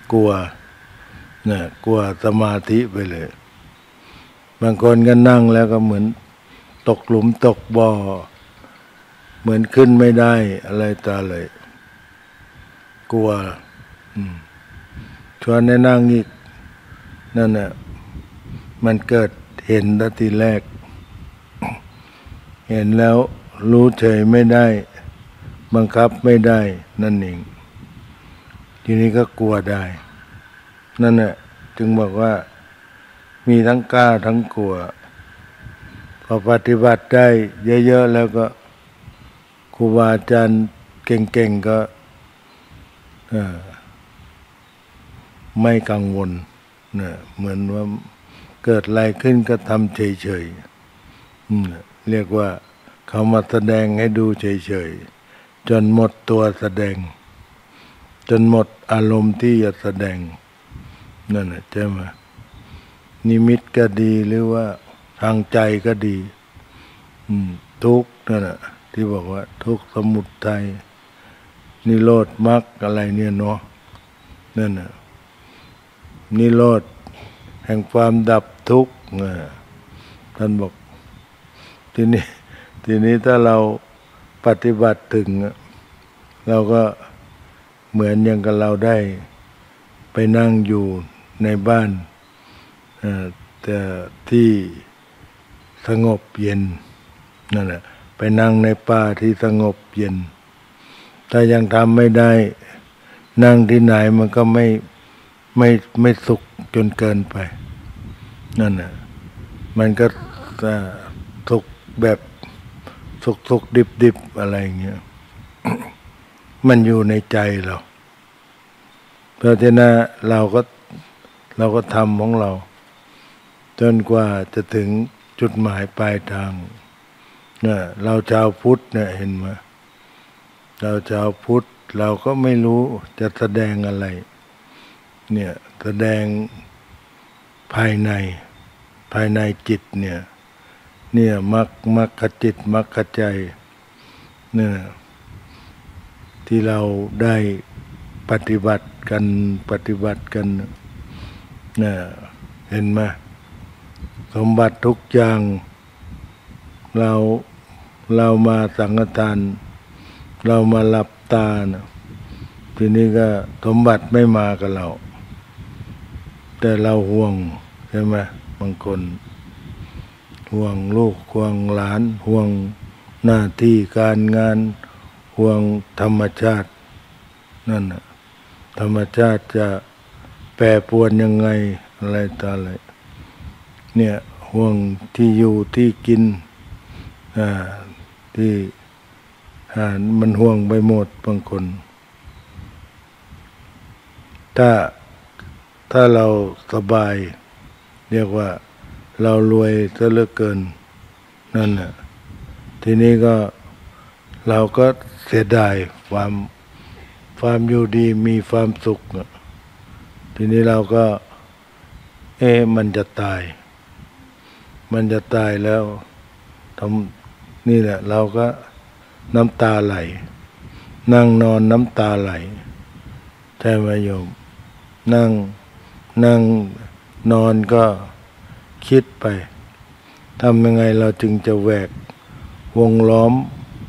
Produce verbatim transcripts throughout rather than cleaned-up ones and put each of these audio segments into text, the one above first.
กลัวเนี่ยกลัวสมาธิไปเลยบางคนก็นั่งแล้วก็เหมือนตกหลุมตกบ่อเหมือนขึ้นไม่ได้อะไรตาเลยกลัวชวนให้นั่งอีกนั่นน่ะมันเกิดเห็นตั้งทีแรกเห็นแล้วรู้เฉยไม่ได้บังคับไม่ได้นั่นเองทีนี้ก็กลัวได้นั่นน่ะจึงบอกว่ามีทั้งกล้าทั้งกลัวพอปฏิบัติได้เยอะๆแล้วก็ครูบาอาจารย์เก่งๆก็ไม่กังวลเนี่ยเหมือนว่าเกิดอะไรขึ้นก็ทำเฉยๆเรียกว่าเขามาแสดงให้ดูเฉยๆจนหมดตัวแสดงจนหมดอารมณ์ที่จะแสดงนั่นแหละใช่ไหมนิมิตก็ดีหรือว่าทางใจก็ดีทุกข์นั่นแหละที่บอกว่าทุกข์สมุทัยนิโรธมรรคอะไรเนี่ยเนาะนั่นน่ะนิโรธแห่งความดับทุกข์ท่านบอกทีนี้ทีนี้ถ้าเราปฏิบัติถึงเราก็เหมือนอย่างกับเราได้ไปนั่งอยู่ในบ้านแต่ที่สงบเย็นนั่นแหละไปนั่งในป่าที่สงบเย็นถ้ายังทำไม่ได้นั่งที่ไหนมันก็ไม่ไม่ไม่สุขจนเกินไปนั่นน่ะมันก็สุขแบบสุขสุขดิบดิบอะไรอย่างเงี้ย มันอยู่ในใจเราเพราะฉะนั้นเราก็เราก็ทำของเราจนกว่าจะถึงจุดหมายปลายทางเนี่ยเราชาวพุทธเนี่ยเห็นไหมเราชาวพุทธเราก็ไม่รู้จะแสดงอะไรเนี่ยแสดงภายในภายในจิตเนี่ยเนี่ยมรรคมรรคจิตมรรคใจเนี่ยที่เราได้ปฏิบัติกันปฏิบัติกันเนี่ยเห็นไหมสมบัติทุกอย่างเราเรามาสังฆทานเรามาหลับตานะทีนี้ก็สมบัติไม่มากับเราแต่เราห่วงใช่ไหมบางคนห่วงลูกห่วงหลานห่วงหน้าที่การงานห่วงธรรมชาตินั่นน่ะธรรมชาติจะแปรปรวนยังไงอะไรต่ออะไรเนี่ยห่วงที่อยู่ที่กินอ่าที่อ่ามันห่วงไปหมดบางคนถ้าถ้าเราสบายเรียกว่าเรารวยซะเหลือเกินนั่นน่ะทีนี้ก็เราก็เสียดายความความอยู่ดีมีความสุขทีนี้เราก็เอ๊ะมันจะตายมันจะตายแล้วทำนี่แหละเราก็น้ำตาไหลนั่งนอนน้ำตาไหลใช่ไหมโยมนั่งนั่งนอนก็คิดไปทำยังไงเราจึงจะแหวกวงล้อม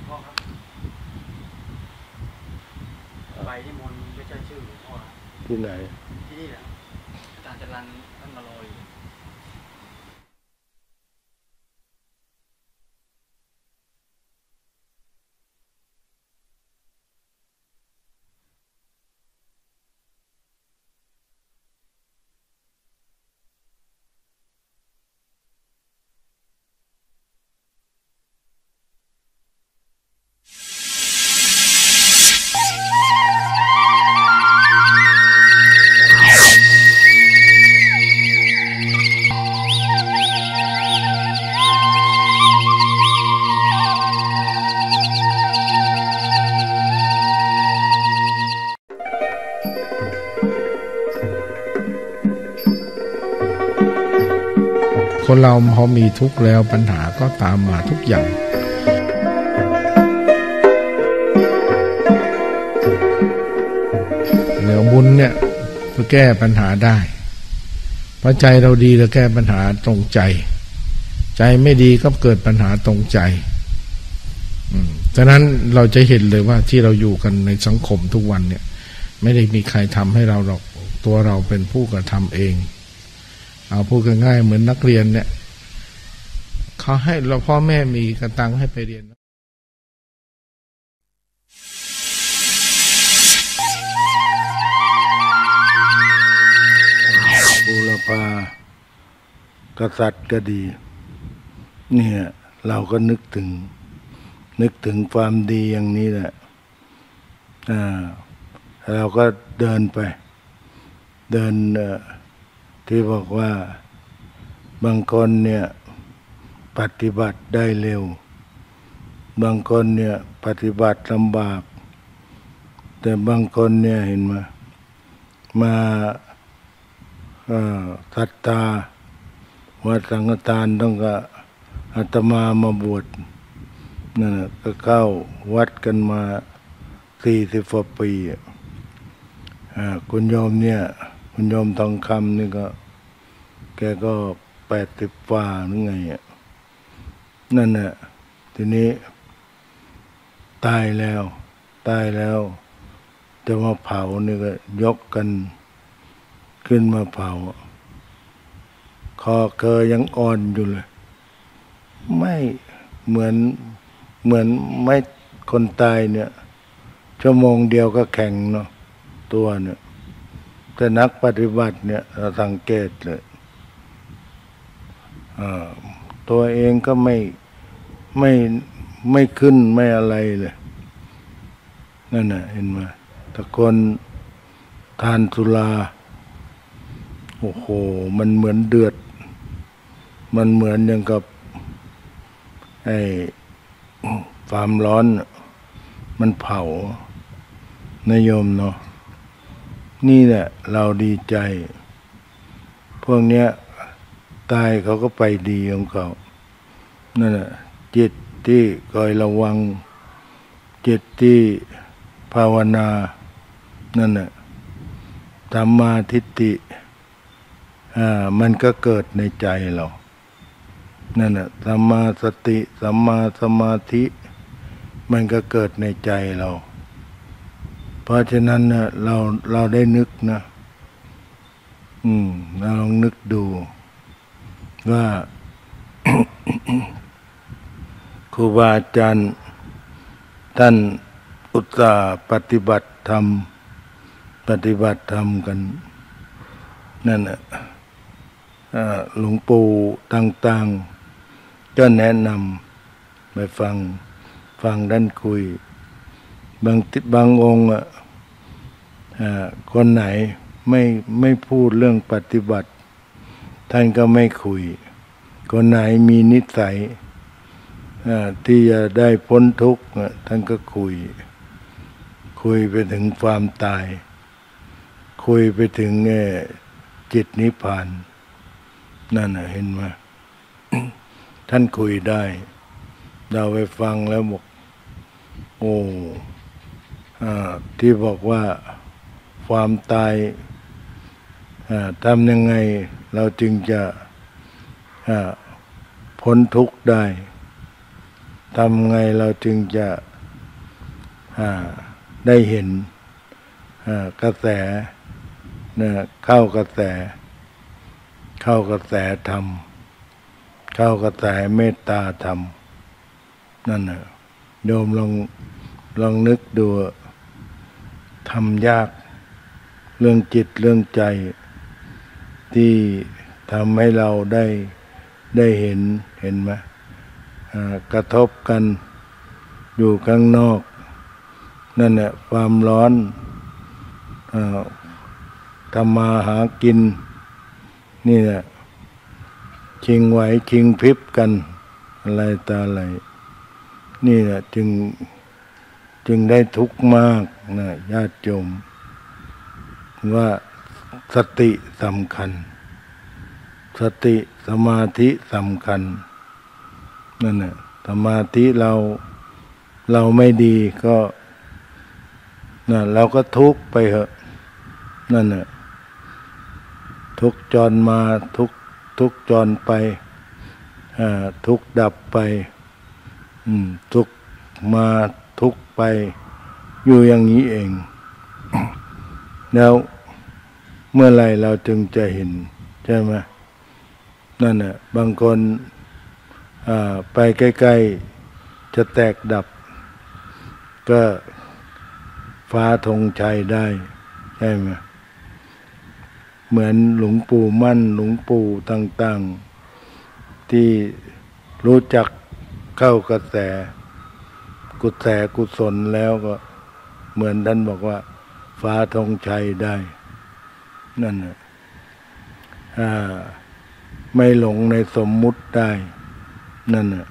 ไปที่มนไม่ใช่ชื่อหลวงพ่อที่ไหนที่นี่แหละอาจารย์จรัญท่านมารออยู่คนเราพอมีทุกข์แล้วปัญหาก็ตามมาทุกอย่างแล้วบุญเนี่ยเพื่อแก้ปัญหาได้เพราะใจเราดีเราแก้ปัญหาตรงใจใจไม่ดีก็เกิดปัญหาตรงใจฉะนั้นเราจะเห็นเลยว่าที่เราอยู่กันในสังคมทุกวันเนี่ยไม่ได้มีใครทำให้เราหรอกตัวเราเป็นผู้กระทำเองเอาพูดง่ายๆเหมือนนักเรียนเนี่ยเขาให้เราพ่อแม่มีกระตังให้ไปเรียนบูรพากษัตริย์ก็ดีเนี่ยเราก็นึกถึงนึกถึงความดีอย่างนี้แหละอ่าเราก็เดินไปเดินที่บอกว่าบางคนเนี่ยปฏิบัติได้เร็วบางคนเนี่ยปฏิบัติลำบากแต่บางคนเนี่ยเห็นไหมมาศรัทธาวัดสังฆทานต้องก็อาตมามาบวชนั่นก็เข้าวัดกันมาสี่สิบกว่าปีคุณโยมเนี่ยคุณโยมทองคำนี่ก็แกก็แปดสิบฝ่าหรือไงนั่นน่ะทีนี้ตายแล้วตายแล้วจะมาเผานี่ก็ยกกันขึ้นมาเผาคอเคยยังอ่อนอยู่เลยไม่เหมือนเหมือนไม่คนตายเนี่ยชั่วโมงเดียวก็แข็งเนาะตัวเนี่ยแต่นักปฏิบัติเนี่ยเราสังเกตเลยตัวเองก็ไม่ไม่ไม่ขึ้นไม่อะไรเลยนั่นน่ะเห็นไหมแต่คนทานสุราโอ้โหมันเหมือนเดือดมันเหมือนอย่างกับไอ้ความร้อนมันเผานิยมเนาะนี่แหละเราดีใจพวกเนี้ยตายเขาก็ไปดีของเขานั่นแหละจิตที่คอยระวังจิตที่ภาวนานั่นแหละสัมมาทิฏฐิอ่ามันก็เกิดในใจเรานั่นแหละสัมมาสติสัมมาสมาธิมันก็เกิดในใจเราเพราะฉะนั้นนะเราเราได้นึกนะอืมเราลองนึกดูว่า ครูบาอาจารย์ท่านอุตส่าห์ปฏิบัติธรรมปฏิบัติธรรมกันนั่นน่ะหลวงปู่ต่างๆก็แนะนำไปฟังฟังด้านคุยบางบางองค์อ่ะคนไหนไม่ไม่พูดเรื่องปฏิบัติท่านก็ไม่คุยคนไหนมีนิสัยที่จะได้พ้นทุกข์ท่านก็คุยคุยไปถึงความตายคุยไปถึงจิตนิพพานนั่นน่ะเห็นไหม ท่านคุยได้เราไปฟังแล้วบอกโอ้ที่บอกว่าความตายทำยังไงเราจึงจะพ้นทุกข์ได้ทำไงเราจึงจะได้เห็นกระแสเข้ากระแสเข้ากระแสธรรมเข้ากระแสเมตตาธรรมนั่นน่ะโยมลองลองนึกดูทำยากเรื่องจิตเรื่องใจที่ทำให้เราได้ได้เห็นเห็นไหมกระทบกันอยู่ข้างนอกนั่นแหละความร้อนทำมาหากินนี่แหละชิงไหวชิงพริบกันอะไรตาอะไรนี่แหละจึงจึงได้ทุกข์มากนะญาติโยมว่าสติสำคัญสติสมาธิสำคัญนั่นแหละสมาธิเราเราไม่ดีก็นั่นเราก็ทุกข์ไปเหอะนั่นแหละทุกข์จรมาทุกข์ทุกข์จรไปอ่าทุกข์ดับไปอืมทุกข์มาทุกข์ไปอยู่อย่างนี้เอง แล้วเมื่อไหร่เราจึงจะเห็นใช่ไหมนั่นน่ะบางคนอ่าไปใกล้ๆจะแตกดับก็ฟ้าธงชัยได้ใช่ไหมเหมือนหลวงปู่มั่นหลวงปู่ต่างๆที่รู้จักเข้ากระแสกุศลกุศลแล้วก็เหมือนท่านบอกว่าฟ้าธงชัยได้นั่นน่ะอ่าไม่หลงในสมมุติได้นั่นน่ะ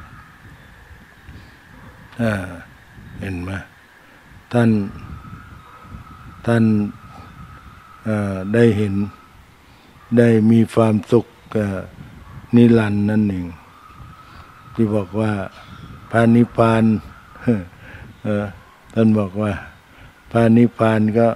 อ่าเห็นไหมท่านท่านได้เห็นได้มีความสุขนิรันดร์นั่นเองที่บอกว่าพระนิพพานท่านบอกว่าพระนิพพานก็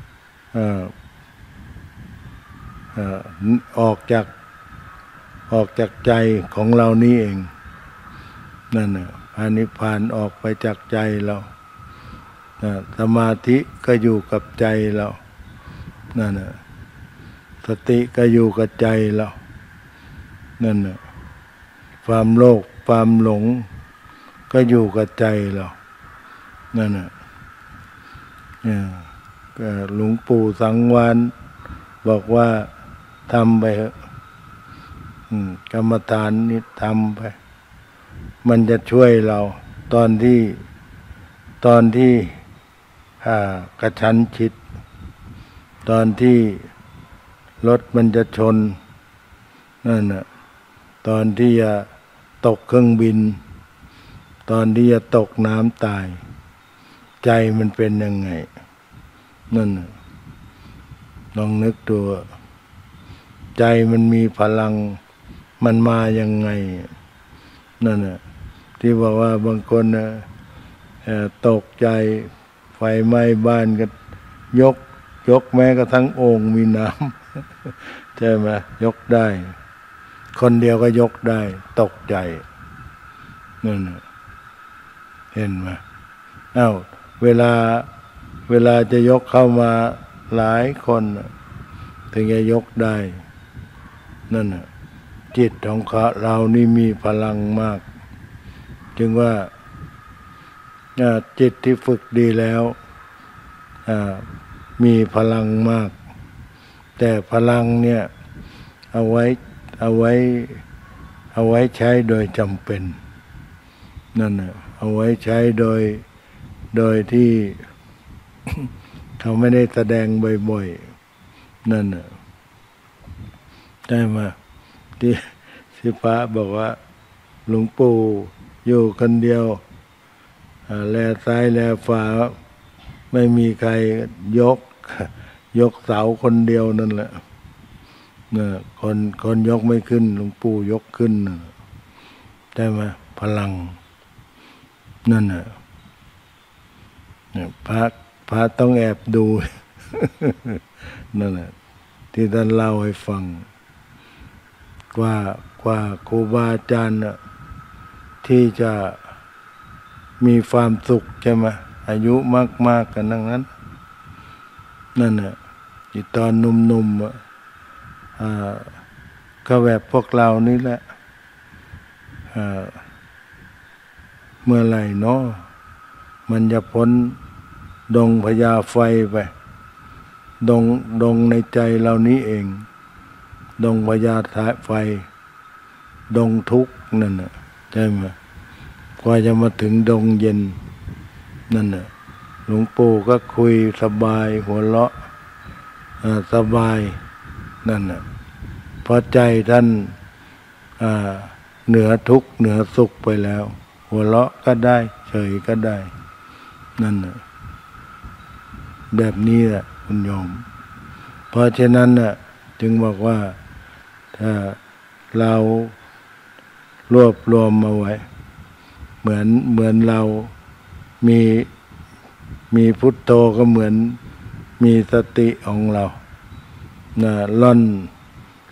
ออกจากออกจากใจของเรานี่เองนั่นน่ะพระนิพพานออกไปจากใจเราสมาธิก็อยู่กับใจเรานั่นน่ะสติก็อยู่กับใจเรานั่นน่ะความโลภความหลงก็อยู่กับใจเรานั่นน่ะเนี่ยหลวงปู่สังวาลบอกว่าทำไปเถอะกรรมฐานนี่ทำไปมันจะช่วยเราตอนที่ตอนที่กระชั้นชิดตอนที่รถมันจะชนนั่นน่ะตอนที่จะตกเครื่องบินตอนที่จะตกน้ำตายใจมันเป็นยังไงนั่นน่ะลองนึกดูใจมันมีพลังมันมายังไงนั่นน่ะที่บอกว่าบางคนนะตกใจไฟไหม้บ้านก็ยกยกแม้กระทั่งโอ่งมีน้ำใช่ไหมยกได้คนเดียวก็ยกได้ตกใจนั่นเห็นไหมอ้าวเวลาเวลาจะยกเข้ามาหลายคนถึงจะยกได้นั่นน่ะจิตของเรานี่มีพลังมากจึงว่าจิตที่ฝึกดีแล้วมีพลังมากแต่พลังเนี่ยเอาไว้เอาไว้เอาไว้ใช้โดยจำเป็นนั่นน่ะเอาไว้ใช้โดยโดยที่ เขาไม่ได้แสดงบ่อยๆนั่นน่ะได้มาที่สิพระบอกว่าหลวงปู่อยู่คนเดียวแลซ้ายแลขวาไม่มีใครยกยกเสาคนเดียวนั่นแหละเนี่ยคนคนยกไม่ขึ้นหลวงปู่ยกขึ้นได้ไหมพลังนั่นน่ะพระพระต้องแอบดู นั่นแหละที่ท่านเล่าให้ฟังกว่ากว่าครูบาอาจารย์ที่จะมีความสุขใช่ไหมอายุมากๆกันทั้งนั้นนั่นน่ะที่ตอนหนุ่มๆอ่าก็แบบพวกเรานี่แหละอ่าเมื่อไหร่เนาะมันจะพ้นดงพญาไฟไปดงดงในใจเรานี้เองดงพญาไฟดงทุกข์นั่นน่ะใช่ไหมกว่าจะมาถึงดงเย็นนั่นน่ะหลวงปู่ก็คุยสบายหัวเราะสบายนั่นน่ะเพราะใจท่านเหนือทุกข์เหนือสุขไปแล้วหัวเราะก็ได้เฉยก็ได้นั่นน่ะแบบนี้แหละคุณโยมเพราะฉะนั้นน่ะจึงบอกว่าถ้าเรารวบรวมมาไว้เหมือนเหมือนเรามีมีพุทโธก็เหมือนมีสติของเรานะล่อน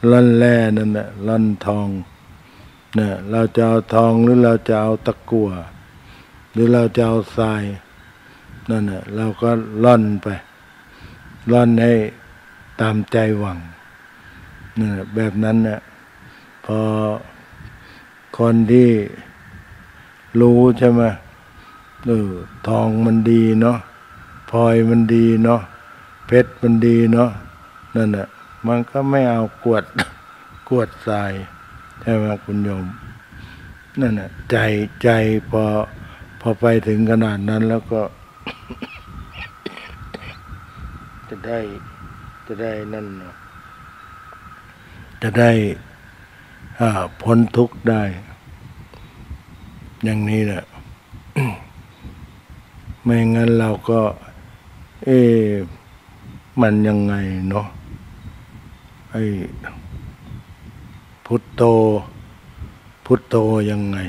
ล่อนแร่นั่นแหละล่อนทองเนี่ยเราจะเอาทองหรือเราจะเอาตะกั่วหรือเราจะเอาทรายนั่นแหละเราก็ล่อนไปล่อนให้ตามใจหวังนี่แบบนั้นเนี่ยพอคนที่รู้ใช่ไหมเออทองมันดีเนาะพลอยมันดีเนาะเพชรมันดีเนาะนั่นแหละมันก็ไม่เอากวดกวดทรายใช่ไหมคุณโยมนั่นแหละใจใจพอพอไปถึงขนาดนั้นแล้วก็ จะได้จะได้นั่นเนาะจะได้พ้นทุกข์ได้อย่างนี้แหละ ไม่งั้นเราก็ เอ๊ะมันยังไงเนาะไอ้พุทโธพุทโธยังไง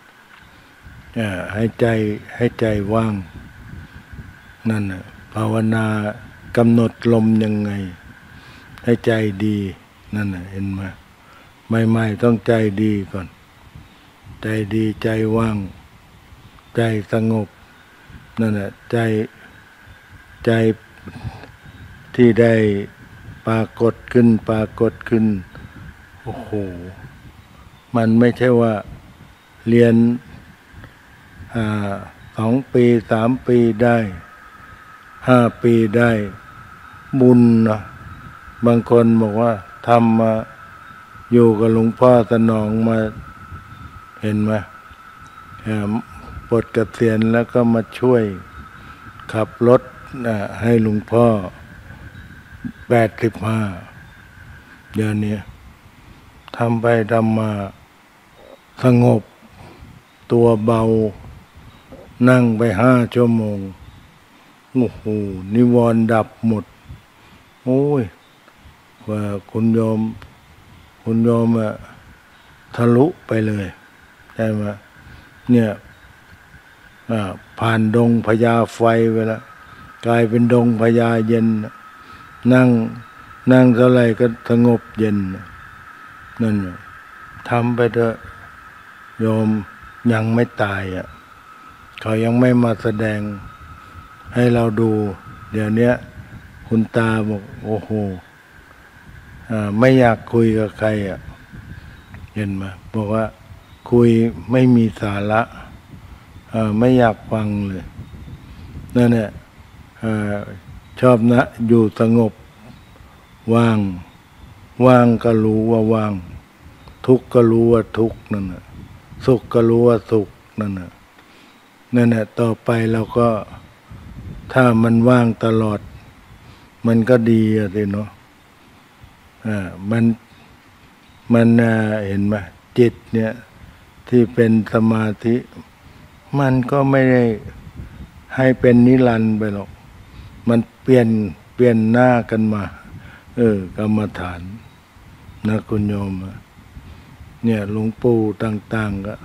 ให้ใจให้ใจว่างนั่นน่ะภาวนากำหนดลมยังไงให้ใจดีนั่นน่ะเห็นไหมใหม่ๆต้องใจดีก่อนใจดีใจว่างใจสงบนั่นน่ะใจใจที่ได้ปรากฏขึ้นปรากฏขึ้นโอ้โหมันไม่ใช่ว่าเรียนอ่าสองปีสามปีได้ห้าปีได้บุญนะบางคนบอกว่าทำมาอยู่กับหลวงพ่อสนองมาเห็นไหมปลดเกษียณแล้วก็มาช่วยขับรถให้หลวงพ่อแปดสิบห้าเดือนนี้ทำไปทำมาสงบตัวเบานั่งไปห้าชั่วโมงโอ้โหนิวรณ์ดับหมดโอ้ยว่าคุณโยมคุณโยมอะทะลุไปเลยใช่ไหมเนี่ยผ่านดงพญาไฟไปแล้วกลายเป็นดงพญาเย็นนั่งนั่งเท่าไหร่ก็สงบเย็นนั่นทำไปเถอะโยมยังไม่ตายอ่ะเขายังไม่มาแสดงให้เราดูเดี๋ยวนี้คุณตาบอกโอ้โหไม่อยากคุยกับใครอ่ะเห็นไหมบอกว่าคุยไม่มีสาระไม่อยากฟังเลยนั่นแหละชอบนะอยู่สงบว่างว่างก็รู้ว่าว่างทุกข์ก็รู้ว่าทุกข์นั่นน่ะสุขก็รู้ว่าสุขนั่นน่ะนั่นแหละต่อไปเราก็ถ้ามันว่างตลอดมันก็ดีอะสิเนาะอ่ามันมันเห็นไหมจิตเนี่ยที่เป็นสมาธิมันก็ไม่ได้ให้เป็นนิรันดร์ไปหรอกมันเปลี่ยนเปลี่ยนหน้ากันมาเออกรรมฐานนะคุณโยมเนี่ยหลวงปู่ต่างๆก็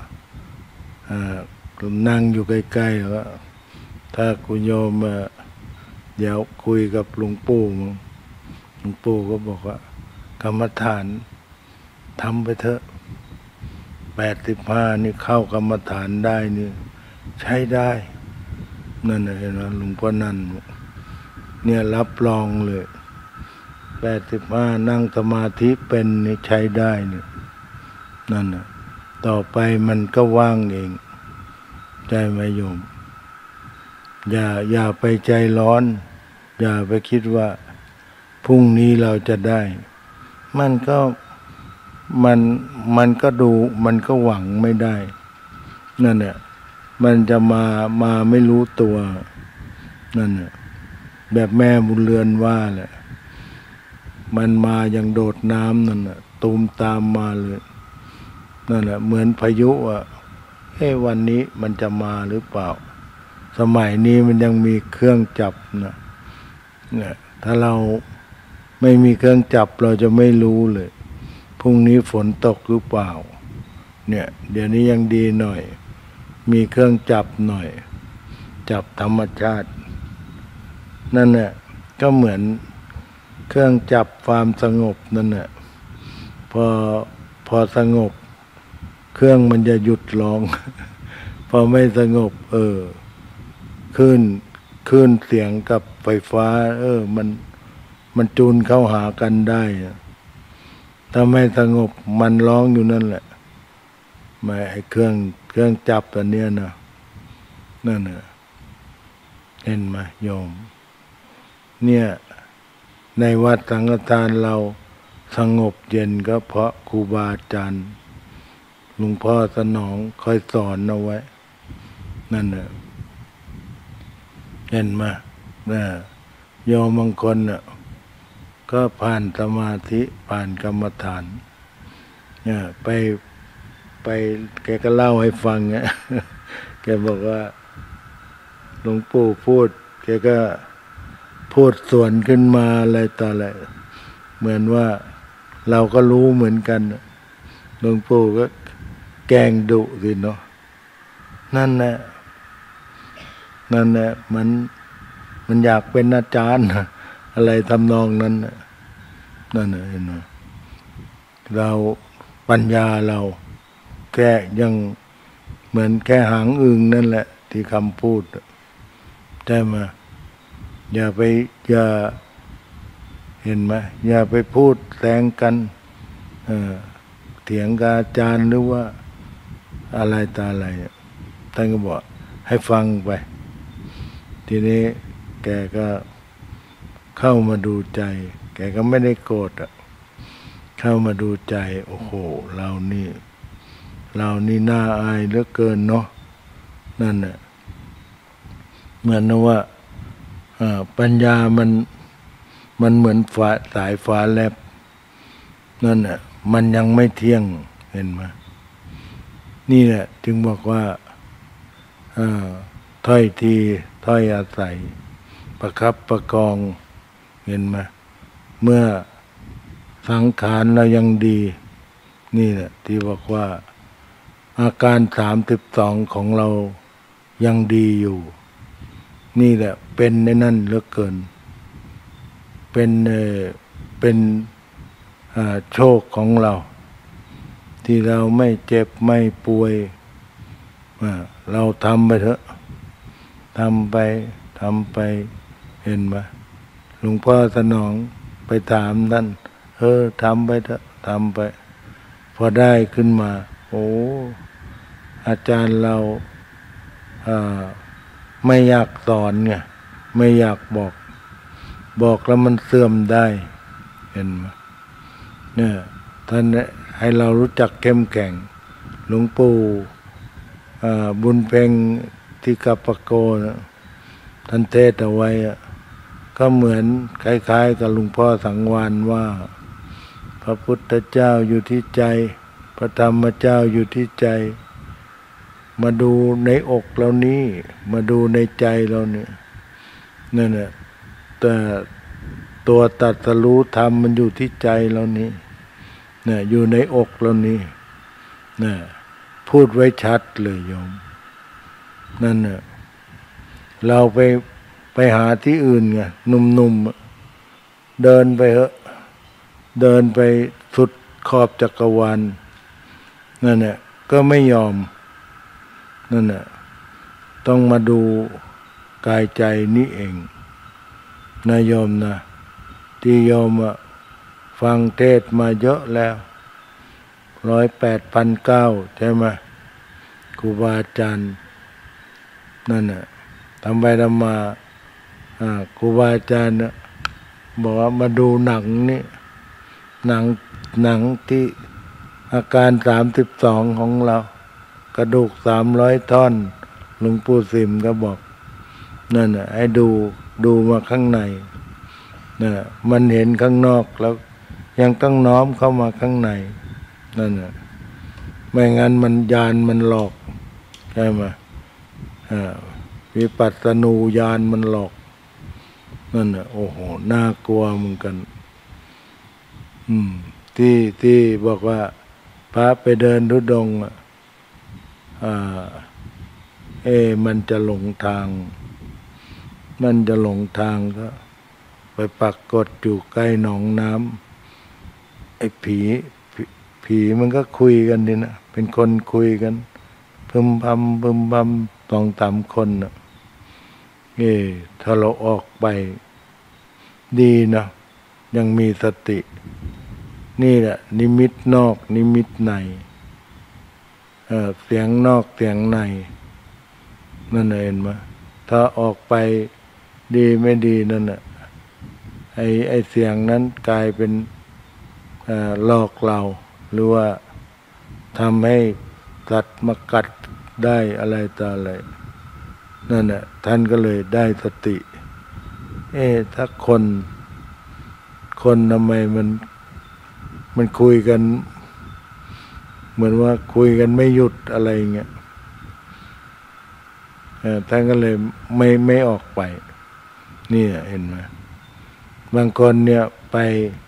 นั่งอยู่ใกล้ๆแล้วถ้าคุณโยมเดี๋ยวคุยกับหลวงปู่หลวงปู่ก็บอกว่ากรรมฐานทำไปเถอะแปดสิบห้านี่เข้ากรรมฐานได้นี่ใช้ได้นั่นเห็นไหมหลวงพ่อนั่นเนี่ยรับรองเลยแปดสิบห้านั่งสมาธิเป็นนี่ใช้ได้นี่นั่นน่ะต่อไปมันก็ว่างเองใจไหมโยมอย่าอย่าไปใจร้อนอย่าไปคิดว่าพรุ่งนี้เราจะได้มันก็มันมันก็ดูมันก็หวังไม่ได้นั่นเนี่ยมันจะมามาไม่รู้ตัวนั่นเนี่ยแบบแม่บุญเรือนว่าแหละมันมาอย่างโดดน้ำนั่นน่ะตูมตามมาเลยนั่นแหละเหมือนพายุอ่ะเฮ้วันนี้มันจะมาหรือเปล่าสมัยนี้มันยังมีเครื่องจับนะเนี่ยถ้าเราไม่มีเครื่องจับเราจะไม่รู้เลยพรุ่งนี้ฝนตกหรือเปล่าเนี่ยเดี๋ยวนี้ยังดีหน่อยมีเครื่องจับหน่อยจับธรรมชาตินั่นแหละก็เหมือนเครื่องจับความสงบนั่นแหละพอพอสงบเครื่องมันจะหยุดร้อง พอไม่สงบ เออคลื่นคลื่นเสียงกับไฟฟ้า เออ มันมันจูนเข้าหากันได้ถ้าไม่สงบมันร้องอยู่นั่นแหละไม่ไอ้เครื่องเครื่องจับตัวเนี้ยนะนั่นน่ะเห็นไหมโยมเนี่ยในวัดสังฆทานเราสงบเย็นก็เพราะครูบาอาจารย์หลวงพ่อสนองคอยสอนเอาไว้นั่นน่ะเห็นไหมนะโยมบางคนน่ะก็ผ่านสมาธิผ่านกรรมฐานเนี่ยไปไปแกก็เล่าให้ฟังเนี่ย แกบอกว่าหลวงปู่พูดแกก็พูดสวนขึ้นมาอะไรต่ออะไรเหมือนว่าเราก็รู้เหมือนกันหลวงปู่ก็แกล้งดุสิเนาะนั่นแหละนั่นแหละมันมันอยากเป็นอาจารย์อะไรทำนองนั้นนั่นเห็นไหมเราปัญญาเราแค่ยังเหมือนแค่หางอึ่งนั่นแหละที่คำพูดใช่ไหมอย่าไปอย่าเห็นไหมอย่าไปพูดแซงกันเออเถียงกับอาจารย์หรือว่าอะไรตาอะไรท่านก็บอกให้ฟังไปทีนี้แกก็เข้ามาดูใจแกก็ไม่ได้โกรธอ่ะเข้ามาดูใจโอ้โหเรานี่เรานี่น่าอายเหลือเกินเนาะนั่นน่ะเหมือนว่าปัญญามันมันเหมือนฟ้าสายฟ้าแลบนั่นน่ะมันยังไม่เที่ยงเห็นไหมนี่แหละจึงบอกว่าถ้อยทีถ้อยอาศัยประคับประคองเห็นไหมเมื่อสังขารเรายังดีนี่แหละที่บอกว่าอาการสามสิบสองของเรายังดีอยู่นี่แหละเป็นในนั่นเหลือเกินเป็นเอ่อเป็นโชคของเราที่เราไม่เจ็บไม่ป่วยเราทำไปเถอะทำไปทำไปเห็นไหมหลวงพ่อสนองไปถามท่านเออทำไปเถอะทำไปพอได้ขึ้นมาโอ้อาจารย์เราไม่อยากสอนไงไม่อยากบอกบอกแล้วมันเสื่อมได้เห็นไหมเนี่ยท่านให้เรารู้จักเข้มแข็งหลวงปู่บุญเพ็งที่กัปปะโกนะท่านเทศเอาไว้ก็เหมือนคล้ายๆกับหลวงพ่อสังวานว่าพระพุทธเจ้าอยู่ที่ใจพระธรรมเจ้าอยู่ที่ใจมาดูในอกเรานี้มาดูในใจเราเนี่ยนั่นแหละแต่ตัวตรัสรู้ธรรมมันอยู่ที่ใจเรานี้เนี่ยอยู่ในอกเรานี้เนี่ยพูดไว้ชัดเลยโยมนั่นน่ะเราไปไปหาที่อื่นไงหนุ่มๆเดินไปเหอะเดินไปสุดขอบจักรวาลนั่นน่ะก็ไม่ยอมนั่นน่ะต้องมาดูกายใจนี้เองนะโยมนะที่โยมอะฟังเทศมาเยอะแล้วร้อยแปดพันเก้าใช่ไหมครูบาอาจารย์นั่นน่ะทำไปทำมาครูบาอาจารย์นะบอกว่ามาดูหนังนี่หนังหนังที่อาการสามสิบสองของเรากระดูกสามร้อยท่อนหลวงปู่สิมก็บอกนั่นน่ะให้ดูดูมาข้างในน่ะมันเห็นข้างนอกแล้วยังต้องน้อมเข้ามาข้างในนั่นน่ะไม่งั้นมันญาณมันหลอกใช่ไหมวิปัสสนูญาณมันหลอกนั่นน่ะโอ้โหน่ากลัวเหมือนกันอืมที่ที่บอกว่าพระไปเดินธุดงค์อ่าเอมันจะหลงทางมันจะหลงทางก็ไปปักกฏอยู่ใกล้หนองน้ำไอ้ผีผีมันก็คุยกันดีนะเป็นคนคุยกันพึมพำพึมพำสองสามคนนะเออถ้าเราออกไปดีนะยังมีสติ นี่แหละนิมิตนอกนิมิตในเอ่อเสียงนอกเสียงในนั่นเห็นไหมถ้าออกไปดีไม่ดีนั่นน่ะไอ้ไอ้เสียงนั้นกลายเป็นเอ่อหลอกเราหรือว่าทำให้สัตว์มากัดได้อะไรต่ออะไรนั่นน่ะท่านก็เลยได้สติ เอ๊ะถ้าคนคนทำไมมันมันคุยกันเหมือนว่าคุยกันไม่หยุดอะไรเงี้ยท่านก็เลยไม่ไม่ออกไปนี่เห็นไหมบางคนเนี่ยไป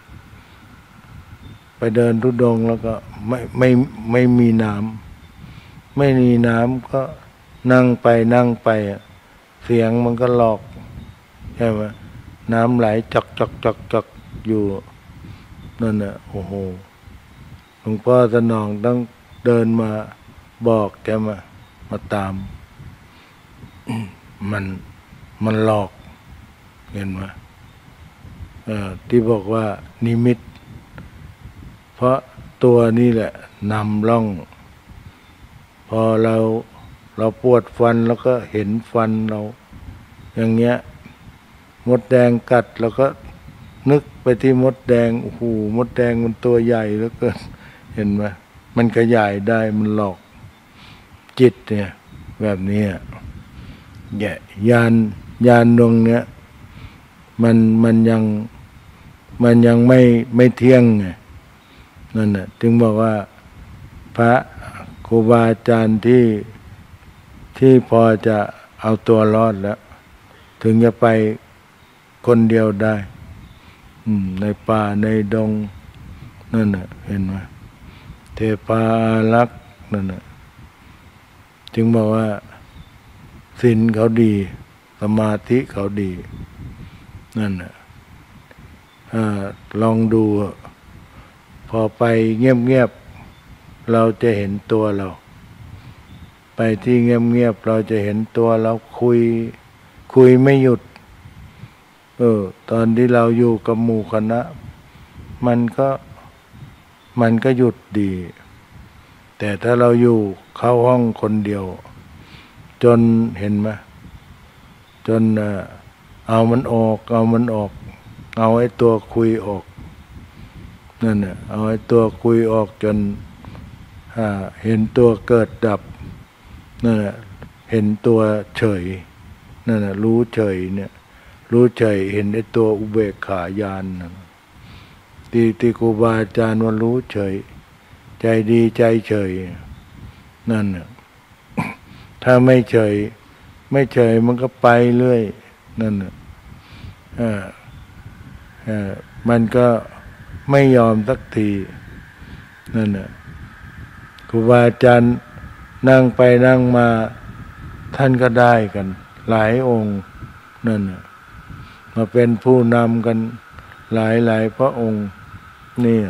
ไปเดินทุดงค์แล้วก็ไม่ไม่ไม่มีน้ำไม่มีน้ำก็นั่งไปนั่งไปเสียงมันก็หลอกใช่ไหมน้ำไหลจอกจอกจอกจอกอยู่นั่นน่ะโอ้โหหลวงพ่อสนองต้องเดินมาบอกแกมามาตาม มันมันหลอกเห็นไหมเออที่บอกว่านิมิตเพราะตัวนี่แหละนำล่องพอเราเราปวดฟันแล้วก็เห็นฟันเราอย่างเงี้ยมดแดงกัดแล้วก็นึกไปที่มดแดงโอ้โหมดแดงมันตัวใหญ่เหลือเกินเห็นไหมมันขยายได้มันหลอกจิตเนี่ยแบบนี้ยานยานดวงเนี้ยมันมันยังมันยังไม่ไม่เที่ยงไงนั่นน่ะจึงบอกว่าพระครูบาอาจารย์ที่ที่พอจะเอาตัวรอดแล้วถึงจะไปคนเดียวได้ในป่าในดงนั่นน่ะเห็นไหมเทพาอารักษ์นั่นน่ะจึงบอกว่าศีลเขาดีสมาธิเขาดีนั่นน่ะลองดูพอไปเงียบๆเราจะเห็นตัวเราไปที่เงียบๆเราจะเห็นตัวเราคุยคุยไม่หยุดเออตอนที่เราอยู่กับหมู่คณะมันก็มันก็หยุดดีแต่ถ้าเราอยู่เข้าห้องคนเดียวจนเห็นไหมจนเอามันออกเอามันออกเอาไอ้ตัวคุยออกนั่นน่ะเอาไอ้ตัวคุยออกจนเห็นตัวเกิดดับนั่นน่ะเห็นตัวเฉยนั่นน่ะรู้เฉยเนี่ยรู้เฉยเห็นไอ้ตัวอุเบกขาญาณที่ที่ครูบาอาจารย์ว่ารู้เฉยใจดีใจเฉยนั่นน่ะถ้าไม่เฉยไม่เฉยมันก็ไปเรื่อยนั่นน่ะอ่าอ่ามันก็ไม่ยอมสักทีนั่นน่ะครูบาอาจารย์นั่งไปนั่งมาท่านก็ได้กันหลายองค์นั่นน่ะมาเป็นผู้นำกันหลายหลายพระองค์นี่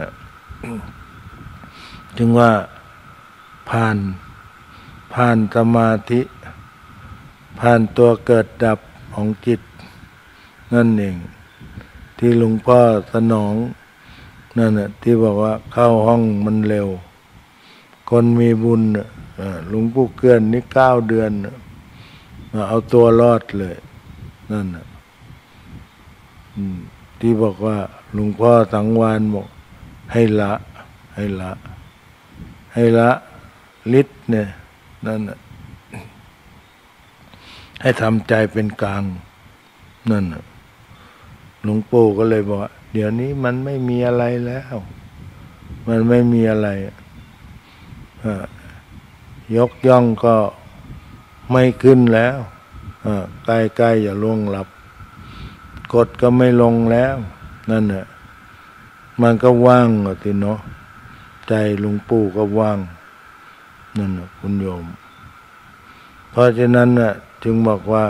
จึงว่าผ่านผ่านสมาธิผ่านตัวเกิดดับของจิตนั่นเองที่หลวงพ่อสนองนั่นน่ะที่บอกว่าเข้าห้องมันเร็วคนมีบุญหลวงปู่เกื้อนนี่เก้าเดือนเอาตัวรอดเลยนั่นน่ะที่บอกว่าหลวงพ่อสังวานบอกให้ละให้ละให้ละฤทธิ์เนี่ยนั่นน่ะให้ทำใจเป็นกลางนั่นน่ะหลวงปู่ก็เลยบอกว่าเดี๋ยวนี้มันไม่มีอะไรแล้วมันไม่มีอะไรยกย่องก็ไม่ขึ้นแล้วใกล้ๆอย่าล่วงหลับกดก็ไม่ลงแล้วนั่นน่ะมันก็ว่างอ่ะทีเนาะใจหลวงปู่ก็ว่างนั่นน่ะคุณโยมเพราะฉะนั้นน่ะจึงบอกว่า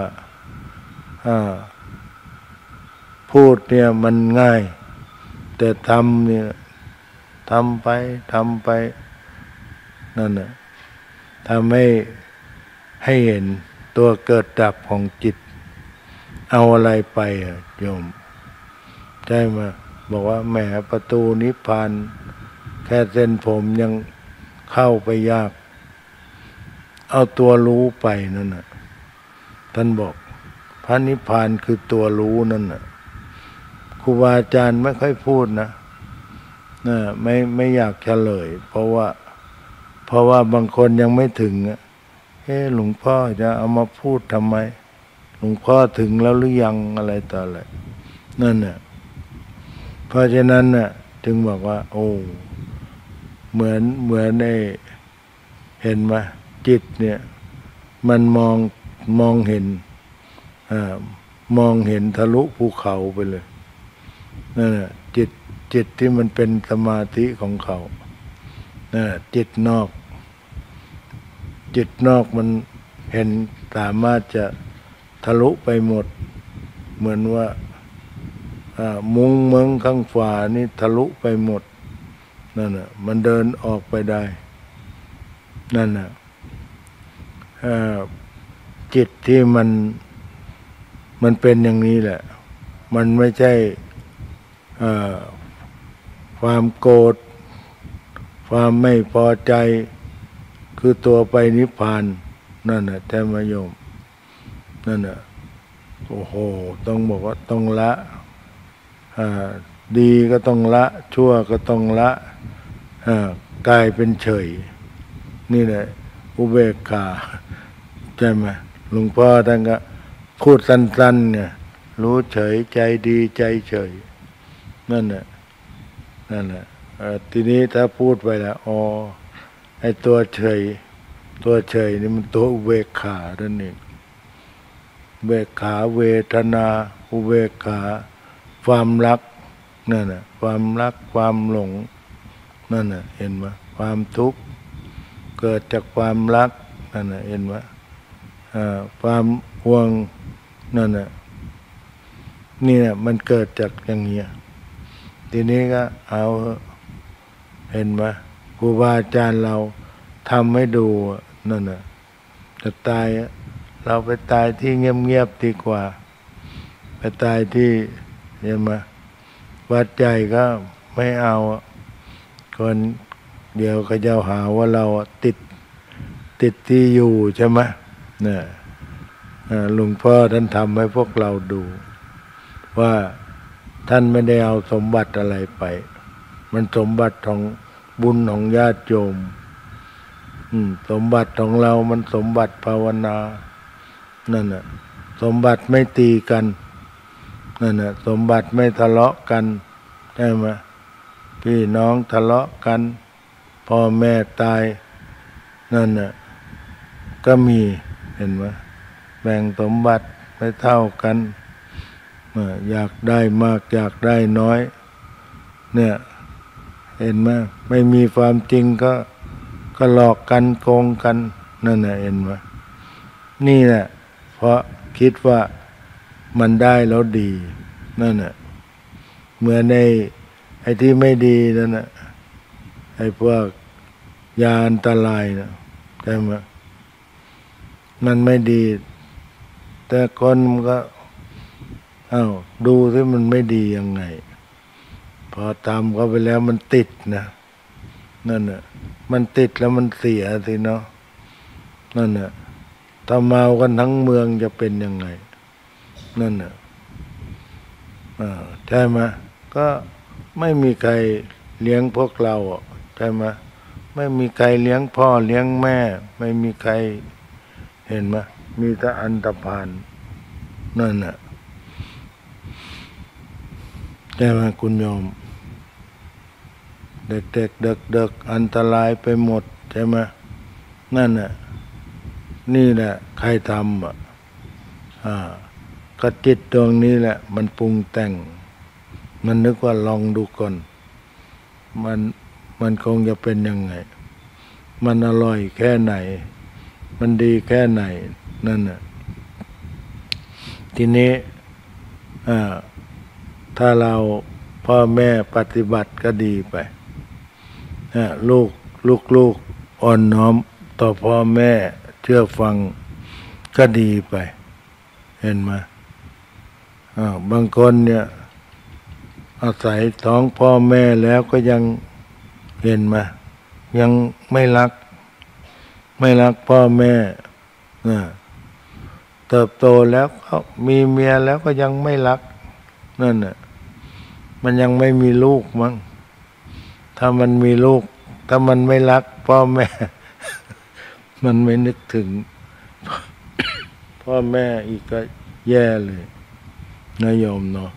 พูดเนี่ยมันง่ายแต่ทำเนี่ยททำไปทำไปนั่นน่ะทำให้ให้เห็นตัวเกิดดับของจิตเอาอะไรไปอะโยมใช่ไหมบอกว่าแหมประตูนิพพานแค่เส้นผมยังเข้าไปยากเอาตัวรู้ไปนั่นน่ะท่านบอกพระนิพพานคือตัวรู้นั่นน่ะครูบาอาจารย์ไม่ค่อยพูดนะนะไม่ไม่อยากเฉลยเพราะว่าเพราะว่าบางคนยังไม่ถึงอะเฮ้หลวงพ่อจะเอามาพูดทำไมหลวงพ่อถึงแล้วหรือยังอะไรต่ออะไรนั่นน่ะเพราะฉะนั้นน่ะจึงบอกว่าโอ้เหมือนเหมือนในเห็นไหมจิตเนี่ยมันมองมองเห็นอ่ามองเห็นทะลุภูเขาไปเลยนั่นน่ะจิตจิตที่มันเป็นสมาธิของเขานั่นน่ะจิตนอกจิตนอกมันเห็นสามารถจะทะลุไปหมดเหมือนว่ามุ้งเมืองข้างฝานี่ทะลุไปหมดนั่นน่ะมันเดินออกไปได้นั่นน่ะจิตที่มันมันเป็นอย่างนี้แหละมันไม่ใช่ความโกรธความไม่พอใจคือตัวไปนิพพานนั่นน่ะแต่มาโยมนั่นน่ะโอ้โหต้องบอกว่าต้องละดีก็ต้องละชั่วก็ต้องละกลายเป็นเฉยนี่แหละอุเบกขาใช่ไหมหลวงพ่อท่านก็พูดสั้นๆเนี่ยรู้เฉยใจดีใจเฉยนั่นแหละนั่นแหละทีนี้ถ้าพูดไปแล้วอ๋อไอ้ตัวเฉยตัวเฉยนี่มันตัวอุเบกขานั่นเองอุเบกขาเวทนาอุเบกขาความรักนั่นน่ะความรักความหลงนั่นน่ะเห็นไหมความทุกข์เกิดจากความรักนั่นน่ะเห็นไหมความห่วงนั่นน่ะนี่น่ะมันเกิดจากอย่างเงี้ยทีนี้ก็เอาเห็นไหมครูบาอาจารย์เราทำให้ดูนั่นน่ะจะตายเราไปตายที่เงียบๆดีกว่าไปตายที่เห็นไหมวัดใจก็ไม่เอาคนเดียวก็จะหาว่าเราติดติดที่อยู่ใช่ไหมเนี่ยหลวงพ่อท่านทำให้พวกเราดูว่าท่านไม่ได้เอาสมบัติอะไรไปมันสมบัติของบุญของญาติโยมสมบัติของเรามันสมบัติภาวนานั่นน่ะสมบัติไม่ตีกันนั่นน่ะสมบัติไม่ทะเลาะกันใช่ไหมพี่น้องทะเลาะกันพ่อแม่ตายนั่นน่ะก็มีเห็นไหมแบ่งสมบัติไม่เท่ากันอยากได้มากอยากได้น้อยเนี่ยเห็นไหมไม่มีความจริงก็ก็หลอกกันโกงกันนั่นน่ะเห็นไหมนี่แหละเพราะคิดว่ามันได้แล้วดีนั่นน่ะเหมือนในไอ้ที่ไม่ดีนั่นน่ะไอ้พวกยาอันตรายนะใช่ไหมมันไม่ดีแต่คนมันก็อ้าวดูที่มันไม่ดียังไงพอทำเข้าไปแล้วมันติดนะนั่นน่ะมันติดแล้วมันเสียสิเนาะนั่นน่ะถ้าเมากันทั้งเมืองจะเป็นยังไงนั่นน่ะอ่าใช่ไหมก็ไม่มีใครเลี้ยงพวกเราใช่ไหมไม่มีใครเลี้ยงพ่อเลี้ยงแม่ไม่มีใครเห็นไหมมีแต่อันธพาลนั่นน่ะใช่ไหมคุณโยมเด็กๆเด็กๆอันตรายไปหมดใช่ไหมนั่นน่ะนี่แหละใครทำอ่ะอ่าก็จิตดวงนี้แหละมันปรุงแต่งมันนึกว่าลองดูก่อนมันมันคงจะเป็นยังไงมันอร่อยแค่ไหนมันดีแค่ไหนนั่นน่ะทีนี้อ่าถ้าเราพ่อแม่ปฏิบัติก็ดีไปนะลูกลูกลูกอ่อนน้อมต่อพ่อแม่เชื่อฟังก็ดีไปเห็นไหมอ่าบางคนเนี่ยอาศัยท้องพ่อแม่แล้วก็ยังเห็นไหมยังไม่รักไม่รักพ่อแม่นะเติบโตแล้วก็มีเมียแล้วก็ยังไม่รักนั่นน่ะมันยังไม่มีลูกมั้งถ้ามันมีลูกถ้ามันไม่รักพ่อแม่ มันไม่นึกถึง พ่อแม่อีกก็แย่เลยนะโยมเนาะ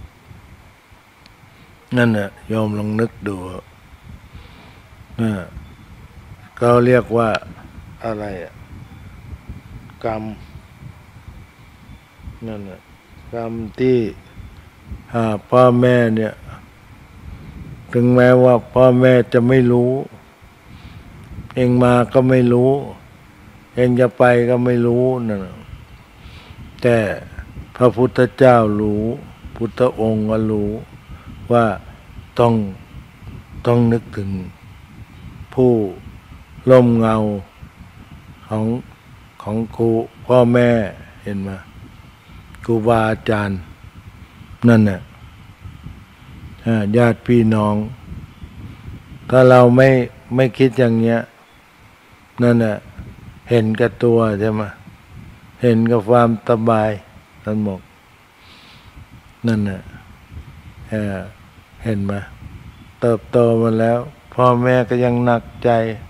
นั่นน่ะโยมลองนึกดูนะเขาเรียกว่าอะไรอะกรรมนั่นน่ะกรรมที่หาพ่อแม่เนี่ยถึงแม้ว่าพ่อแม่จะไม่รู้เองมาก็ไม่รู้เองจะไปก็ไม่รู้นั่นแต่พระพุทธเจ้ารู้พุทธองค์ก็รู้ว่าต้องต้องนึกถึงผู้ล่มเงาของของครูพ่อแม่เห็นไหมครูบาอาจารย์นั่นน่ะญาติพี่น้องถ้าเราไม่ไม่คิดอย่างเงี้ยนั่นน่ะเห็นกับตัวใช่ไหมเห็นกับความสบายท่านบอกนั่นน่ะเห็นไหมเติบโตมาแล้วพ่อแม่ก็ยังหนักใจ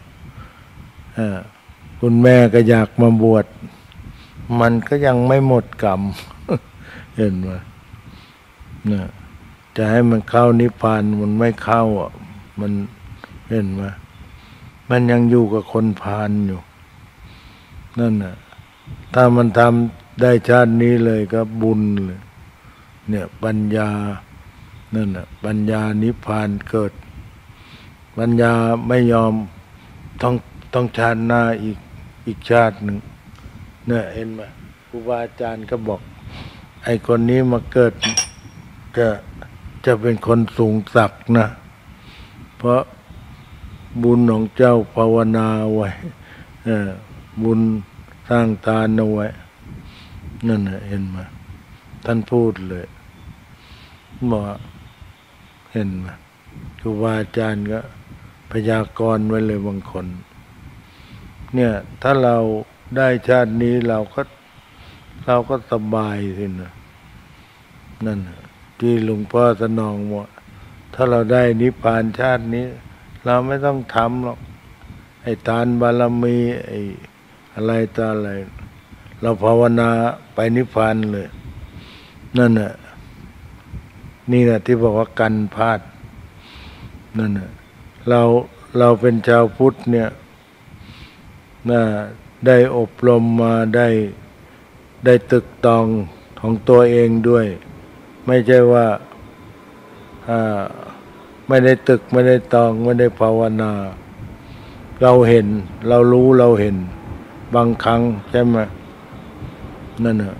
คุณแม่ก็อยากมาบวชมันก็ยังไม่หมดกรรม เห็นไหมนะจะให้มันเข้านิพพานมันไม่เข้าอ่ะมันเห็นไหมมันยังอยู่กับคนพาลอยู่นั่นน่ะถ้ามันทำได้ชาตินี้เลยก็บุญเลยเนี่ยปัญญานั่นน่ะปัญญานิพพานเกิดปัญญาไม่ยอมต้องต้องชาติหน้าอีกอีกชาติหนึ่งเนี่ยเห็นไหมครูบาอาจารย์ก็บอกไอ้คนนี้มาเกิดจะจะเป็นคนสูงศักดิ์นะเพราะบุญของเจ้าภาวนาไว้บุญสร้างทานเอาไว้นั่นเห็นไหมท่านพูดเลยบอกเห็นไหมครูบาอาจารย์ก็พยากรณ์ไว้เลยบางคนเนี่ยถ้าเราได้ชาตินี้เราก็เราก็สบายสินะนั่นที่หลวงพ่อสนองว่าถ้าเราได้นิพพานชาตินี้เราไม่ต้องทำหรอกไอ้ทานบารมีไอ้อะไรต่ออะไรเราภาวนาไปนิพพานเลยนั่นน่ะนี่แหละที่บอกว่ากันพลาดนั่นน่ะเราเราเป็นชาวพุทธเนี่ยน่ะได้อบรมมาได้ได้ตึกตองของตัวเองด้วยไม่ใช่ว่าอ่าไม่ได้ตึกไม่ได้ตองไม่ได้ภาวนาเราเห็นเรารู้เราเห็นบางครั้งใช่ไหมนั่นน่ะ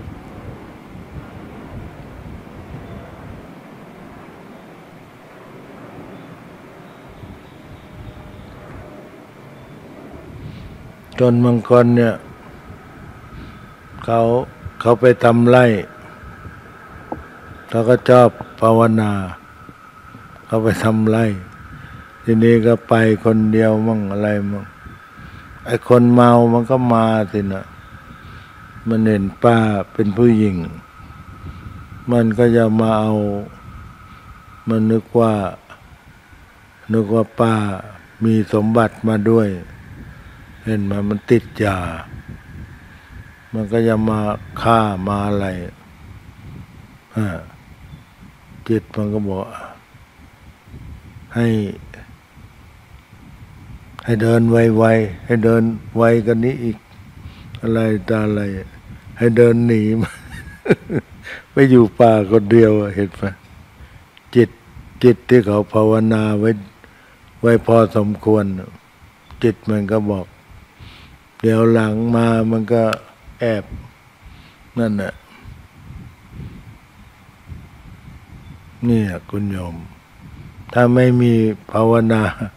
จนบางคนเนี่ยเขาเขาไปทำไร่เขาก็ชอบภาวนาเขาไปทำไร่ทีนี้ก็ไปคนเดียวมั่งอะไรมั่งไอ้คนเมามันก็มาสินะมันเห็นป้าเป็นผู้หญิงมันก็จะมาเอามันนึกว่านึกว่าป้ามีสมบัติมาด้วยเห็นไหมมันติดยามันก็จะมาฆ่ามาอะไรจิตมันก็บอกให้ให้เดินไวๆให้เดินไวกันนี้อีกอะไรตาอะไรให้เดินหนีมา ไปอยู่ป่าคนเดียวเห็นไหมจิตจิตที่เขาภาวนาไว้ไว้พอสมควรจิตมันก็บอกเดี๋ยวหลังมามันก็แอบนั่นแหละนี่คุณโยมถ้าไม่มีภาวนา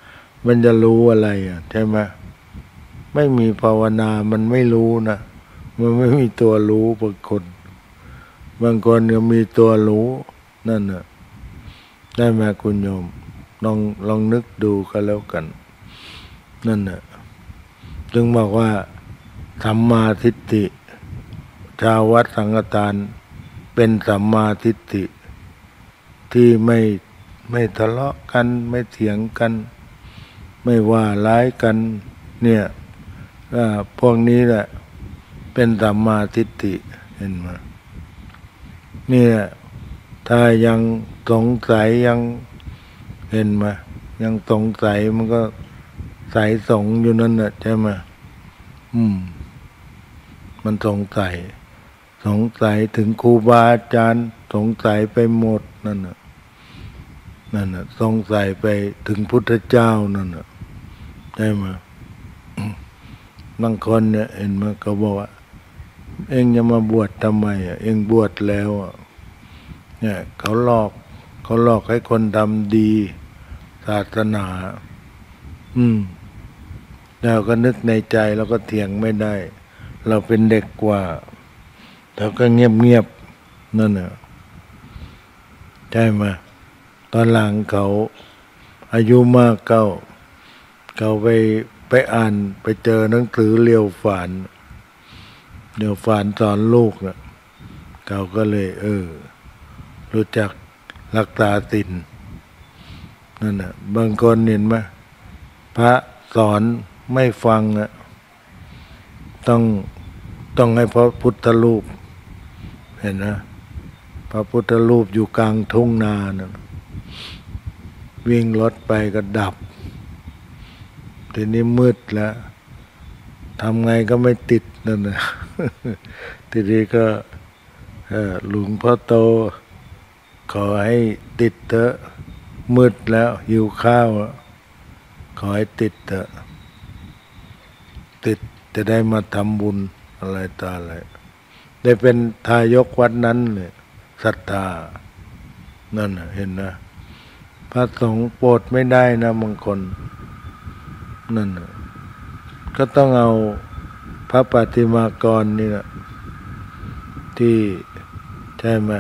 มันจะรู้อะไรอ่ะใช่ไหมไม่มีภาวนามันไม่รู้นะมันไม่มีตัวรู้บางคนบางคนก็มีตัวรู้นั่นน่ะได้ไหมคุณโยมลองลองนึกดูก็แล้วกันนั่นน่ะจึงบอกว่าสัมมาทิฏฐิชาววัดสังฆทานเป็นสัมมาทิฏฐิที่ไม่ไม่ทะเลาะกันไม่เถียงกันไม่ว่าร้ายกันเนี่ยพวกนี้แหละเป็นสัมมาทิฏฐิเห็นไหมนี่แหละถ้ายังสงสัยยังเห็นไหมยังสงสัยมันก็ใส่สงอยู่นั่นแหละใช่ไหมอืมมันสงสัยสงสัยถึงครูบาอาจารย์สงสัยไปหมดนั่นน่ะนั่นน่ะสงสัยไปถึงพุทธเจ้านั่นน่ะใช่ไหมบางคนเนี่ยเห็นไหมเขาบอกว่าเอ็งจะมาบวชทำไมอ่ะเอ็งบวชแล้วอ่ะเนี่ยเขาหลอกเขาหลอกให้คนทำดีศาสนาอืมแล้วก็นึกในใจแล้วก็เถียงไม่ได้เราเป็นเด็กกว่าเราก็เงียบเงียบนั่นน่ะใช่ไหมตอนหลังเขาอายุมากเก้าเขาไปไปอ่านไปเจอหนังสือเลียวฝานเลียวฝานสอนลูกนะเขาก็เลยเออรู้จักรักษาศีลนั่นน่ะบางคนเห็นไหมพระสอนไม่ฟังอ่ะต้องต้องให้พระพุทธรูปเห็นนะพระพุทธรูปอยู่กลางทุ่งนานะวิ่งรถไปก็ดับทีนี้มืดแล้วทำไงก็ไม่ติดนั่นนะ ทีนี้ก็หลวงพ่อโตขอให้ติดเถอะมืดแล้วหิวข้าวขอให้ติดเถอะติดจะได้มาทำบุญอะไรต่ออะไรได้เป็นทายกวัดนั้นเลยศรัทธานั่นนะเห็นนะพระสงฆ์โปรดไม่ได้นะบางคนนั่นนะก็ต้องเอาพระปฏิมากรนี่นะที่ใช่ไหม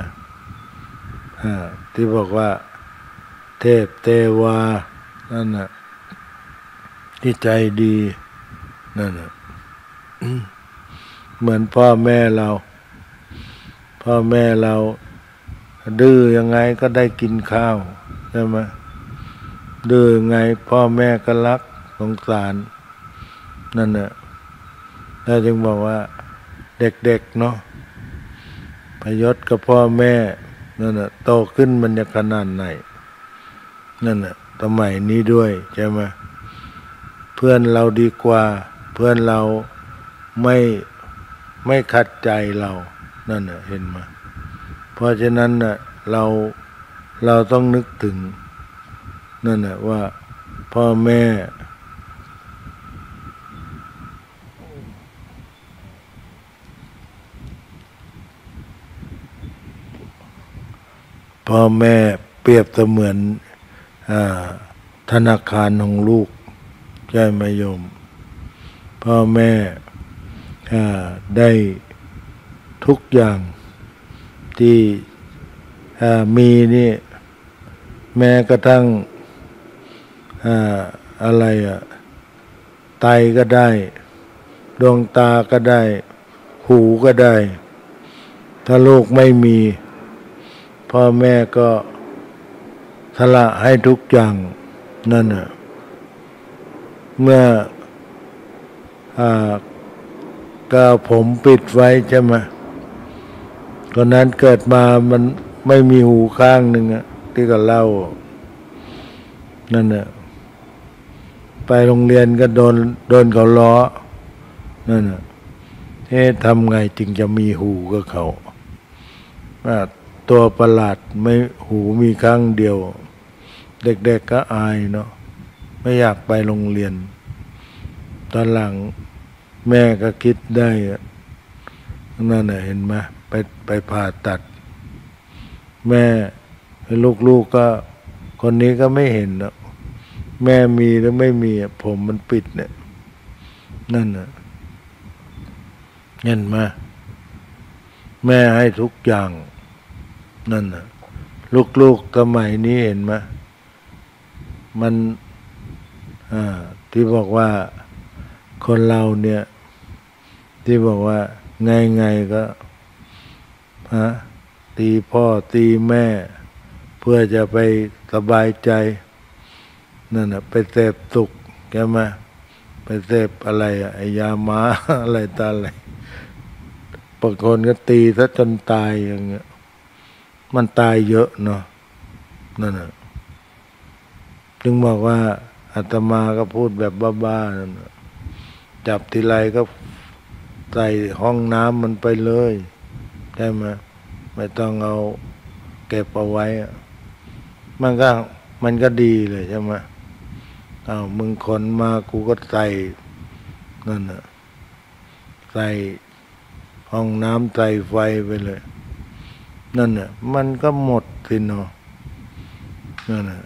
ที่บอกว่าเทพเทวานั่นนะที่ใจดีนั่นนะเหมือนพ่อแม่เราพ่อแม่เราดื้อยังไงก็ได้กินข้าวใช่ไหมดื้อยังไงพ่อแม่ก็รักสงสารนั่นน่ะแล้วจึงบอกว่าเด็กๆเนาะพยศกับพ่อแม่นั่นน่ะโตขึ้นมันจะขนาดไหนนั่นน่ะสมัยนี้ด้วยใช่ไหมเพื่อนเราดีกว่าเพื่อนเราไม่ไม่ขัดใจเรานั่นน่ะเห็นไหมเพราะฉะนั้นน่ะเราเราต้องนึกถึงนั่นน่ะว่าพ่อแม่พ่อแม่เปรียบเสมือนธนาคารของลูกใช่ไหมโยมพ่อแม่ได้ทุกอย่างที่มีนี่แม้กระทั่งอะไรอะไตก็ได้ดวงตาก็ได้หูก็ได้ถ้าลูกไม่มีพ่อแม่ก็สละให้ทุกอย่างนั่นน่ะเมื่อก็ผมปิดไว้ใช่ไหมตอนนั้นเกิดมามันไม่มีหูข้างหนึ่งอะที่ก็เล่านั่นน่ะไปโรงเรียนก็โดนโดนเขาล้อนั่นน่ะเอ๊ะทำไงจึงจะมีหูกับเขาตัวประหลาดไม่หูมีข้างเดียวเด็กๆก็อายเนาะไม่อยากไปโรงเรียนตอนหลังแม่ก็คิดได้นั่นน่ะเห็นไหมไปไปผ่าตัดแม่ลูกๆ ก็คนนี้ก็ไม่เห็นเนาะแม่มีหรือไม่มีผมมันปิดเนี่ยนั่นน่ะเห็นไหมแม่ให้ทุกอย่างนั่นน่ะลูกๆสมัยนี้เห็นไหมมันอ่าที่บอกว่าคนเราเนี่ยที่บอกว่าไงไงก็ฮะตีพ่อตีแม่เพื่อจะไปสบายใจนั่นน่ะไปเสพสุขแกมาไปเสพอะไรอะไอยาม้า อะไรตาอะไรบางคนก็ตีซะจนตายอย่างเงี้ยมันตายเยอะเนาะนั่นน่ะจึงบอกว่าอาตมาก็พูดแบบบ้าๆนั่นน่ะจับทีไรก็ใส่ห้องน้ำมันไปเลยใช่ไหมไม่ต้องเอาเก็บเอาไว้มันก็มันก็ดีเลยใช่ไหมอ้าวมึงขนมากูก็ใส่นั่นน่ะใส่ห้องน้ำใส่ไฟไปเลยนั่นน่ะมันก็หมดสิเนาะนั่นน่ะ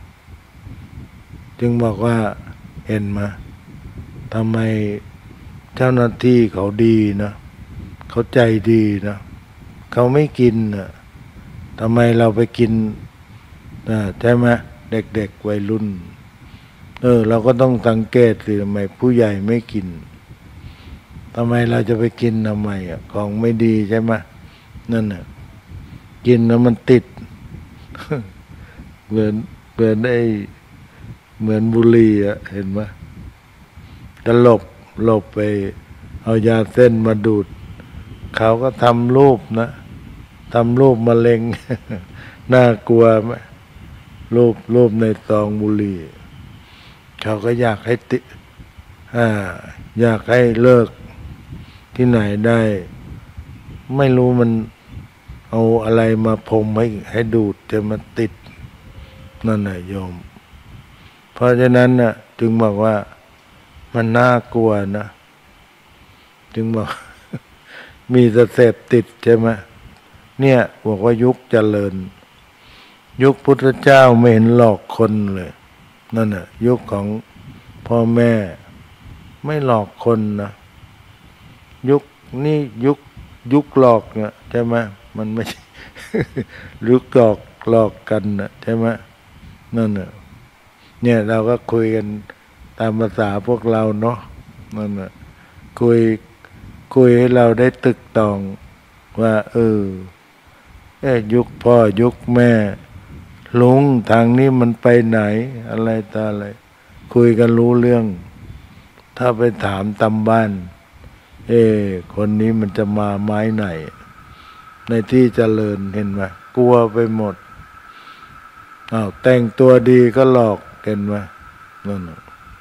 จึงบอกว่าเห็นมาทำไมเจ้าหน้าที่เขาดีนะเขาใจดีนะเขาไม่กินนะทำไมเราไปกินนะใช่ไหมเด็กๆวัยรุ่นเออเราก็ต้องสังเกตสิทำไมผู้ใหญ่ไม่กินทำไมเราจะไปกินทำไมอ่ะของไม่ดีใช่ไหมนั่นน่ะกินแล้วมันติด เหมือนเหมือนไอ้เหมือนบุหรี่อ่ะเห็นไหมจะหลบหลบไปเอายาเส้นมาดูดเขาก็ทำรูปนะทำรูปมะเร็ง น่ากลัวไหมรูปรูปในซองบุหรี่เขาก็อยากให้ติอ่าอยากให้เลิกที่ไหนได้ไม่รู้มันเอาอะไรมาพรมให้ให้ดูดจะมาติดนั่นน่ะโยมเพราะฉะนั้นน่ะจึงบอกว่ามันน่ากลัวนะจึงบอก มีแต่เสพติดใช่ไหมเนี่ยบอกว่ายุคเจริญยุคพุทธเจ้าไม่เห็นหลอกคนเลยนั่นน่ะยุคของพ่อแม่ไม่หลอกคนนะยุคนี่ยุคยุคหลอกเนี่ยใช่ไหมมันไม่ใช่ ยุคหลอกหลอกกันนะใช่ไหมนั่นน่ะเนี่ยเราก็คุยกันตามภาษาพวกเราเนาะนั่นน่ะคุยคุยให้เราได้ตึกตองว่าเออเอ้ยุคพ่อยุคแม่ลุงทางนี้มันไปไหนอะไรตาอะไรคุยกันรู้เรื่องถ้าไปถามตำบ้านเอ้คนนี้มันจะมาไม้ไหนในที่เจริญเห็นไหมกลัวไปหมดอ้าวแต่งตัวดีก็หลอกเห็นไหมนั่นน่ะ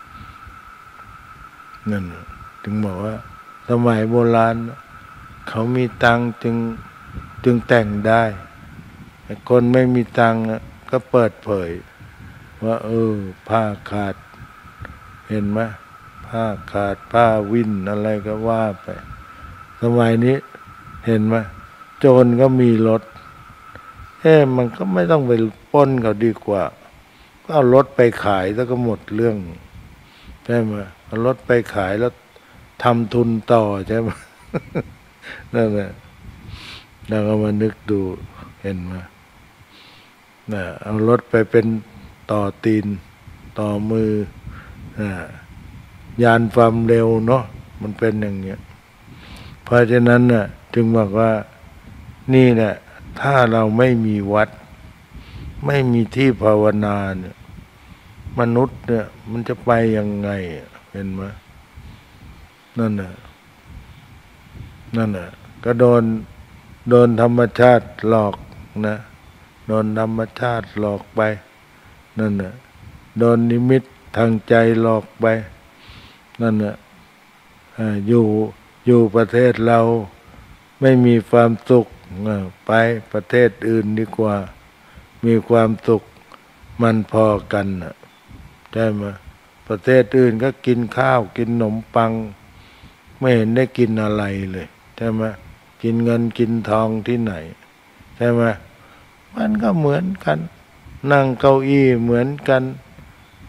นั่นน่ะถึงบอกว่าสมัยโบราณเขามีตังค์จึงจึงแต่งได้คนไม่มีตังค์ก็เปิดเผยว่าเออผ้าขาดเห็นไหมผ้าขาดผ้าวิ่นอะไรก็ว่าไปสมัยนี้เห็นไหมโจรก็มีรถเอ๊ะมันก็ไม่ต้องไปปล้นเขาดีกว่าก็เอารถไปขายแล้วก็หมดเรื่องใช่ไหมเอารถไปขายแล้วทำทุนต่อใช่ไหม นั่นแหละเราก็มานึกดูเห็นไหมนะเอารถไปเป็นต่อตีนต่อมือนะยานความเร็วเนาะมันเป็นอย่างเงี้ยเพราะฉะนั้นน่ะจึงบอกว่านี่แหละถ้าเราไม่มีวัดไม่มีที่ภาวนาเนี่ยมนุษย์เนี่ยมันจะไปยังไงเห็นไหมนั่นน่ะนั่นน่ะก็โดนโดนธรรมชาติหลอกนะโดนธรรมชาติหลอกไปนั่นน่ะโดนนิมิตทางใจหลอกไปนั่นน่ะอยู่อยู่ประเทศเราไม่มีความสุขไปประเทศอื่นดีกว่ามีความสุขมันพอกันน่ะใช่ไหมประเทศอื่นก็กินข้าวกินขนมปังไม่เห็นได้กินอะไรเลยใช่ไหมกินเงินกินทองที่ไหนใช่ไหมมันก็เหมือนกันนั่งเก้าอี้เหมือนกัน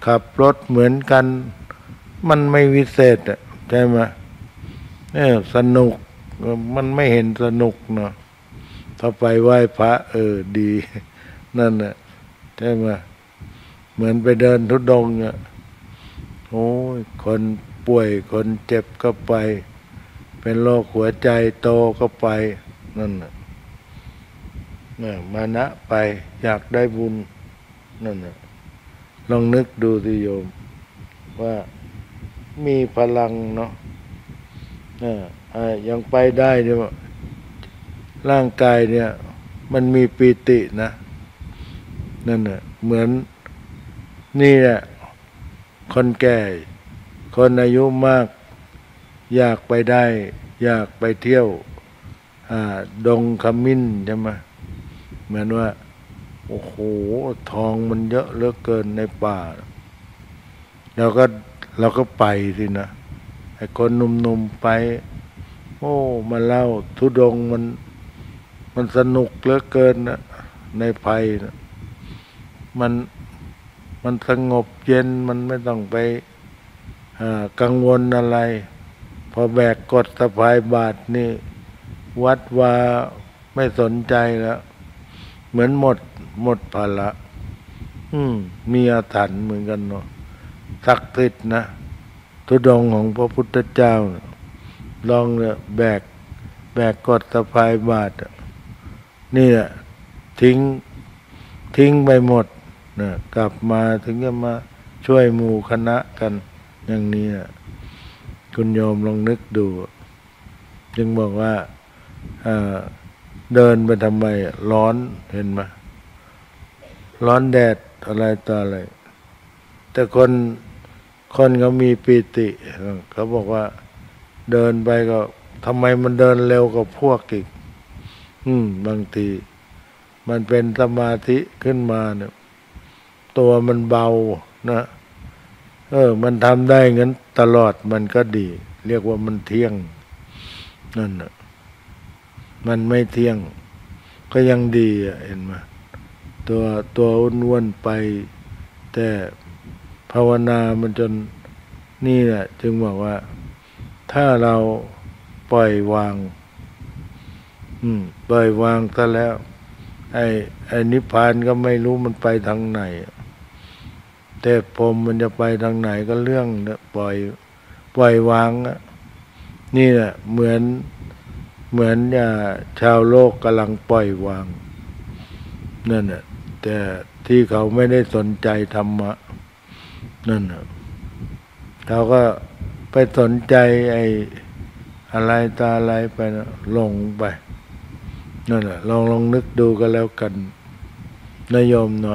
ขับรถเหมือนกัน มันไม่วิเศษอ่ะใช่ไหมเนี่ยสนุกมันไม่เห็นสนุกเนาะถ้าไปไหว้พระเออดีนั่นน่ะใช่ไหมเหมือนไปเดินธุดงค์อ่ะโอ้ยคนป่วยคนเจ็บก็ไป เป็นโรคหัวใจโตก็ไปนั่นน่ะเนี่ยมานะไปอยากได้บุญนั่นน่ะลองนึกดูสิโยมว่ามีพลังเนาะอ่ายังไปได้เนี่ยร่างกายเนี่ยมันมีปีตินะนั่นน่ะเหมือนนี่แหละคนแก่คนอายุมากอยากไปได้อยากไปเที่ยวดงขมิ้นใช่ไหมเหมือนว่าโอ้โหทองมันเยอะเหลือเกินในป่าเราก็เราก็ไปสินะไอ้คนหนุ่มๆไปโอ้มาเล่าธุดงค์มันมันสนุกเหลือเกินนะในภัยนะมันมันสงบเย็นมันไม่ต้องไปกังวลอะไรพอแบกกดสะพายบาทนี่วัดว่าไม่สนใจแล้วเหมือนหมดหมดภาระอืมมีอาถรรพ์เหมือนกันเนาะศักดิ์สิทธิ์นะธุดงค์ของพระพุทธเจ้าลองเนี่ยแบกแบกกดสะพายบาทนี่แหละทิ้งทิ้งไปหมดนะกลับมาถึงจะมาช่วยหมู่คณะกันอย่างนี้นะคุณโยมลองนึกดูจึงบอกว่าเดินไปทำไมร้อนเห็นไหมร้อนแดดอะไรต่ออะไรแต่คนคนเขามีปีติเขาบอกว่าเดินไปก็ทำไมมันเดินเร็วกว่าพวกอีกอืมบางทีมันเป็นสมาธิขึ้นมาเนี่ยตัวมันเบานะเออมันทำได้งั้นตลอดมันก็ดีเรียกว่ามันเที่ยงนั่นน่ะมันไม่เที่ยงก็ยังดีอ่ะเห็นไหมตัวตัวอ้วนๆไปแต่ภาวนามันจนนี่แหละจึงบอกว่าถ้าเราปล่อยวางอืมปล่อยวางซะแล้วไอ้ไอ้นิพพานก็ไม่รู้มันไปทางไหนแต่พรหมมันจะไปทางไหนก็เรื่องเนี่ยปล่อยปล่อยวางอ่ะนี่แหละเหมือนเหมือนอย่าชาวโลกกำลังปล่อยวางนั่นน่ะแต่ที่เขาไม่ได้สนใจธรรมะนั่นน่ะเขาก็ไปสนใจไอ้อะไรตาอะไรไปนะหลงไปนั่นแหละลองลองนึกดูกันแล้วกันนายโยมเนาะ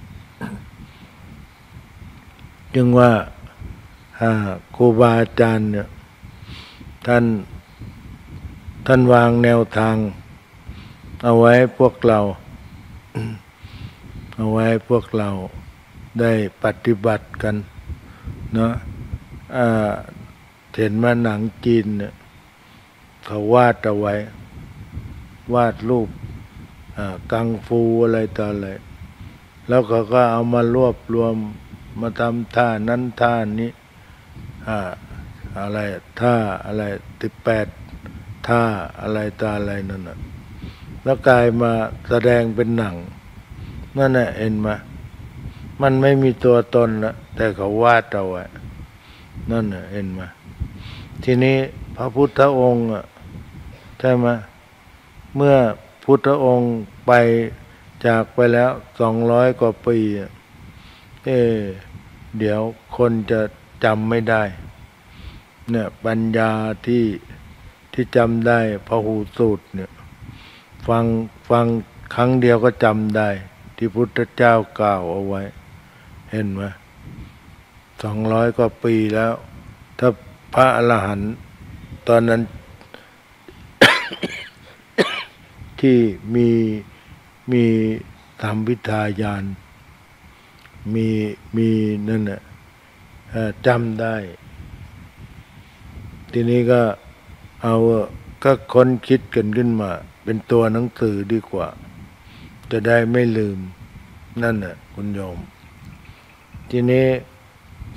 จึงว่าครูบาอาจารย์เนี่ยท่านท่านวางแนวทางเอาไว้พวกเราเอาไว้พวกเราได้ปฏิบัติกันเนาะเห็นมาหนังจีนเนี่ยเขาวาดเอาไว้วาดรูปกังฟูอะไรต่ออะไรแล้วเขาก็เอามารวบรวมมาทำท่านั้นท่านี้อะไรท่าอะไรสิบแปดท่าอะไรต่ออะไรนั่นน่ะแล้วกลายมาแสดงเป็นหนังนั่นน่ะเห็นไหมมันไม่มีตัวตนละแต่เขาวาดเอาไว้นั่นน่ะเห็นไหมทีนี้พระพุทธองค์ใช่ไหมเมื่อพุทธองค์ไปจากไปแล้วสองร้อยกว่าปีเอ๊ะเดี๋ยวคนจะจำไม่ได้เนี่ยปัญญาที่ที่จำได้พหูสูตรเนี่ยฟังฟังครั้งเดียวก็จำได้ที่พุทธเจ้ากล่าวเอาไว้เห็นไหมสองร้อยกว่าปีแล้วถ้าพระอรหันต์ตอนนั้น ที่มีมีธรรมวิทายานมีมีนั่นน่ะจำได้ทีนี้ก็เอาก็ค้นคิดกันขึ้นมาเป็นตัวหนังสือดีกว่าจะได้ไม่ลืมนั่นน่ะคุณโยมทีนี้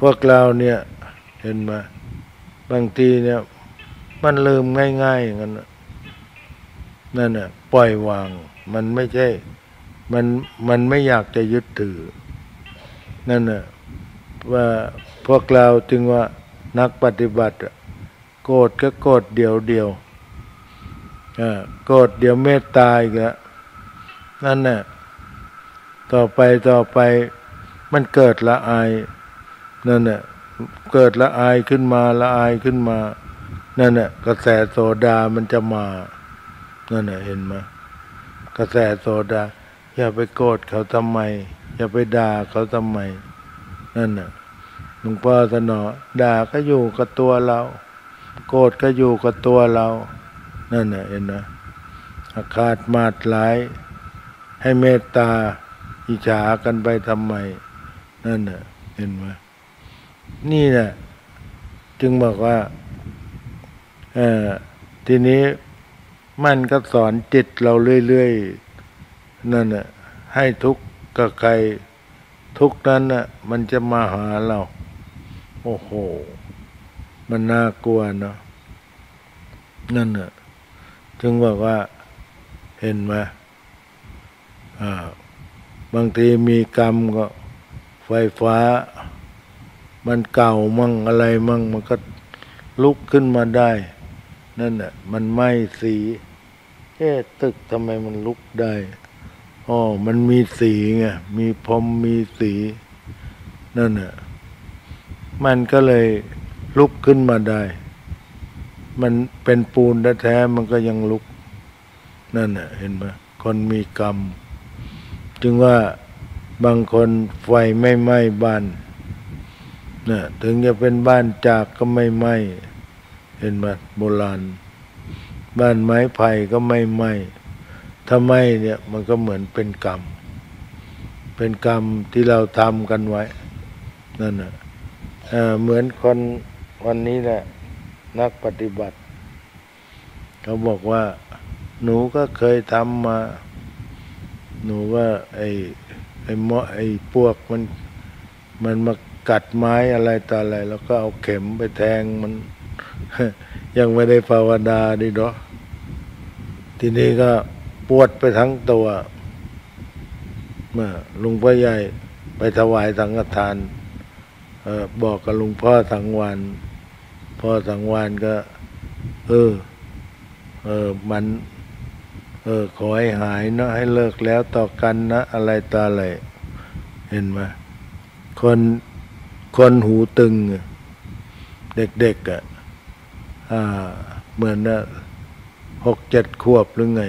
วกเราเนี่ยเห็นไหมบางทีเนี่ยมันลืมง่ายๆอย่างนั้นนั่นน่ะปล่อยวางมันไม่ใช่มันมันไม่อยากจะยึดถือนั่นน่ะว่าพวกเราจึงว่านักปฏิบัติโกรธก็โกรธเดียวเดียวอ่าโกรธเดี๋ยวเมตตาอีกแล้วนั่นน่ะต่อไปต่อไปมันเกิดละอายนั่นน่ะเกิดละอายขึ้นมาละอายขึ้นมานั่นน่ะกระแสโสดามันจะมานั่นน่ะเห็นไหมกระแสโสดาอย่าไปโกรธเขาทำไมอย่าไปด่าเขาทำไมนั่นน่ะหลวงพ่อสนอด่าก็อยู่กับตัวเราโกรธก็อยู่กับตัวเรานั่นน่ะเห็นไหมอาฆาตมาตร้ายให้เมตตาอิจฉากันไปทำไมนั่นน่ะเห็นไหมนี่แหละจึงบอกว่าเออทีนี้มันก็สอนจิตเราเรื่อยๆนั่นน่ะให้ทุกข์กับใครทุกข์นั้นน่ะมันจะมาหาเราโอ้โหมันน่ากลัวเนาะนั่นน่ะจึงบอกว่าเห็นไหมอ่าบางทีมีกรรมก็ไฟฟ้ามันเก่ามั่งอะไรมั่งมันก็ลุกขึ้นมาได้นั่นน่ะมันไหม้สีเอ๊ะตึกทำไมมันลุกได้อ๋อมันมีสีไงมีพรมมีสีนั่นน่ะมันก็เลยลุกขึ้นมาได้มันเป็นปูนแท้ๆมันก็ยังลุกนั่นน่ะเห็นไหมคนมีกรรมจึงว่าบางคนไฟไม่ไหม้บ้านน่ะถึงจะเป็นบ้านจากก็ไม่ไหม้เห็นไหมโบราณบ้านไม้ไผ่ก็ไม่ไหม้ถ้าไหม้เนี่ยมันก็เหมือนเป็นกรรมเป็นกรรมที่เราทำกันไว้นั่นน่ะเอ่อเหมือนคนวันนี้แหละนักปฏิบัติเขาบอกว่าหนูก็เคยทำมาหนูว่าไอ้ไอ้หมอไอ้พวกมันมันมากัดไม้อะไรต่ออะไรแล้วก็เอาเข็มไปแทงมัน ยังไม่ได้ภาวนาดิเนาะทีนี้ก็ปวดไปทั้งตัวเมื่อลุงพ่อใหญ่ไปถวายสังฆทานเออบอกกับลุงพ่อสังวานพ่อสังวานก็เออเออมันเออขอให้หายเนาะให้เลิกแล้วต่อกันนะอะไรต่ออะไรเห็นไหมคนคนหูตึงเด็กๆอ่ะอ่าเหมือนนะหกเจ็ดขวบหรือไง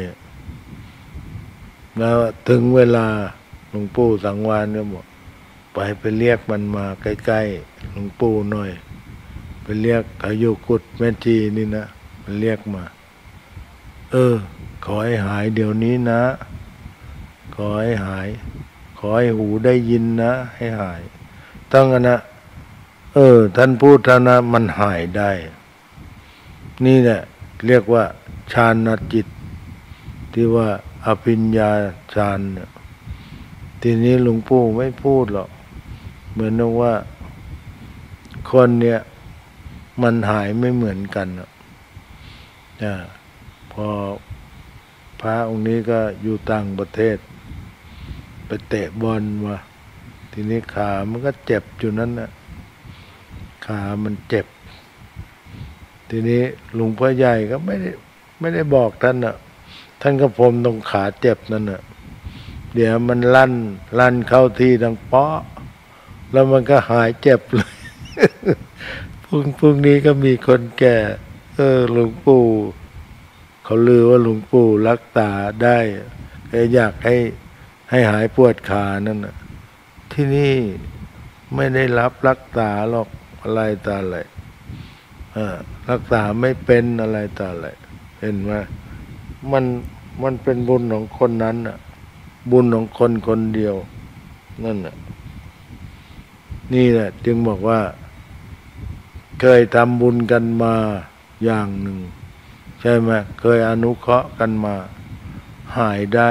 แล้วถึงเวลาหลวงปู่สังวานก็บอกไปไปเรียกมันมาใกล้ๆหลวงปู่หน่อยไปเรียกอายุกุดแม่จีนี่นะไปเรียกมาเออขอให้หายเดี๋ยวนี้นะขอให้หายขอให้หูได้ยินนะให้หายตั้งนะเออท่านพูดท่านนะมันหายได้นี่แหละเรียกว่าฌานจิตที่ว่าอภิญญาฌานทีนี้หลวงปู่ไม่พูดหรอกเหมือนว่าคนเนี่ยมันหายไม่เหมือนกันอ่ะพอพระองค์นี้ก็อยู่ต่างประเทศไปเตะบอลมาทีนี้ขามันก็เจ็บอยู่นั้นน่ะขามันเจ็บทีนี้หลวงพ่อใหญ่ก็ไม่ได้ไม่ได้บอกท่านน่ะท่านก็พรมตรงขาเจ็บนั่นน่ะเดี๋ยวมันลั่นลั่นเข้าที่ดังเปาะแล้วมันก็หายเจ็บเลย พรุ่งพรุ่งนี้ก็มีคนแก่เออหลวงปู่เขาลือว่าหลวงปู่รักษาได้ก็อยากให้ให้หายปวดขานั่นน่ะที่นี่ไม่ได้รับรักษาหรอกอะไรต่ออะไรเออรักษาไม่เป็นอะไรต่ออะไรเห็นไหมมันมันเป็นบุญของคนนั้นน่ะบุญของคนคนเดียวนั่นน่ะนี่แหละจึงบอกว่าเคยทำบุญกันมาอย่างหนึ่งใช่ไหมเคยอนุเคราะห์กันมาหายได้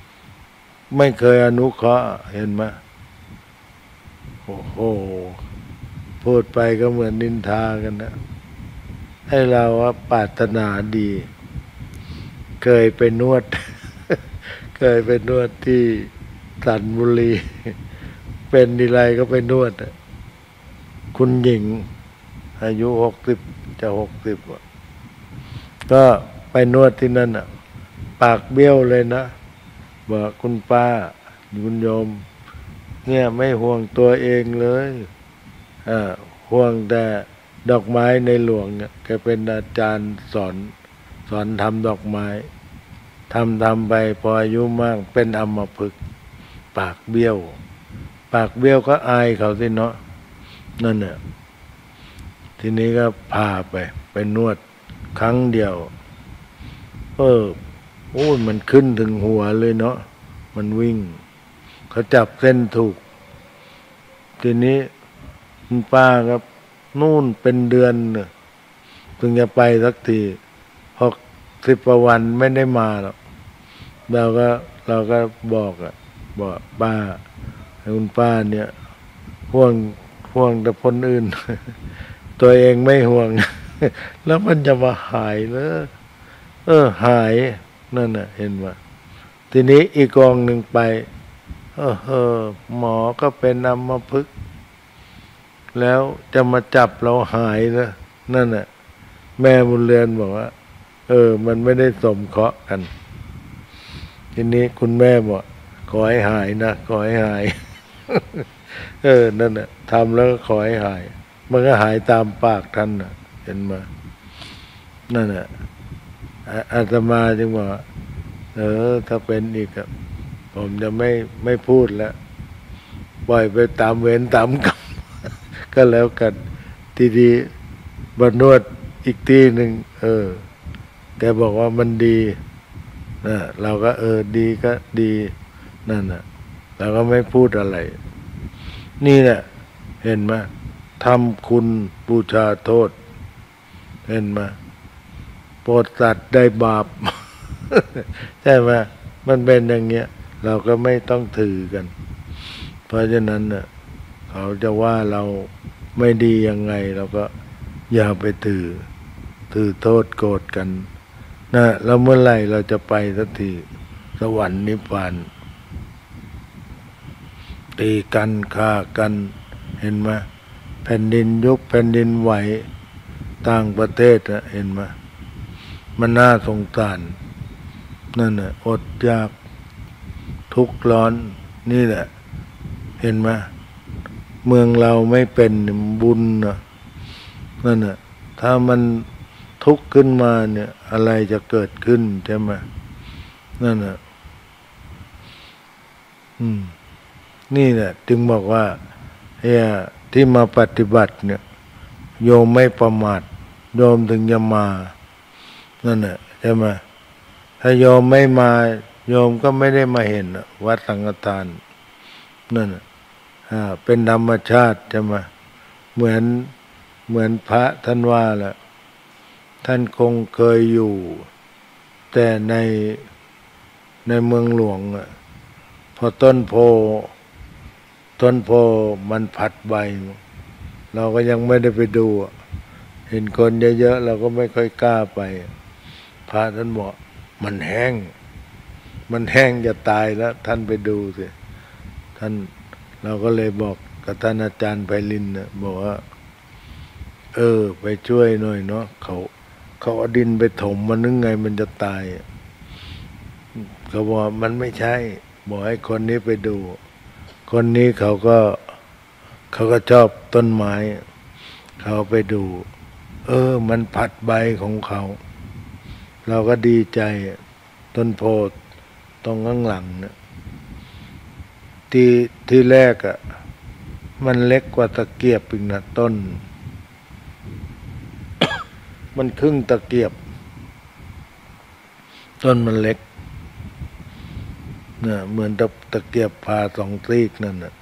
ไม่เคยอนุเคราะห์เห็นไหมโอ้โหพูดไปก็เหมือนนินทากันนะให้เราว่าปรารถนาดี เคยไปนวด เคยไปนวดที่สันบุรี เป็นดีไรก็ไปนวดคุณหญิงอายุหกสิบจะหกสิบก็ไปนวดที่นั่นอ่ะปากเบี้ยวเลยนะบอกคุณป้าคุณโยมเนี่ยไม่ห่วงตัวเองเลยอ่าห่วงแต่ดอกไม้ในหลวงเนี่ยแกเป็นอาจารย์สอนสอนทำดอกไม้ทำทำไปพออายุมากเป็นอัมพฤกษ์ปากเบี้ยวปากเบี้ยวก็อายเขาสิเนาะนั่นเนี่ยทีนี้ก็พาไปไปนวดครั้งเดียวเออโอ้ยมันขึ้นถึงหัวเลยเนาะมันวิ่งเขาจับเส้นถูกทีนี้คุณป้าครับนู่นเป็นเดือนเนี่ยเพิ่งจะไปสักทีพอสิบประวันไม่ได้มาหรอกเราก็เราก็บอกอะบอกป้าคุณป้าเนี่ยห่วงห่วงแต่คนอื่น ตัวเองไม่ห่วง แล้วมันจะมาหายเลยเออหายนั่นน่ะเห็นว่าทีนี้อีกกองหนึ่งไปเออเออหมอก็เป็นอัมพฤกษ์แล้วจะมาจับเราหายแล้วนั่นน่ะแม่บุญเรือนบอกว่าเออมันไม่ได้สมเคราะห์กันทีนี้คุณแม่บอกขอให้หายนะขอให้หาย เออนั่นน่ะทำแล้วก็ขอให้หายมันก็หายตามปากท่านน่ะเห็นมานั่นน่ะอาตมาจึงบอกเออถ้าเป็นอีกอะผมจะไม่ไม่พูดแล้วปล่อยไปตามเวรตามกรรม ก็แล้วกันทีดีบนวดอีกทีหนึ่งเออแกบอกว่ามันดีนะเราก็เออดีก็ดีนั่นน่ะเราก็ไม่พูดอะไร นี่แหละเห็นไหมทำคุณบูชาโทษเห็นไหมโปรดสัตว์ได้บาป ใช่ไหมมันเป็นอย่างเงี้ยเราก็ไม่ต้องถือกันเพราะฉะนั้นน่ะเขาจะว่าเราไม่ดียังไงเราก็อย่าไปถือถือโทษโกรธกันนะแล้วเมื่อไหร่เราจะไปสักทีสวรรค์นิพพานตีกันฆ่ากันเห็นไหมแผ่นดินยุบแผ่นดินไหวต่างประเทศนะเห็นไหมมันน่าสงสารนั่นน่ะอดอยากทุกข์ร้อนนี่แหละเห็นไหมเมืองเราไม่เป็นบุญนะนั่นน่ะถ้ามันทุกข์ขึ้นมาเนี่ยอะไรจะเกิดขึ้นใช่ไหมนั่นน่ะอืมนี่แหละจึงบอกว่าเฮียที่มาปฏิบัติเนี่ยโยมไม่ประมาทโยมถึงจะมานั่นแหละใช่ไหมถ้าโยมไม่มาโยมก็ไม่ได้มาเห็นวัดสังฆทานนั่นอ่าเป็นธรรมชาติใช่ไหมเหมือนเหมือนพระท่านว่าแหละท่านคงเคยอยู่แต่ในในเมืองหลวงอ่ะพอต้นโพต้นโพมันผัดใบเราก็ยังไม่ได้ไปดูเห็นคนเยอะๆเราก็ไม่ค่อยกล้าไปพระท่านบอกมันแห้งมันแห้งจะตายแล้วท่านไปดูสิท่านเราก็เลยบอกกับท่านอาจารย์ไพลินนะบอกว่าเออไปช่วยหน่อยเนาะเขาเขาเอาดินไปถมมันนึกไงมันจะตายเขาบอกมันไม่ใช่บอกให้คนนี้ไปดูคนนี้เขาก็เขาก็ชอบต้นไม้เขาไปดูเออมันผัดใบของเขาเราก็ดีใจต้นโพธิ์ตรงข้างหลังเนี่ยที่ที่แรกอ่ะมันเล็กกว่าตะเกียบอีกนะต้น มันครึ่งตะเกียบต้นมันเล็กเนี่ยเหมือนตะตะเกียบพาสองซีกนั่นน่ะ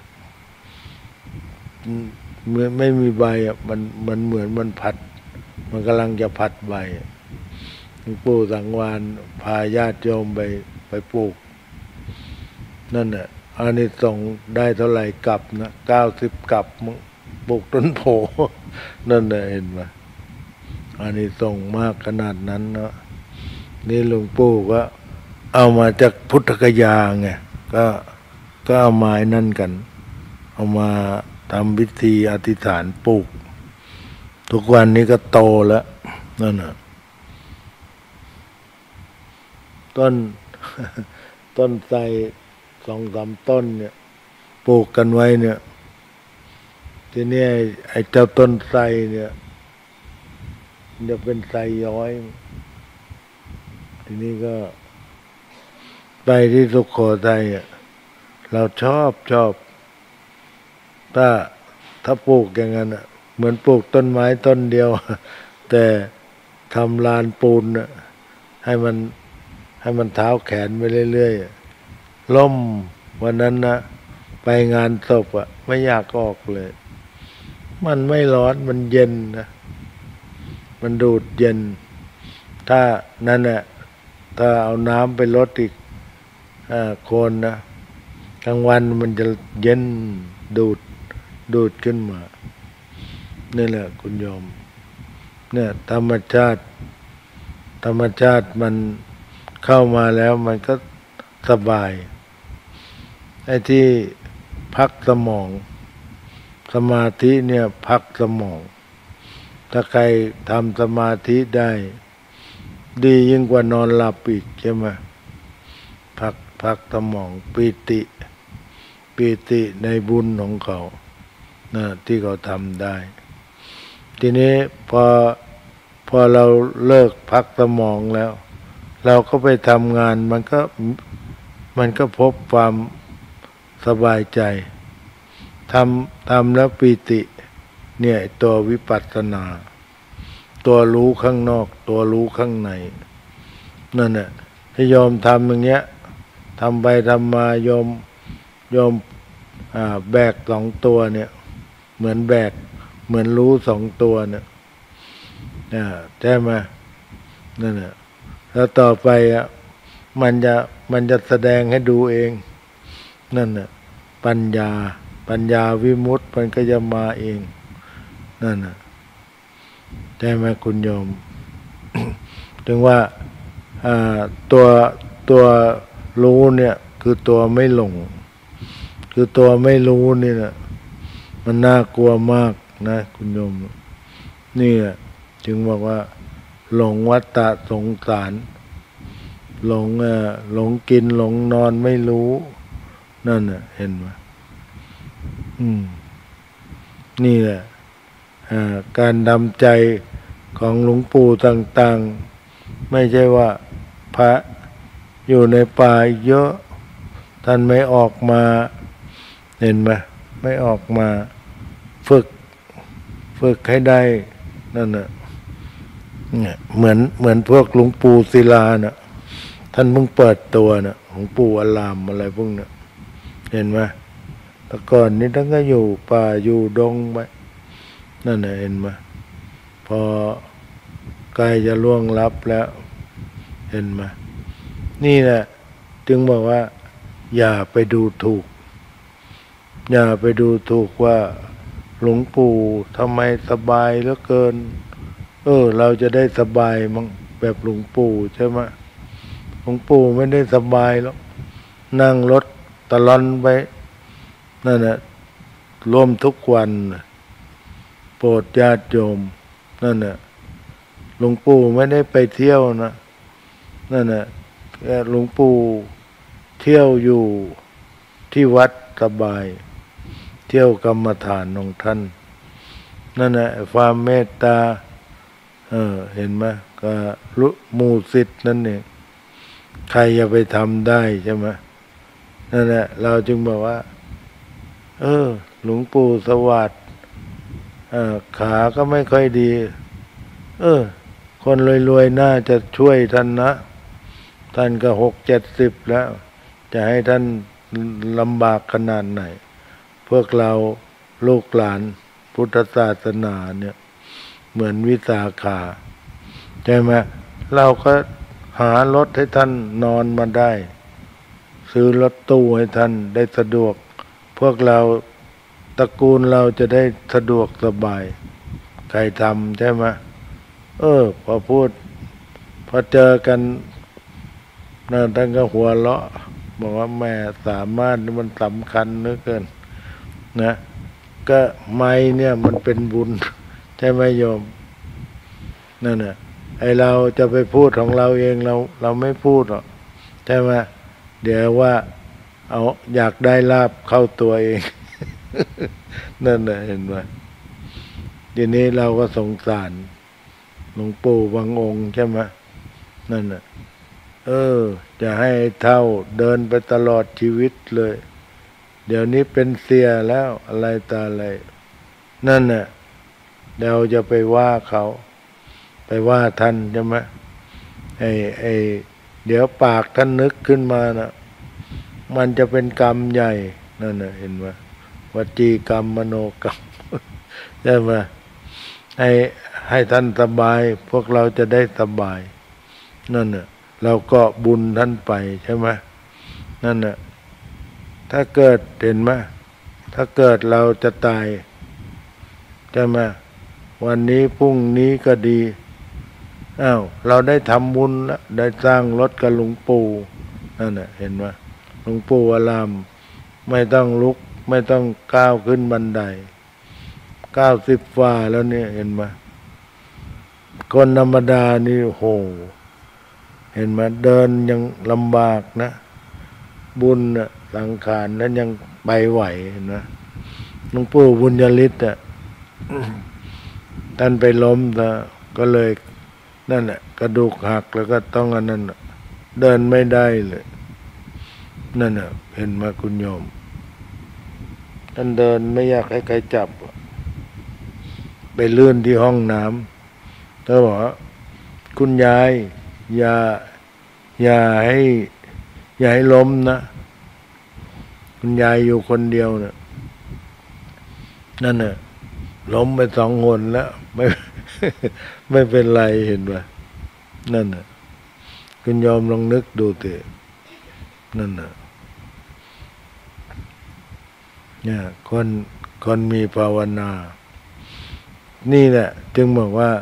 เมื่อไม่มีใบอ่ะมันมันเหมือนมันผัดมันกำลังจะผัดใบหลวงปู่สังวานพาญาติโยมไปไปปลูกนั่นน่ะอานิสงส์ได้เท่าไหร่กลับนะเก้าสิบกลับมั้งปลูกต้นโพนั่นแหละเห็นไหมอันนี้ส่งมากขนาดนั้นเนาะนี่หลวงปู่ก็เอามาจากพุทธกยาไงก็ก็เอาไม้นั่นกันเอามาทำพิธีอธิษฐานปลูกทุกวันนี้ก็โตแล้วนั่นน่ะต้น ต้นไทรสองสามต้นเนี่ยปลูกกันไว้เนี่ยทีนี้ไอ้เจ้าต้นไทรเนี่ยจะเป็นไทรย้อยทีนี้ก็ไปที่สุโขทัยอ่ะเราชอบชอบถ้าถ้าปลูกอย่างนั้นอ่ะเหมือนปลูกต้นไม้ต้นเดียวแต่ทำลานปูนอ่ะให้มันให้มันเท้าแขนไปเรื่อยๆล่มวันนั้นนะไปงานศพอ่ะไม่อยากออกเลยมันไม่ร้อนมันเย็นนะมันดูดเย็นถ้านั่นแหละถ้าเอาน้ำไปลดอีกอ่าโคนนะกลางวันมันจะเย็นดูดดูดขึ้นมานี่แหละคุณโยมเนี่ยธรรมชาติธรรมชาติมันเข้ามาแล้วมันก็สบายไอ้ที่พักสมองสมาธิเนี่ยพักสมองถ้าใครทำสมาธิได้ดียิ่งกว่านอนหลับอีกใช่ไหมพักพักสมองปีติปีติในบุญของเขานะที่เขาทำได้ทีนี้พอพอเราเลิกพักสมองแล้วเราก็ไปทำงานมันก็มันก็พบความสบายใจทำทำแล้วปีติเนี่ยตัววิปัสสนาตัวรู้ข้างนอกตัวรู้ข้างในนั่นแหละถ้ายอมทำอย่างเงี้ยทำไปทำมายอมยอมอ่าแบกสองตัวเนี่ยเหมือนแบกเหมือนรู้สองตัวเนี่ยนะใช่ไหมนั่นแหละแล้วต่อไปอ่ะมันจะมันจะแสดงให้ดูเองนั่นน่ะปัญญาปัญญาวิมุตติมันก็จะมาเองนั่นน่ะใช่ไหมคุณโยม ถึงว่าตัวตัวรู้เนี่ยคือตัวไม่หลงคือตัวไม่รู้นี่นะมันน่ากลัวมากนะคุณโยมนี่แหละจึงบอกว่าหลงวัฏฏะสงสารหลงเอ่อหลงกินหลงนอนไม่รู้นั่นน่ะเห็นไหมอืมนี่แหละการดำใจของหลวงปู่ต่างๆไม่ใช่ว่าพระอยู่ในป่าเยอะท่านไม่ออกมาเห็นไหมไม่ออกมาฝึกฝึกให้ได้นั่นน่ะเนี่ยเหมือนเหมือนพวกหลวงปู่ศิลาน่ะท่านเพิ่งเปิดตัวน่ะหลวงปู่อารามอะไรพวกนี้เห็นไหมแต่ก่อนนี้ท่านก็อยู่ป่าอยู่ดงไปนั่นน่ะเห็นไหมพอใกล้จะล่วงลับแล้วเห็นไหมนี่แหละจึงบอกว่าอย่าไปดูถูกอย่าไปดูถูกว่าหลวงปู่ทำไมสบายเหลือเกินเออเราจะได้สบายมั้งแบบหลวงปู่ใช่ไหมหลวงปู่ไม่ได้สบายหรอกนั่งรถตะลอนไปนั่นแหละร่วมทุกวันโปรดญาติโยมนั่นแหละหลวงปู่ไม่ได้ไปเที่ยวนะนั่นแหละหลวงปู่เที่ยวอยู่ที่วัดสบายเที่ยวกรรมฐานของท่านนั่นแหละความเมตตาเออเห็นไหมก็รู้หมู่สิทธิ์นั่นเองใครจะไปทำได้ใช่ไหมนั่นแหละเราจึงบอกว่าเออหลวงปู่สวัสดิ์ขาก็ไม่ค่อยดีเออคนรวยๆน่าจะช่วยท่านนะท่านก็หกเจ็ดสิบแล้วจะให้ท่านลำบากขนาดไหนพวกเราลูกหลานพุทธศาสนาเนี่ยเหมือนวิสาขาใช่ไหมเราก็หารถให้ท่านนอนมาได้ซื้อรถตู้ให้ท่านได้สะดวกพวกเราตระกูลเราจะได้สะดวกสบายใครทำใช่ไหมเออพอพูดพอเจอกันนั่นท่านก็หัวเราะบอกว่าแม่สามารถนี่มันสำคัญเหลือเกินนะก็ไม่เนี่ยมันเป็นบุญใช่ไหมโยมนั่นน่ะไอเราจะไปพูดของเราเองเราเราไม่พูดหรอกใช่ไหมเดี๋ยวว่าเอาอยากได้ลาบเข้าตัวเอง นั่นน่ะเห็นไหมทีนี้เราก็สงสารหลวงปู่บางองค์ใช่ไหมนั่นน่ะเออจะให้เท่าเดินไปตลอดชีวิตเลยเดี๋ยวนี้เป็นเสียแล้วอะไรตาอะไรนั่นน่ะเราจะไปว่าเขาไปว่าท่านใช่ไหมไอ้ไอ้เดี๋ยวปากท่านนึกขึ้นมานะมันจะเป็นกรรมใหญ่นั่นน่ะเห็นไหมวจีกรรมมโนกรรม ใช่ไหมให้ให้ท่านสบายพวกเราจะได้สบายนั่นน่ะเราก็บุญท่านไปใช่ไหมนั่นน่ะถ้าเกิดเห็นไหมถ้าเกิดเราจะตายใช่ไหมวันนี้พรุ่งนี้ก็ดีอ้าวเราได้ทำบุญแล้วได้สร้างรถกับหลวงปู่นั่นน่ะเห็นไหมหลวงปู่อารามไม่ต้องลุกไม่ต้องก้าวขึ้นบันไดเก้าสิบฝ่าแล้วเนี่ยเห็นไหมคนธรรมดานี่โหเห็นไหมเดินยังลำบากนะบุญน่ะสังขารนั้นยังไปไหวเห็นไหมหลวงปู่บุญยฤทธิ์อ่ะ ท่านไปล้มนะก็เลยนั่นแหละกระดูกหักแล้วก็ต้องอันนั้นเดินไม่ได้เลยนั่นน่ะเห็นมาคุณโยมท่านเดินไม่อยากให้ใครจับไปลื่นที่ห้องน้ำท่านบอกคุณยายอย่าอย่าให้อย่าให้ล้มนะคุณยายอยู่คนเดียวนะนั่นน่ะล้มไปสองหนแล้วไม่ ไม่เป็นไรเห็นป่ะนั่นน่ะคุณยอมลองนึกดูเถอะนั่นน่ะเนี่ยคนคนมีภาวนา นี่แหละจึงบอกว่า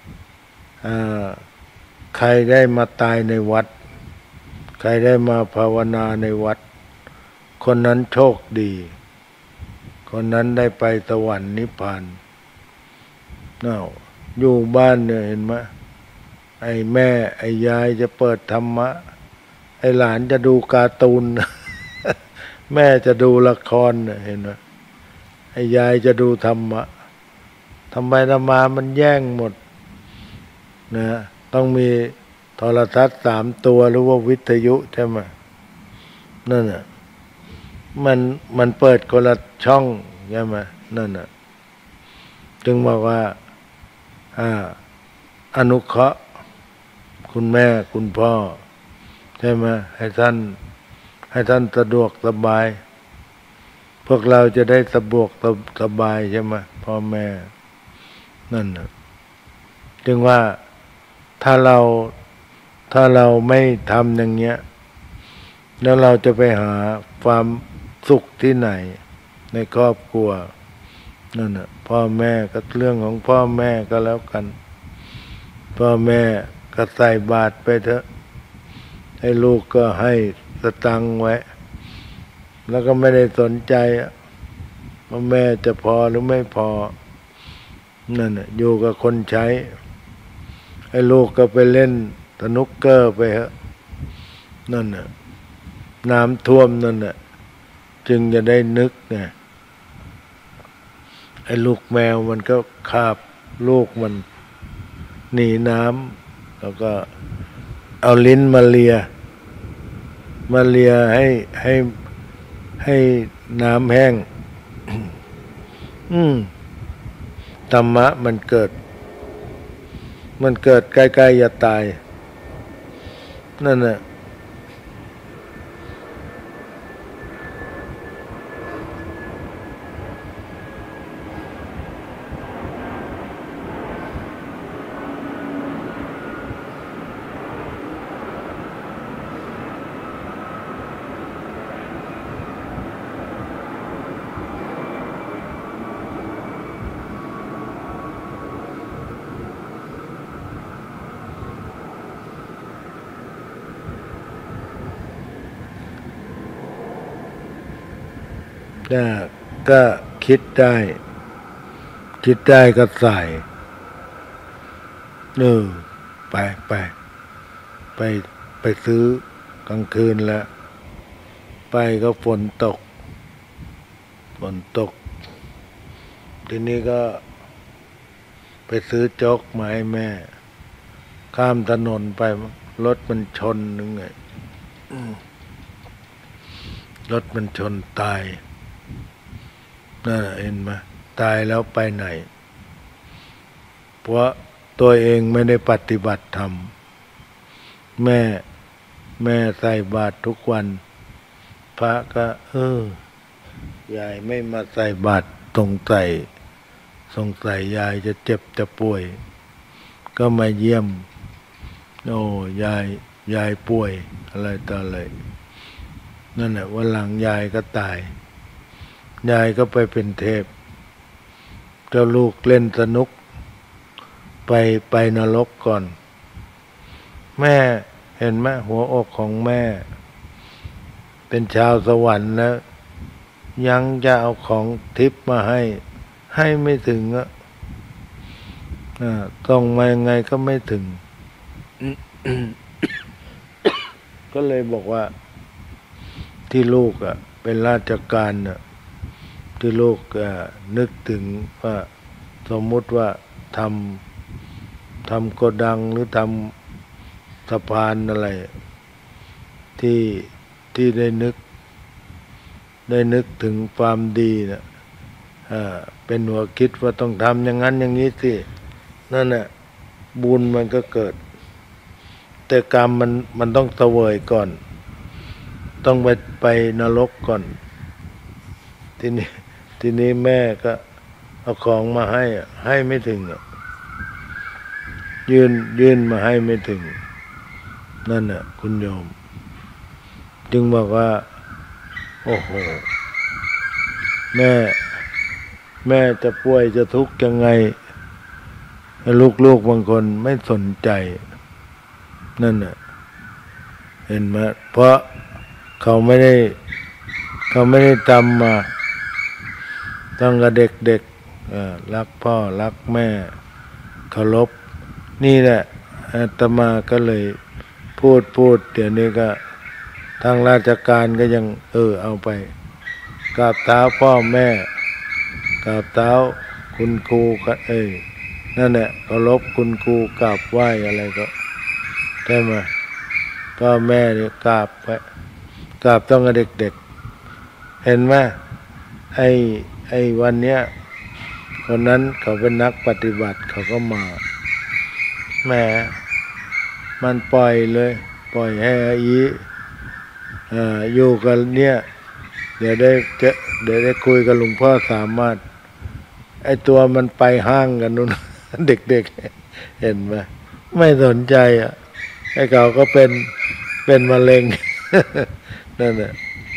ใครได้มาตายในวัดใครได้มาภาวนาในวัดคนนั้นโชคดีคนนั้นได้ไปสวรรค์นิพพานน่าอยู่บ้านเนี่ยเห็นไหมไอ้แม่ไอ้ยายจะเปิดธรรมะไอ้หลานจะดูการ์ตูน แม่จะดูละครเห็นไหมไอ้ยายจะดูธรรมะทำไมธรรมามันแย่งหมดนะต้องมีโทรทัศน์สามตัวหรือว่าวิทยุใช่ไหมนั่นน่ะมันมันเปิดคนละช่องใช่ไหมนั่นน่ะจึงบอกว่าอ่าอนุเคราะห์คุณแม่คุณพ่อใช่ไหมให้ท่านให้ท่านสะดวกสบายพวกเราจะได้สะดวกสบายใช่ไหมพ่อแม่นั่นน่ะจึงว่าถ้าเราถ้าเราไม่ทำอย่างเงี้ยแล้วเราจะไปหาความสุขที่ไหนในครอบครัวนั่นน่ะพ่อแม่ก็เรื่องของพ่อแม่ก็แล้วกันพ่อแม่ก็ใส่บาตรไปเถอะให้ลูกก็ให้สตังค์ไว้แล้วก็ไม่ได้สนใจว่าแม่จะพอหรือไม่พอนั่นน่ะอยู่กับคนใช้ให้ลูกก็ไปเล่นสนุกเกอร์ไปเถอะนั่นน่ะน้ำท่วมนั่นน่ะจึงจะได้นึกไงไอ้ลูกแมวมันก็คาบลูกมันหนีน้ำแล้วก็เอาลิ้นมาเลียมาเลียให้ให้ให้น้ำแห้ง อืมธรรมะมันเกิดมันเกิดใกล้ๆจะตายนั่นน่ะก็ก็คิดได้คิดได้ก็ใส่เออไปไปไปไปซื้อกลางคืนแล้วไปก็ฝนตกฝนตกทีนี้ก็ไปซื้อโจ๊กมาให้แม่ข้ามถนนไปรถมันชนนึงไงรถมันชนตายนั่นเห็นไหมตายแล้วไปไหนเพราะตัวเองไม่ได้ปฏิบัติธรรมแม่แม่ใส่บาตรทุกวันพระก็เออยายไม่มาใส่บาตรตรงใส่สงสัยยายจะเจ็บจะป่วยก็มาเยี่ยมโอ้ยายยายป่วยอะไรต่ออะไรนั่นแหละวันหลังยายก็ตายยายก็ไปเป็นเทพเจ้าลูกเล่นสนุกไปไปนรกก่อนแม่เห็นไหมหัวอกของแม่เป็นชาวสวรรค์แล้วยังจะเอาของทิพย์มาให้ให้ไม่ถึงอ่ะต้องมายังไงก็ไม่ถึง ก็เลยบอกว่าที่ลูกอ่ะเป็นราชการอ่ะที่ลูกอ่ะนึกถึงว่าสมมุติว่าทำทำโกดังหรือทำสะพานอะไรที่ที่ได้นึกได้นึกถึงความดีนะอ่าเป็นหัวคิดว่าต้องทำอย่างนั้นอย่างนี้สินั่นแหละบุญมันก็เกิดแต่กรรมมันมันต้องเสวยก่อนต้องไปไปนรกก่อนทีนี้ทีนี้แม่ก็เอาของมาให้ให้ไม่ถึงยื่นยื่นมาให้ไม่ถึงนั่นน่ะคุณโยมจึงบอกว่าโอ้โหแม่แม่จะป่วยจะทุกข์ยังไงลูกๆบางคนไม่สนใจนั่นน่ะเห็นไหมเพราะเขาไม่ได้เขาไม่ได้ทำมาตั้งแต่เด็กๆรักพ่อรักแม่เคารพนี่แหละอาตมาก็เลยพูดพูดเดี๋ยวนี้ก็ทางราชการก็ยังเออเอาไปกราบเท้าพ่อแม่กราบเท้าคุณครูก็เอ้ยนั่นแหละเคารพคุณครูกราบไหว้อะไรก็ใช่ไหมพ่อแม่เนี่ยกราบไปกราบต้องกับเด็กๆเห็นไหมไอ้ไอ้วันเนี้ยคนนั้นเขาเป็นนักปฏิบัติเขาก็มาแหมมันปล่อยเลยปล่อยให้อีอ่าอยู่กันเนี่ยเดี๋ยวได้จะเดี๋ยวได้คุยกับหลวงพ่อสามารถไอ้ตัวมันไปห้างกันนู่น เด็กๆเห็นไหมไม่สนใจอ่ะไอ้เขาก็เป็นเป็นมะเร็ง นั่นแหละ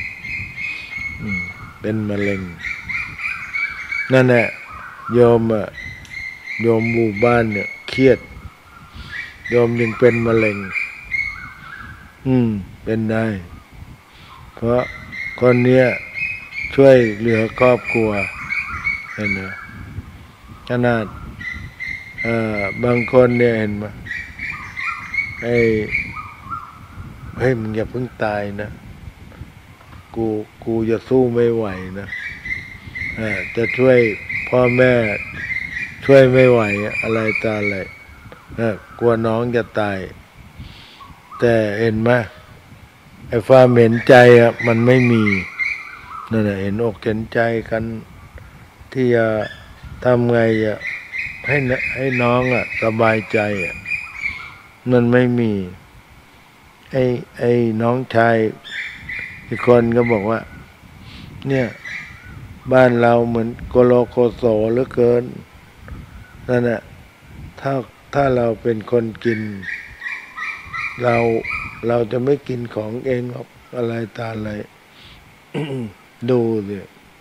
เป็นมะเร็งนั่นแหละโยมอ่ะโยมหมู่บ้านเนี่ยเครียดโยมยังเป็นมะเร็งอืมเป็นได้เพราะคนเนี้ยช่วยเหลือครอบครัวเห็นไหมขนาดเอ่อบางคนเนี่ยเห็นไหมไอ้เฮ้ยมึงอย่าเพิ่งตายนะกูกูจะสู้ไม่ไหวนะอ่าจะช่วยพ่อแม่ช่วยไม่ไหวอะไรตาอะไรนะกลัวน้องจะตายแต่เห็นไหมไอ้ความเห็นใจอ่ะมันไม่มีนั่นแหละเห็นอกเห็นใจกันที่จะทำไงอ่ะให้ให้น้องอ่ะสบายใจอ่ะมันไม่มีไอ้ไอ้น้องชายอีกคนก็บอกว่าเนี่ยบ้านเราเหมือนโกโลโกโสเหลือเกินนั่นแหละถ้าถ้าเราเป็นคนกินเราเราจะไม่กินของเองหรอกอะไรตาอะไร ดูสิ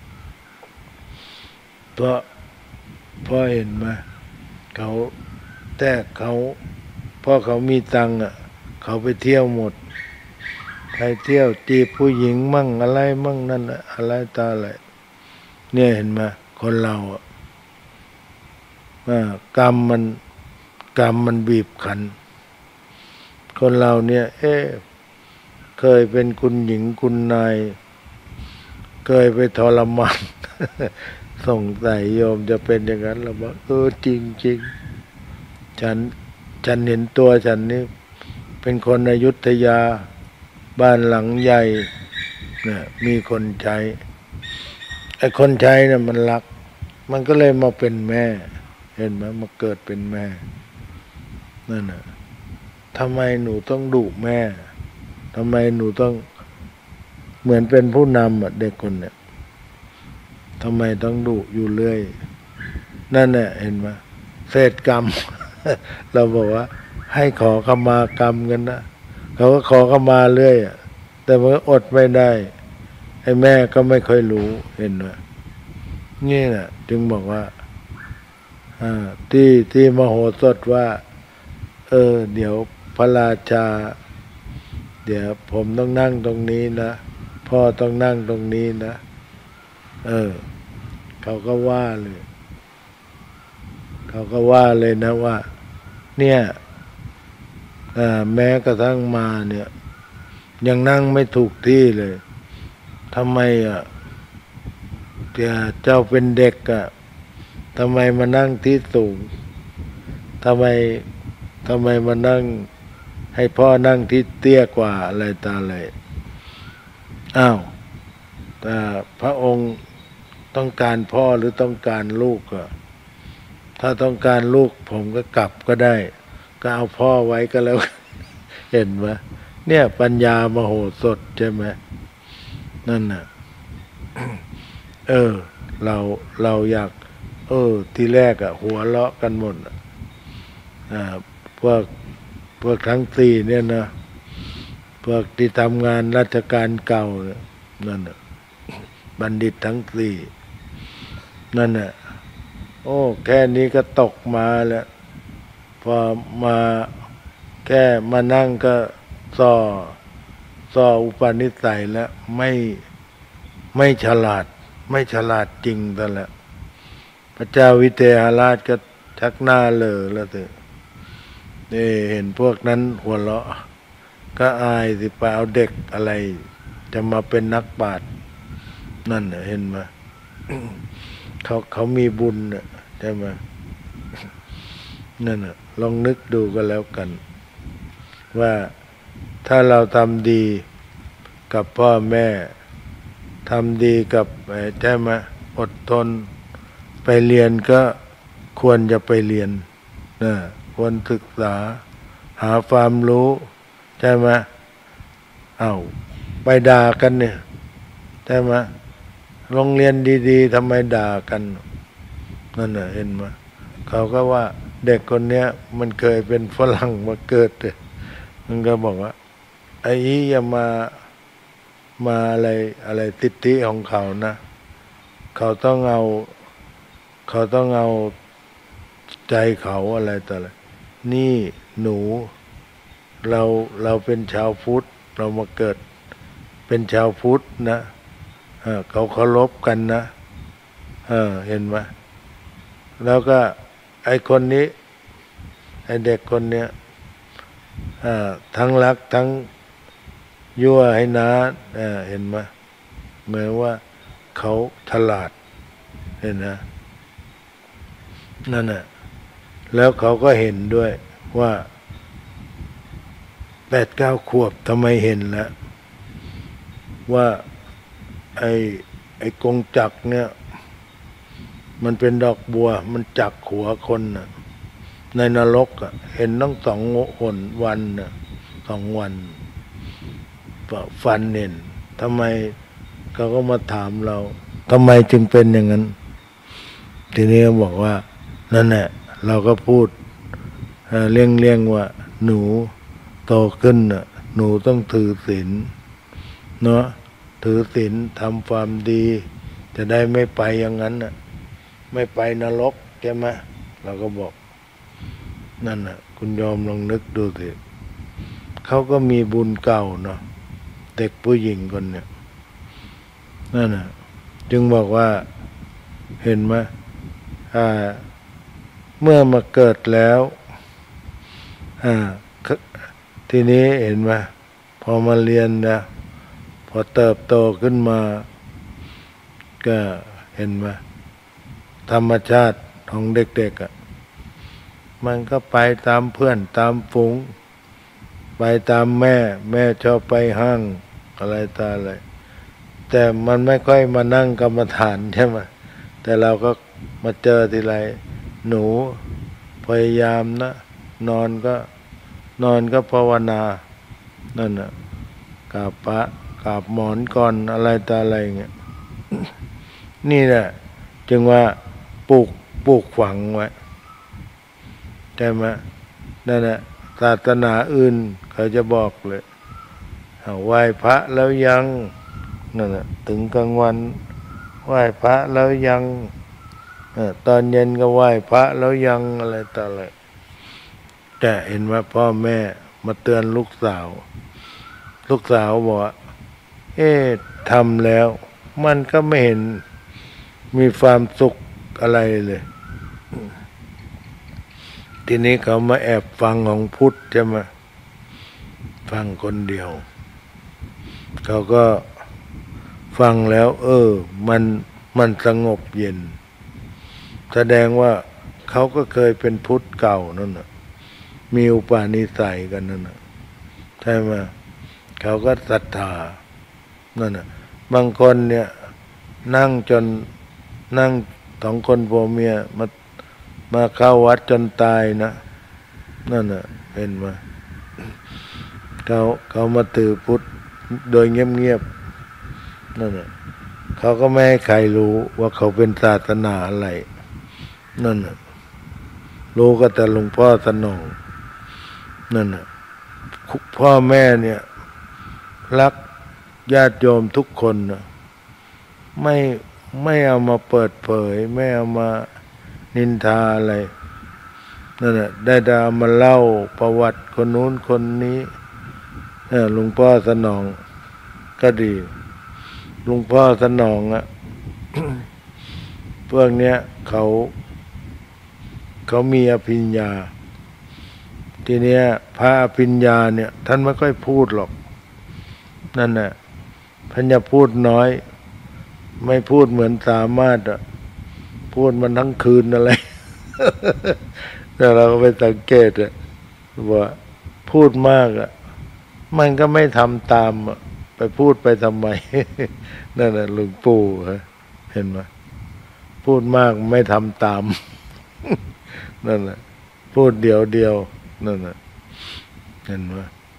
เพราะเพราะเห็นไหมเขาแต่เขาพอเขามีตังค์อ่ะเขาไปเที่ยวหมดใครเที่ยวจีบผู้หญิงมั่งอะไรมั่งนั่นอะไรตาอะไรเนี่ยเห็นไหมคนเราอะว่ากรรมมันกรรมมันบีบคั้นคนเราเนี่ย เอ๊ะเคยเป็นคุณหญิงคุณนายเคยไปทรมาน สงสัยโยมจะเป็นอย่างนั้นหรือเปล่าเออจริงจริงฉันฉันเห็นตัวฉันนี่เป็นคนอยุธยาบ้านหลังใหญ่เนี่ยมีคนใช้ไอ้คนใช้เนี่ยมันรักมันก็เลยมาเป็นแม่เห็นไหมมาเกิดเป็นแม่นั่นน่ะทำไมหนูต้องดุแม่ทำไมหนูต้องเหมือนเป็นผู้นำอ่ะเด็กคนเนี่ยทำไมต้องดุอยู่เรื่อยนั่นแหละเห็นไหมเศษกรรม เราบอกว่าให้ขอขมากรรมกันนะเขาก็ขอขมาเรื่อยอ่ะแต่มันอดไม่ได้ไอ้แม่ก็ไม่ค่อยรู้เห็นไหมนี่แหละจึงบอกว่าอ่าที่ที่มโหสถว่าเออเดี๋ยวพระราชาเดี๋ยวผมต้องนั่งตรงนี้นะพ่อต้องนั่งตรงนี้นะเออเขาก็ว่าเลยเขาก็ว่าเลยนะว่าเนี่ยแม้กระทั่งมาเนี่ยยังนั่งไม่ถูกที่เลยทำไมอ่ะเจ้าเป็นเด็กอ่ะทำไมมานั่งที่สูงทำไมทำไมมานั่งให้พ่อนั่งที่เตี้ยกว่าอะไรตาอะไรอ้าวแต่พระองค์ต้องการพ่อหรือต้องการลูกอ่ะถ้าต้องการลูกผมก็กลับก็ได้ก็เอาพ่อไว้ก็แล้ว เห็นไหมเนี่ยปัญญามโหสถใช่ไหมนั่นน่ะ เออเราเราอยากเออทีแรกอะหัวเลาะกันหมดอ่าพวกพวกทั้งสี่เนี่ยนะพวกที่ทำงานราชการเก่าเนี่ยนั่นน่ะบัณฑิตทั้งสี่นั่นน่ะโอ้แค่นี้ก็ตกมาแล้วพอมาแค่มานั่งก็ส่อส่ออุปนิสัยแล้วไม่ไม่ฉลาดไม่ฉลาดจริงแต่ละพระเจ้าวิเทหราชก็ชักหน้าเหลอแล้วเถอะนี่เห็นพวกนั้นหัวเราะก็อายสิไปเอาเด็กอะไรจะมาเป็นนักปราชญ์นั่นน่ะเห็นไหม เขาเขามีบุญน่ะใช่ไหมนั่นน่ะลองนึกดูก็แล้วกันว่าถ้าเราทำดีกับพ่อแม่ทำดีกับใช่ไหมอดทนไปเรียนก็ควรจะไปเรียนนะควรศึกษาหาความรู้ใช่ไหมเอาไปด่ากันเนี่ยใช่ไหมโรงเรียนดีๆทำไมด่ากันนั่นน่ะเห็นไหมเขาก็ว่าเด็กคนเนี้ยมันเคยเป็นฝรั่งมาเกิดเลยมันก็บอกว่าไอ้อีอย่ามามาอะไรอะไรติติของเขานะเขาต้องเอาเขาต้องเอาใจเขาอะไรต่ออะไรนี่หนูเราเราเป็นชาวพุทธเรามาเกิดเป็นชาวพุทธนะเขาเคารพกันนะเออเห็นไหมแล้วก็ไอ้คนนี้ไอ้เด็กคนเนี้ยทั้งรักทั้งยั่วให้นะเ, เห็นไหมเหมือนว่าเขาฉลาดเห็นนะนั่นน่ะแล้วเขาก็เห็นด้วยว่าแปดเก้าขวบทำไมเห็นแล้วว่าไอ้ไอ้กงจักรเนี่ยมันเป็นดอกบัวมันจักหัวคนน่ะในนรกอ่ะเห็นตั้งสองหนวันน่ะสองวันฟันเห็นทำไมเขาก็มาถามเราทำไมจึงเป็นอย่างนั้นทีนี้เขาบอกว่านั่นแหละเราก็พูดเลี่ยงเลี่ยงว่าหนูโตขึ้นน่ะหนูต้องถือศีลเนาะถือศีลทำความดีจะได้ไม่ไปอย่างนั้นน่ะไม่ไปนรกใช่ไหมเราก็บอกนั่นน่ะคุณยอมลองนึกดูสิเขาก็มีบุญเก่าเนาะเด็กผู้หญิงคนเนี่ยนั่นน่ะจึงบอกว่าเห็นไหมอ่าเมื่อมาเกิดแล้วอ่าทีนี้เห็นไหมพอมาเรียนนะพอเติบโตขึ้นมาก็เห็นไหมธรรมชาติของเด็กๆอ่ะมันก็ไปตามเพื่อนตามฝูงไปตามแม่แม่ชอบไปห้างอะไรตาอะไรแต่มันไม่ค่อยมานั่งกรรมฐานใช่ไหมแต่เราก็มาเจอทีไรหนูพยายามนะนอนก็นอนก็ภาวนานั่นน่ะกราบพระกราบหมอนก่อนอะไรตาอะไรเงี้ยนี่แหละจึงว่าปลูกปลูกฝังไว้ใช่ไหมนั่นแหละศาสนาอื่นเขาจะบอกเลยไหว้พระแล้วยังนั่นแหละถึงกลางวันไหว้พระแล้วยังตอนเย็นก็ไหว้พระแล้วยังอะไรต่ออะไรแต่เห็นว่าพ่อแม่มาเตือนลูกสาวลูกสาวบอกว่าเอ๊ะทำแล้วมันก็ไม่เห็นมีความสุขอะไรเลยทีนี้เขามาแอบฟังของพุทธใช่ไหมฟังคนเดียวเขาก็ฟังแล้ว เออมันมันสงบเย็นแสดงว่าเขาก็เคยเป็นพุทธเก่านั่นน่ะมีอุปนิสัยกันนั่นน่ะใช่ไหมเขาก็ศรัทธานั่นน่ะบางคนเนี่ยนั่งจนนั่งสองคนผัวเมียมามาเข้าวัดจนตายนะนั่นน่ะเห็นไหมเขาเขามาถือพุทธโดยเงียบๆนั่นน่ะเขาก็ไม่ให้ใครรู้ว่าเขาเป็นศาสนาอะไรนั่นน่ะรู้ก็แต่หลวงพ่อสนองนั่นน่ะพ่อแม่เนี่ยรักญาติโยมทุกคนนะไม่ไม่เอามาเปิดเผยไม่เอามานินทาอะไรนั่นน่ะได้แต่เอามาเล่าประวัติคนนู้นคนนี้หลวงพ่อสนองก็ดีหลวงพ่อสนองอ่ะ พวกเนี้ยเขาเขามีอภิญญาทีเนี้ยพระอภิญญาเนี่ยท่านไม่ค่อยพูดหรอกนั่นน่ะท่านจะพูดน้อยไม่พูดเหมือนสามารถอ่ะพูดมันทั้งคืนอะไร แต่เราก็ไปสังเกตอ่ะว่าพูดมากอ่ะมันก็ไม่ทำตามอ่ะไปพูดไปทำไม นั่นน่ะหลวงปู่เห็นไหมพูดมากไม่ทำตาม นั่นน่ะพูดเดียวเดียวนั่นน่ะเห็นไหม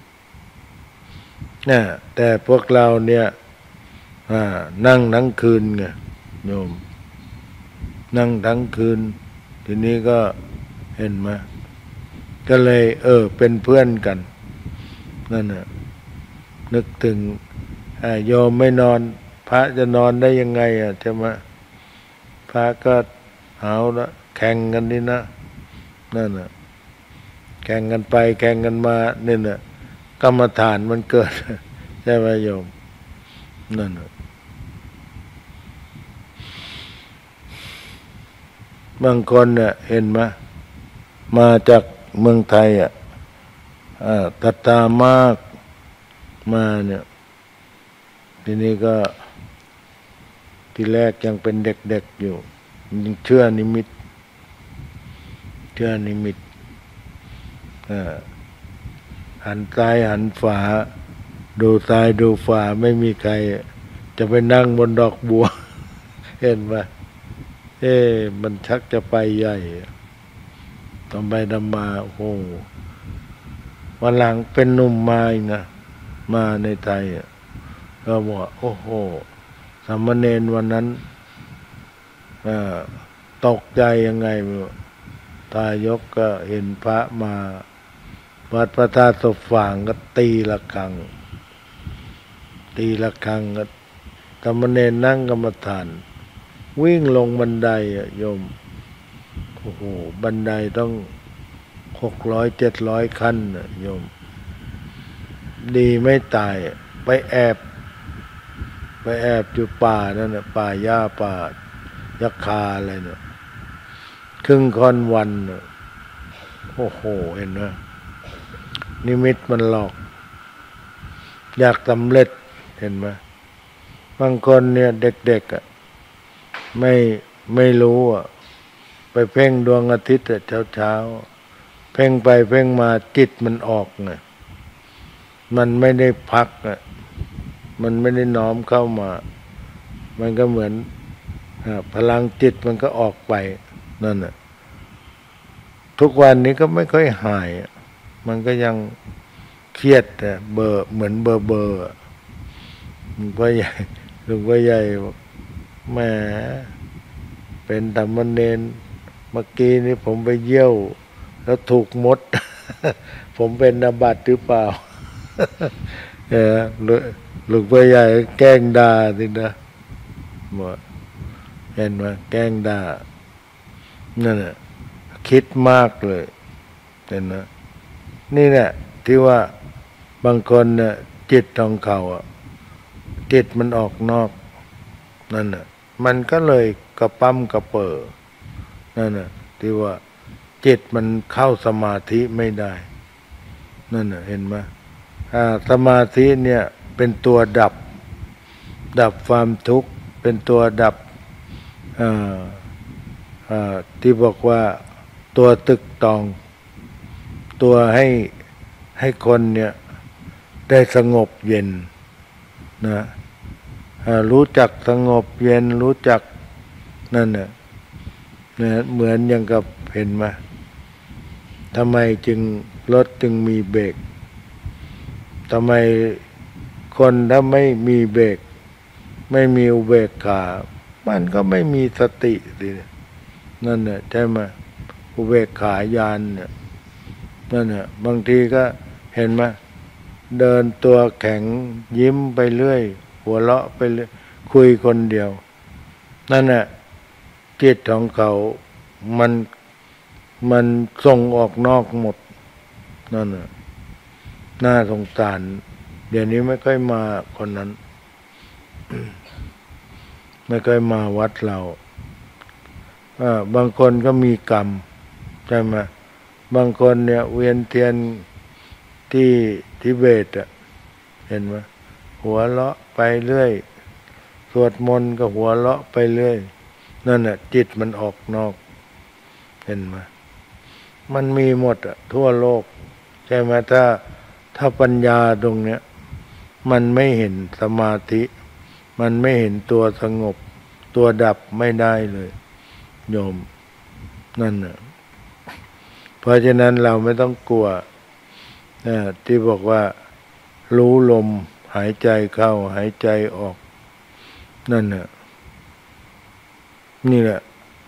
เนี่ยแต่พวกเราเนี่ยนั่งทั้งคืนไงโยมนั่งทั้งคืนทีนี้ก็เห็นไหมก็เลยเออเป็นเพื่อนกันนั่นน่ะนึกถึงโยมไม่นอนพระจะนอนได้ยังไงอ่ะใช่ไหมพระก็เอาละแข่งกันนี่นะนั่นน่ะแข่งกันไปแข่งกันมาเนี่ยน่ะกรรมฐานมันเกิดใช่ไหมโยมนั่นน่ะบางคนเนี่ยเห็นไหมมาจากเมืองไทยอ่ะตัดตามากมาเนี่ยทีนี้ก็ทีแรกยังเป็นเด็กๆอยู่ยังเชื่อนิมิตเชื่อนิมิตหันซ้ายหันขวาดูซ้ายดูขวาไม่มีใครจะไปนั่งบนดอกบัว เห็นไหมเอ๊ะมันชักจะไปใหญ่ต่อไปทำมาโอ้โหวันหลังเป็นหนุ่มมาอีกนะมาในไทยก็บอกโอ้โหสามเณรวันนั้นตกใจยังไงตายกก็เห็นพระมาวัดพระธาตุศพฝางก็ตีระฆังตีระฆังก็สามเณรนั่งกรรมฐานวิ่งลงบันไดอ่ะโยมโอ้โหบันไดต้องหกร้อยเจ็ดร้อยขั้นอ่ะโยมดีไม่ตายไปแอบไปแอบอยู่ป่านั่นน่ะป่าหญ้าป่ายักคาอะไรเนี่ยครึ่งค่อนวันเนี่ยโอ้โหเห็นไหมนิมิตมันหลอกอยากสำเร็จเห็นไหมบางคนเนี่ยเด็กๆอ่ะไม่ไม่รู้อ่ะไปเพ่งดวงอาทิตย์เช้าเช้าเพ่งไปเพ่งมาจิตมันออกไงมันไม่ได้พักอ่ะมันไม่ได้น้อมเข้ามามันก็เหมือนพลังจิตมันก็ออกไปนั่นน่ะทุกวันนี้ก็ไม่ค่อยหายมันก็ยังเครียดแต่เบอร์เหมือนเบอร์เบอร์ลุงพ่อใหญ่ลุงพ่อใหญ่บอกแหมเป็นธรรมเณรเมื่อกี้นี้ผมไปเยี่ยวแล้วถูกมด ผมเป็นอาบัติหรือเปล่า เออลุงพ่อใหญ่แกล้งด่าสินะหมดเห็นไหมแกล้งด่านั่นแหละคิดมากเลยเห็นไหมนี่แหละที่ว่าบางคนเนี่ยจิตของเขาอ่ะจิตมันออกนอกนั่นน่ะมันก็เลยกระปั้มกระเปิดนั่นน่ะที่ว่าจิตมันเข้าสมาธิไม่ได้นั่นน่ะเห็นไหมอ่าสมาธิเนี่ยเป็นตัวดับดับความทุกข์เป็นตัวดับอ่าอ่าที่บอกว่าตัวตึกตองตัวให้ให้คนเนี่ยได้สงบเย็นนะรู้จักสงบเย็นรู้จักนั่นน่ะนะเหมือนอย่างกับเห็นไหมทำไมจึงรถจึงมีเบรกทำไมคนถ้าไม่มีเบรกไม่มีอุเบกขามันก็ไม่มีสติสินั่นน่ะใช่ไหมอุเบกขาญาณเนี่ยนั่นน่ะบางทีก็เห็นไหมเดินตัวแข็งยิ้มไปเรื่อยหัวเราะไปเรื่อยคุยคนเดียวนั่นน่ะจิตของเขามันมันส่งออกนอกหมดนั่นน่ะน่าสงสารเดี๋ยวนี้ไม่ค่อยมาคนนั้น ไม่ค่อยมาวัดเราบางคนก็มีกรรมใช่ไหมบางคนเนี่ยเวียนเทียนที่ทิเบตอ่ะเห็นไหมหัวเราะไปเรื่อยสวดมนต์ก็หัวเราะไปเรื่อยนั่นน่ะจิตมันออกนอกเห็นไหมมันมีหมดอ่ะทั่วโลกใช่ไหมถ้าถ้าปัญญาตรงเนี้ยมันไม่เห็นสมาธิมันไม่เห็นตัวสงบตัวดับไม่ได้เลยโยมนั่นน่ะเพราะฉะนั้นเราไม่ต้องกลัวนะที่บอกว่ารู้ลมหายใจเข้าหายใจออกนั่นน่ะนี่แหละ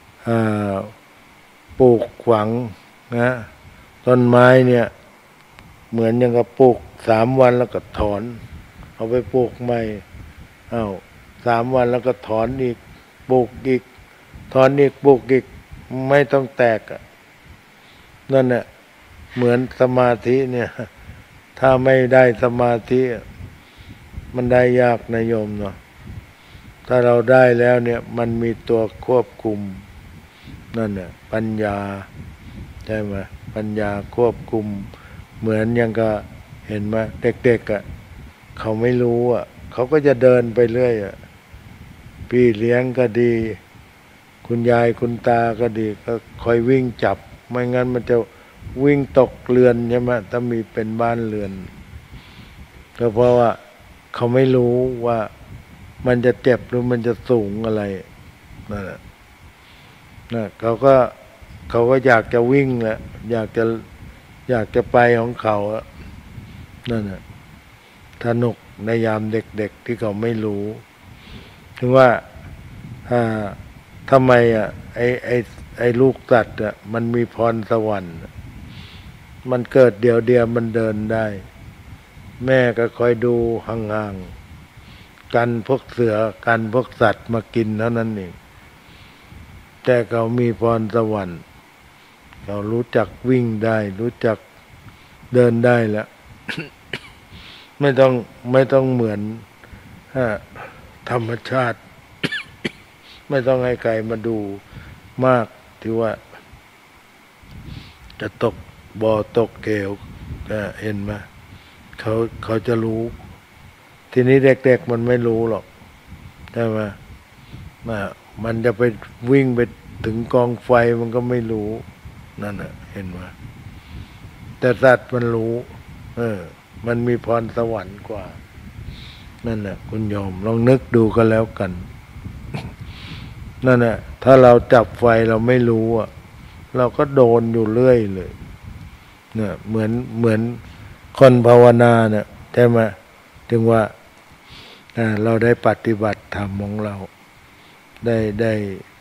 ปลูกฝังนะต้นไม้เนี่ยเหมือนอย่างกับปลูกสามวันแล้วก็ถอนเอาไปปลูกใหม่อ้าวสามวันแล้วก็ถอนอีกปลูกอีกถอนอีกปลูกอีกไม่ต้องแตกอ่ะนั่นแหละเหมือนสมาธิเนี่ยถ้าไม่ได้สมาธิมันได้ยากนะโยมเนาะถ้าเราได้แล้วเนี่ยมันมีตัวควบคุมนั่นน่ะปัญญาใช่ไหมปัญญาควบคุมเหมือนอย่างก็เห็นไหมเด็กๆอ่ะเขาไม่รู้อ่ะเขาก็จะเดินไปเรื่อยอ่ะพี่เลี้ยงก็ดีคุณยายคุณตาก็ดีก็คอยวิ่งจับไม่งั้นมันจะวิ่งตกเรือนใช่ไหมถ้ามีเป็นบ้านเรือนก็เพราะว่าเขาไม่รู้ว่ามันจะเจ็บหรือมันจะสูงอะไรนั่นแหละนะเขาก็เขาก็อยากจะวิ่งแหละอยากจะอยากจะไปของเขาอะนั่นแหละสนุกในยามเด็กๆที่เขาไม่รู้ถึงว่าอ่าทำไมอ่ะไอ้ไอ้ไอ้ลูกสัตว์อ่ะมันมีพรสวรรค์มันเกิดเดียวเดียวมันเดินได้แม่ก็คอยดูห่างๆกันพวกเสือกันพวกสัตว์มากินเท่านั้นเองแต่เขามีพรสวรรค์เขารู้จักวิ่งได้รู้จักเดินได้แล้ว ไม่ต้องไม่ต้องเหมือนธรรมชาติไม่ต้องให้ใครมาดูมากที่ว่าจะตกบ่อตกเกวเห็นไหมเขาเขาจะรู้ ทีนี้เด็กๆมันไม่รู้หรอกใช่ไหมมันจะไปวิ่งไปถึงกองไฟมันก็ไม่รู้นั่นน่ะเห็นไหมแต่สัตว์มันรู้ เออ มันมีพรสวรรค์กว่านั่นน่ะคุณโยมลองนึกดูก็แล้วกันนั่นน่ะถ้าเราจับไฟเราไม่รู้อ่ะเราก็โดนอยู่เรื่อยเลยเนี่ยเหมือนเหมือนคนภาวนาเนี่ยใช่ไหมถึงว่าเราได้ปฏิบัติธรรมของเราได้ได้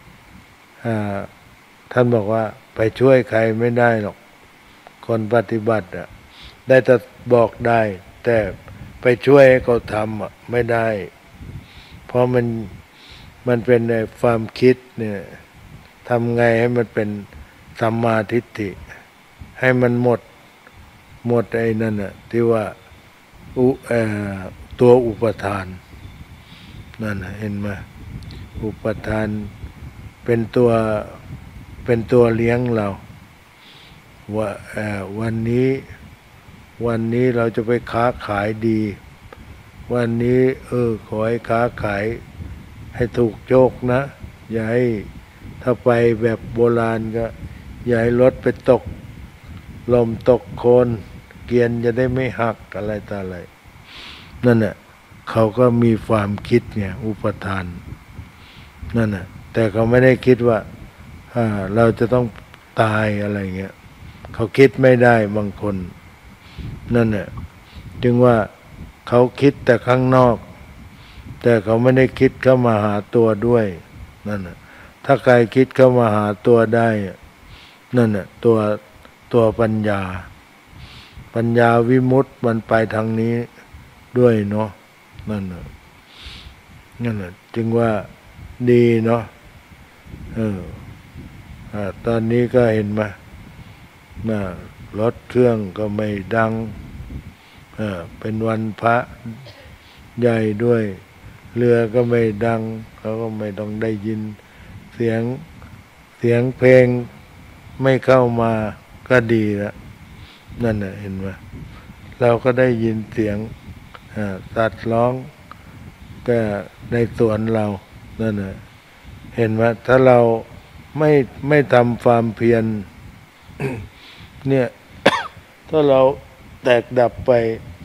ท่านบอกว่าไปช่วยใครไม่ได้หรอกคนปฏิบัติอ่ะได้แต่บอกได้แต่ไปช่วยให้เขาทำอ่ะไม่ได้เพราะมันมันเป็นในความคิดเนี่ยทำไงให้มันเป็นสัมมาทิฏฐิให้มันหมดหมดไอ้นั่นน่ะที่ว่าอุเอ่อตัวอุปทานนั่นน่ะเห็นไหมอุปทานเป็นตัวเป็นตัวเลี้ยงเราว่าเอ่อวันนี้วันนี้เราจะไปค้าขายดีวันนี้เออขอให้ค้าขายให้ถูกโชคนะอย่าให้ถ้าไปแบบโบราณก็อย่าให้รถไปตกลมตกโคลนเกวียนจะได้ไม่หักอะไรต่ออะไรนั่นน่ะเขาก็มีความคิดไงอุปทานนั่นน่ะแต่เขาไม่ได้คิดว่าเราจะต้องตายอะไรเงี้ยเขาคิดไม่ได้บางคนนั่นน่ะจึงว่าเขาคิดแต่ข้างนอกแต่เขาไม่ได้คิดเข้ามาหาตัวด้วยนั่นน่ะถ้าใครคิดเข้ามาหาตัวได้นั่นน่ะตัวตัวปัญญาปัญญาวิมุตติมันไปทางนี้ด้วยเนาะนั่นน่ะนั่นน่ะจึงว่าดีเนาะเอออ่าตอนนี้ก็เห็นไหมน่ะรถเครื่องก็ไม่ดังเออเป็นวันพระใหญ่ด้วยเรือก็ไม่ดังเขาก็ไม่ต้องได้ยินเสียงเสียงเพลงไม่เข้ามาก็ดีแล้วนั่นน่ะเห็นไหมเราก็ได้ยินเสียงสัตว์ร้องก็ในสวนเรานั่นน่ะเห็นไหมถ้าเราไม่ไม่ทำความเพียร เนี่ย ถ้าเราแตกดับไป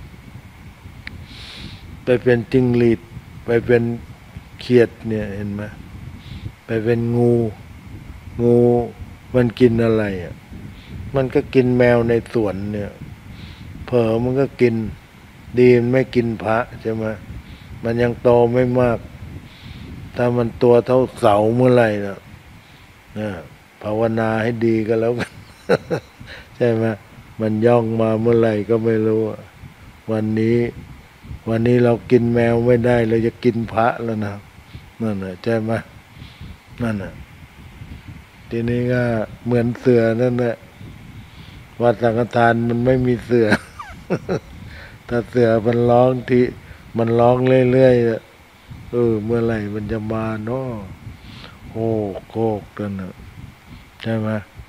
ไปเป็นจิ้งหรีดไปเป็นเขียดเนี่ยเห็นไหมไปเป็นงูงูมันกินอะไรอ่ะมันก็กินแมวในสวนเนี่ยเผลอมันก็กินดีมันไม่กินพระใช่ไหมมันยังโตไม่มากถ้ามันตัวเท่าเสาเมื่อไหร่นะนะภาวนาให้ดีก็แล้วกัน ใช่ไหมมันย่องมาเมื่อไหร่ก็ไม่รู้วันนี้วันนี้เรากินแมวไม่ได้เราจะกินพระแล้วนะนั่นแหละใช่ไหมนั่นแหละทีนี้ก็เหมือนเสือนั่นแหละวัดสังฆทานมันไม่มีเสือ ถ้าเสือมันร้องที่มันร้องเรื่อยๆเออเมื่อไหร่มันจะมาเนาะโอ้โคกกันนะใช่ไหม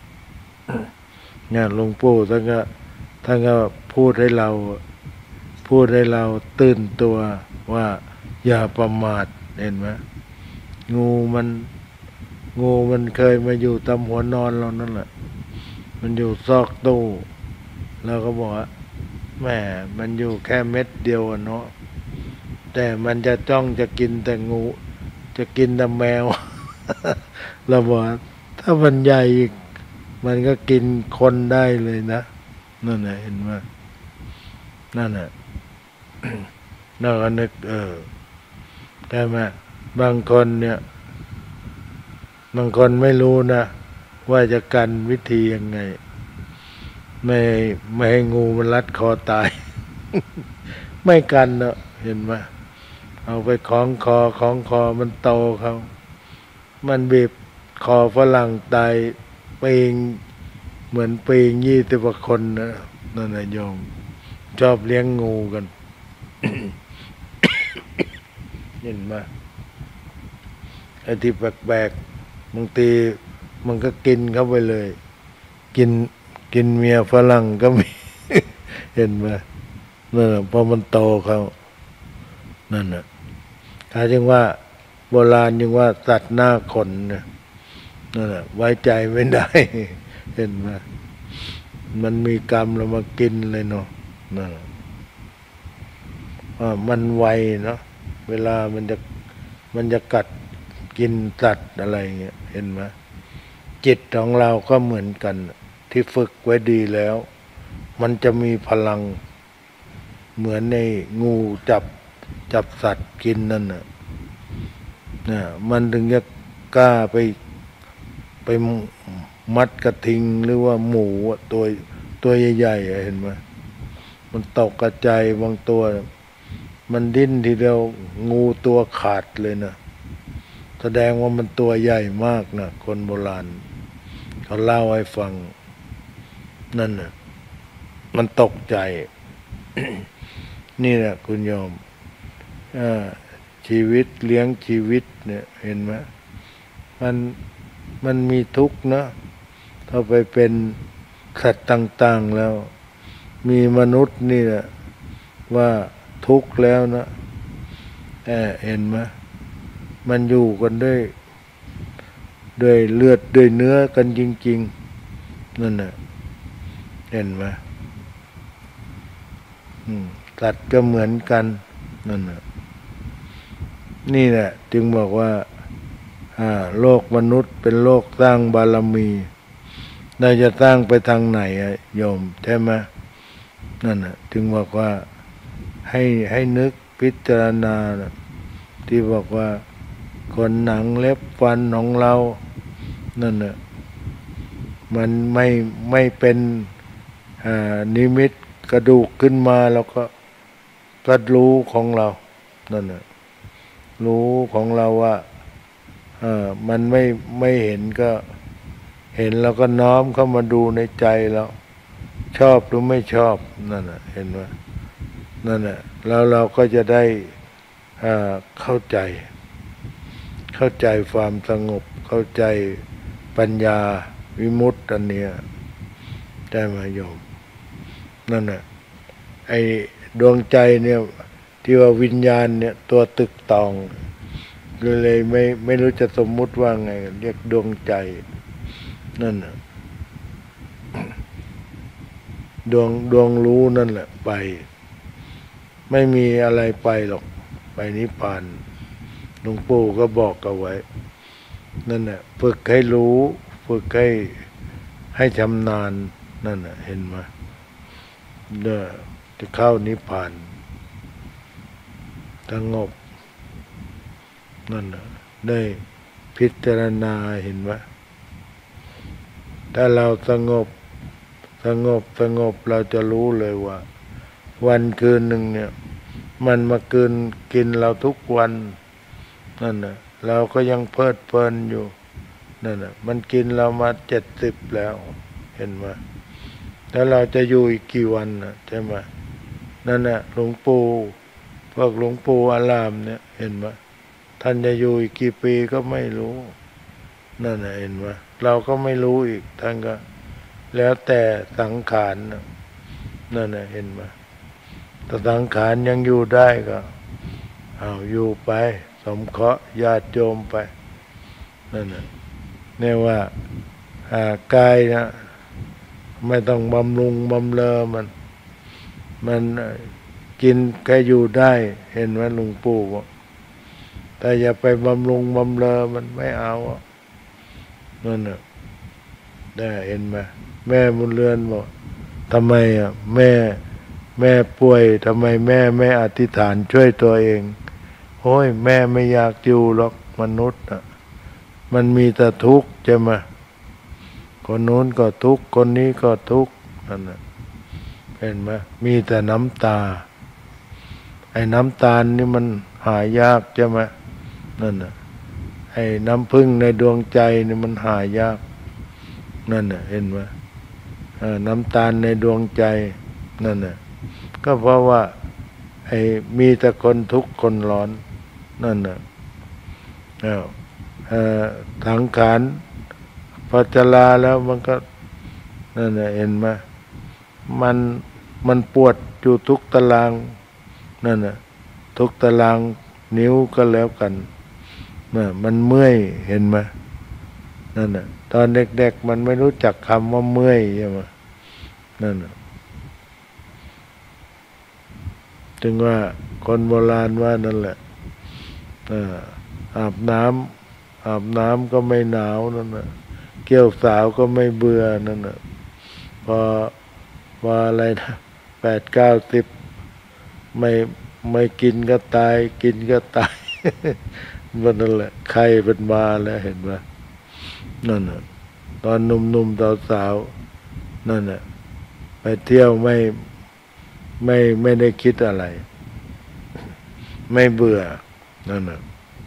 เนี่ยหลวงปู่ท่านก็ท่านก็พูดให้เราพูดให้เราตื่นตัวว่าอย่าประมาทเห็นไหมงูมันงูมันเคยมาอยู่ตามหัวนอนเรานั่นแหละมันอยู่ซอกตู้เราก็บอกว่าแหมมันอยู่แค่เม็ดเดียวเนาะแต่มันจะจ้องจะกินแต่งูจะกินแต่แมว เราบอกถ้ามันใหญ่อีกมันก็กินคนได้เลยนะนั่นแหละเห็นไหมนั่นแหละ น่าก็นึกเออใช่ไหมบางคนเนี่ยบางคนไม่รู้นะว่าจะกันวิธียังไงไม่ไม่ให้งูมันรัดคอตาย ไม่กันเนาะเห็นไหมเอาไปคล้องคอคล้องคอมันโตเขามันบีบคอฝรั่งตายปีงเหมือนปีงยี่สิบกว่าคนนะนั่นนะโยมชอบเลี้ยงงูกัน เห็นไหมไอ้ที่แปลกๆบางทีมันก็กินเข้าไปเลย กินกินเมียฝรั่งก็มี เห็นไหมนั่นแหละพอมันโตเขานั่นน่ะถ้าจึงว่าโบราณจึงว่าสัตว์หน้าคนเนี่ยนั่นแหละไว้ใจไม่ได้ เห็นไหมมันมีกรรมแล้วมากินเลยเนาะนั่นแหละมันไวเนาะเวลามันจะมันจะกัดกินสัตว์อะไรเงี้ยเห็นไหมจิตของเราก็เหมือนกันที่ฝึกไว้ดีแล้ว มันจะมีพลังเหมือนในงูจับจับสัตว์กินนั่นน่ะนะมันถึงจะกล้าไปไปมัดกระทิงหรือว่าหมูตัวตัวใหญ่ๆเห็นไหมมันตกกระจายบางตัวมันดิ้นทีเดียวงูตัวขาดเลยนะแสดงว่ามันตัวใหญ่มากนะคนโบราณเขาเล่าให้ฟังนั่นน่ะมันตกใจ นี่แหละคุณโยมชีวิตเลี้ยงชีวิตเนี่ยเห็นไหมมันมันมีทุกข์นะถ้าไปเป็นสัตว์ต่างๆแล้วมีมนุษย์นี่แหละว่าทุกข์แล้วนะเออเห็นไหมมันอยู่กันด้วยด้วยเลือดด้วยเนื้อกันจริงๆนั่นน่ะเห็นไหมสัตว์ก็เหมือนกันนั่นน่ะนี่แหละจึงบอกว่าโลกมนุษย์เป็นโลกสร้างบารมีเราจะสร้างไปทางไหนอะโยมใช่ไหมนั่นน่ะจึงบอกว่าให้ให้นึกพิจารณานะที่บอกว่าขนหนังเล็บฟันของเรานั่นน่ะมันไม่ไม่เป็นนิมิตกระดูกขึ้นมาแล้วก็ก็รู้ของเรานั่นน่ะรู้ของเราว่าเออมันไม่ไม่เห็นก็เห็นแล้วก็น้อมเข้ามาดูในใจแล้วชอบหรือไม่ชอบนั่นน่ะเห็นไหมนั่นน่ะแล้วเราก็จะได้เข้าใจเข้าใจความสงบเข้าใจปัญญาวิมุตติอันเนี้ยได้ไหมโยมนั่นน่ะไอ้ดวงใจเนี่ยที่ว่าวิญญาณเนี่ยตัวตึกตองเลยไม่ไม่รู้จะสมมุติว่าไงเรียกดวงใจนั่นน่ะดวงดวงรู้นั่นแหละไปไม่มีอะไรไปหรอกไปนิพพานหลวงปู่ก็บอกเอาไว้นั่นน่ะฝึกให้รู้ฝึกให้ให้ชำนาญนั่นน่ะเห็นไหมเด้อจะเข้านิพพานสงบนั่นน่ะได้พิจารณาเห็นไหมถ้าเราสงบสงบสงบเราจะรู้เลยว่าวันคืนหนึ่งเนี่ยมันมากินกินเราทุกวันนั่นน่ะเราก็ยังเพลิดเพลินอยู่นั่นน่ะมันกินเรามาเจ็ดสิบแล้วเห็นไหมแล้วเราจะอยู่อีกกี่วันน่ะใช่ไหมนั่นน่ะหลวงปู่พวกหลวงปู่อารามเนี่ยเห็นไหมท่านจะอยู่อีกกี่ปีก็ไม่รู้นั่นน่ะเห็นไหมเราก็ไม่รู้อีกท่านก็แล้วแต่สังขารนั่นน่ะเห็นไหมถ้าสังขารยังอยู่ได้ก็เอาอยู่ไปสมเคราะห์ญาติโยมไปนั่นน่ะเนี่ยว่ากายนะไม่ต้องบำรุงบำเรอมันมันกินแค่อยู่ได้เห็นไหมหลวงปู่บอกแต่อย่าไปบำรุงบำเรอมันไม่เอานั่นน่ะได้เห็นไหมแม่บุญเรือนบอกทำไมอ่ะแม่แม่ป่วยทำไมแม่ไม่อธิษฐานช่วยตัวเองโอ้ยแม่ไม่อยากอยู่หรอกมนุษย์อ่ะมันมีแต่ทุกข์ใช่ไหมคนโน้นก็ทุกข์คนนี้ก็ทุกข์นั่นน่ะเห็นไหมมีแต่น้ำตาไอ้น้ำตาลนี่มันหายากใช่ไหมนั่นน่ะไอ้น้ำพึ่งในดวงใจนี่มันหายากนั่นน่ะเห็นไหมน้ำตาลในดวงใจนั่นน่ะก็เพราะว่าไอ้มีแต่คนทุกข์คนร้อนนั่นน่ะอ้าวสังขารพอชราแล้วมันก็นั่นแหละเห็นไหมมันมันปวดอยู่ทุกตารางนั่นแหละทุกตารางนิ้วก็แล้วกันน่ะมันเมื่อยเห็นไหมนั่นน่ะตอนเด็กๆมันไม่รู้จักคำว่าเมื่อยใช่ไหมนั่นน่ะจึงว่าคนโบราณว่านั่นแหละอาบน้ำอาบน้ำก็ไม่หนาวนั่นน่ะเกี่ยวสาวก็ไม่เบื่อนั่นน่ะพอพออะไรนะแปดเก้าสิบไม่ไม่กินก็ตายกินก็ตาย มันนั่นแหละไข้เป็นมาแล้วเห็นไหมนั่นน่ะตอนหนุ่มๆสาวๆนั่นน่ะไปเที่ยวไม่ไม่ไม่ได้คิดอะไรไม่เบื่อนั่นน่ะ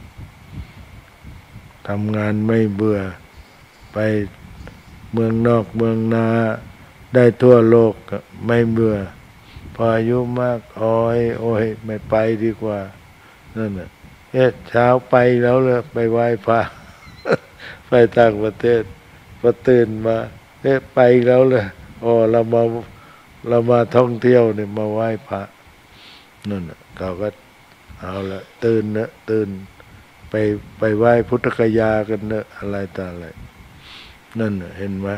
ทำงานไม่เบื่อไปเมืองนอกเมืองนาได้ทั่วโลกไม่เบื่อพออายุมากโอ้ยโอ้ยไม่ไปดีกว่านั่นน่ะเอ๊ะเช้าไปแล้วเลยไปไหว้พระไปต่างประเทศพอตื่นมาเอ๊ะไปแล้วเลยอ๋อเรามาเรามาท่องเที่ยวเนี่ยมาไหว้พระนั่นน่ะเขาก็เอาละตื่นนะตื่นไปไปไหว้พุทธคยากันเนอะอะไรต่ออะไรนั่นน่ะเห็นไหม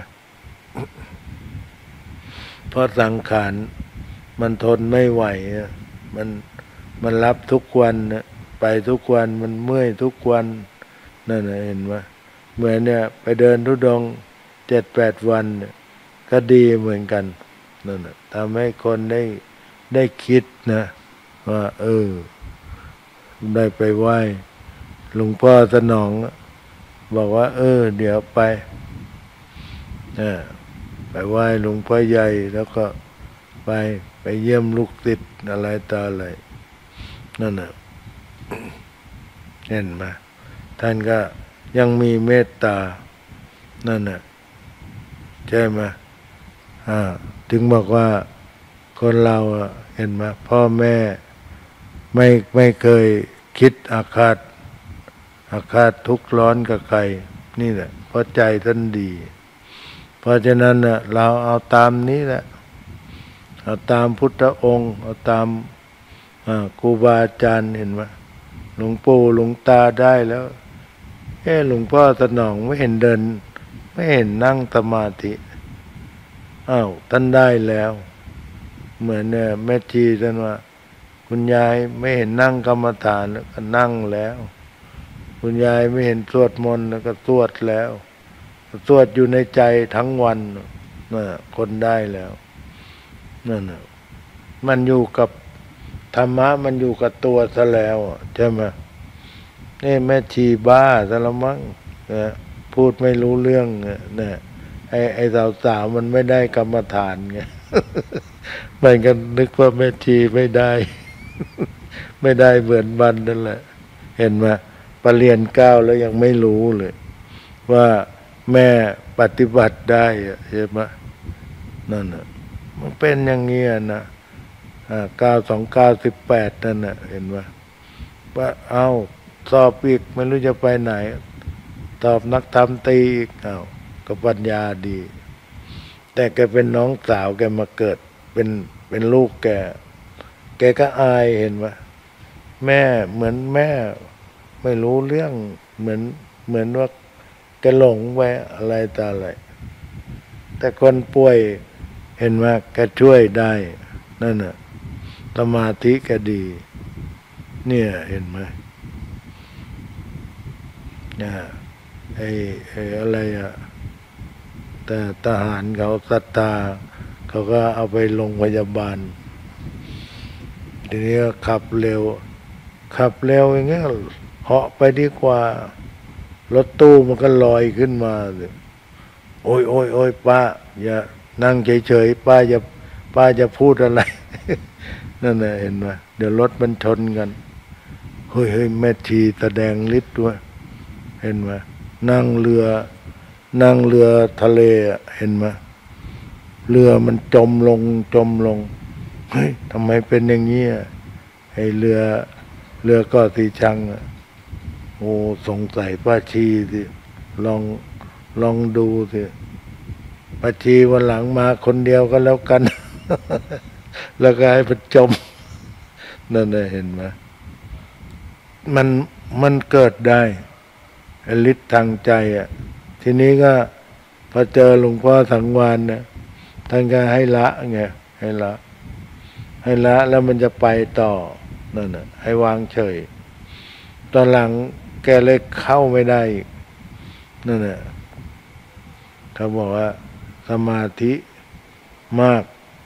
เพราะสังขารมันทนไม่ไหวมันมันรับทุกวันนะไปทุกวันมันเมื่อยทุกวันนั่นน่ะเห็นไหมเหมือนเนี่ยไปเดินทุดงค์เจ็ดแปดวันเนี่ยก็ดีเหมือนกันนั่นน่ะทำให้คนได้ได้คิดนะว่าเออได้ไปไหว้หลวงพ่อสนองบอกว่าเออเดี๋ยวไปนะไปไหว้หลวงพ่อใหญ่แล้วก็ไปไปเยี่ยมลูกศิษย์อะไรต่ออะไรนั่นน่ะ เห็นไหมท่านก็ยังมีเมตตานั่นน่ะใช่ไหมอ่าถึงบอกว่าคนเราเห็นไหมพ่อแม่ไม่ไม่เคยคิดอาฆาตอาฆาตทุกข์ร้อนกับใครนี่แหละเพราะใจท่านดีเพราะฉะนั้นน่ะเราเอาตามนี้แหละเอาตามพุทธองค์เอาตามครูบาอาจารย์เห็นไหมหลวงปู่หลวงตาได้แล้วเอ้หลวงพ่อสนองไม่เห็นเดินไม่เห็นนั่งสมาธิอ้าวท่านได้แล้วเหมือนเนี่ยแม่ชีท่านว่าคุณยายไม่เห็นนั่งกรรมฐานก็นั่งแล้วคุณยายไม่เห็นสวดมนต์ก็สวดแล้วสวดอยู่ในใจทั้งวันน่ะคนได้แล้วนั่นน่ะมันอยู่กับธรรมะมันอยู่กับตัวซะแล้วใช่ไหมนี่แม่ชีบ้าซะละมั้งนะพูดไม่รู้เรื่องเนี่ยไอ้ไอ้สาวๆมันไม่ได้กรรมฐานไง มันก็นึกว่าแม่ชีไม่ได้ ไม่ได้เหมือนมันนั่นแหละเห็นไหมปรริญญาเก้าแล้วยังไม่รู้เลยว่าแม่ปฏิบัติได้ใช่ไหมนั่นน่ะมันเป็นอย่างเงี้ยนะเก้าสองเก้าสิบแปดนั่นน่ะเห็นไหมว่าเอาสอบอีกไม่รู้จะไปไหนตอบนักธรรมตีอีกเอาก็ปัญญาดีแต่แกเป็นน้องสาวแกมาเกิดเป็นเป็นลูกแกแกก็อายเห็นไหมแม่เหมือนแม่ไม่รู้เรื่องเหมือนเหมือนว่าแกหลงไปอะไรต่ออะไรแต่คนป่วยเห็นว่าแกช่วยได้นั่นน่ะสมาธิแกดีเนี่ยเห็นไหมเนี่ยไอ้ไอ้อะไรอะแต่ทหารเขาศรัทธาเขาก็เอาไปโรงพยาบาลทีนี้ก็ขับเร็วขับเร็วอย่างเงี้ยเหาะไปดีกว่ารถตู้มันก็ลอยขึ้นมาเลยโอ้ยโอ้ยโอ้ยป้าอย่านั่งเฉยๆป้าอย่าป้าจะพูดอะไร นั่นแหละเห็นไหมเดี๋ยวรถมันชนกันเฮ้ยเฮ้ยแม่ชีแสดงฤทธิ์ด้วยเห็นไหมนั่งเรือนั่งเรือทะเลเห็นไหมเรือมันจมลงจมลงเฮ้ยทำไมเป็นอย่างนี้ไอ้เรือเรือก็สีชังโอ้สงสัยป้าชีสิลองลองดูสิป้าชีวันหลังมาคนเดียวก็แล้วกัน แล้วก็ให้ประจมนั่นน่ะเห็นไหมมันมันเกิดได้ฤทธิ์ทางใจอ่ะทีนี้ก็พอเจอหลวงพ่อสังวานเนี่ยท่านก็ให้ละไงให้ละให้ละแล้วมันจะไปต่อนั่นน่ะให้วางเฉยตอนหลังแกเลยเข้าไม่ได้อีกนั่นน่ะเขาบอกว่าสมาธิมาก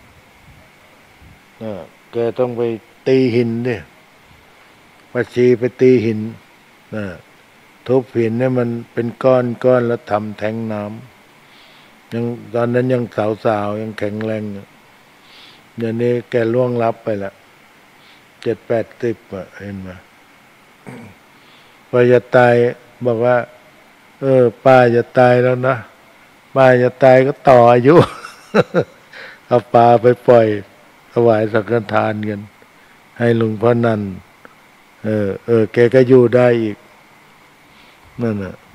น่ะแกต้องไปตีหินดิปัจจีไปตีหินน่ะทุบหินเนี่ยมันเป็นก้อนก้อนแล้วทำแทงน้ำยังตอนนั้นยังสาวๆยังแข็งแรงเดี๋ยวนี้แกล่วงลับไปละเจ็ดแปดสิบอ่ะเห็นไหมพอจะตายบอกว่าเออป้าจะตายแล้วนะป้าจะตายก็ต่ออายุ เอาปลาไปปล่อยถวายสังฆทานกันให้หลวงพ่อนันเออเออแกก็อยู่ได้อีกนั่นน่ะ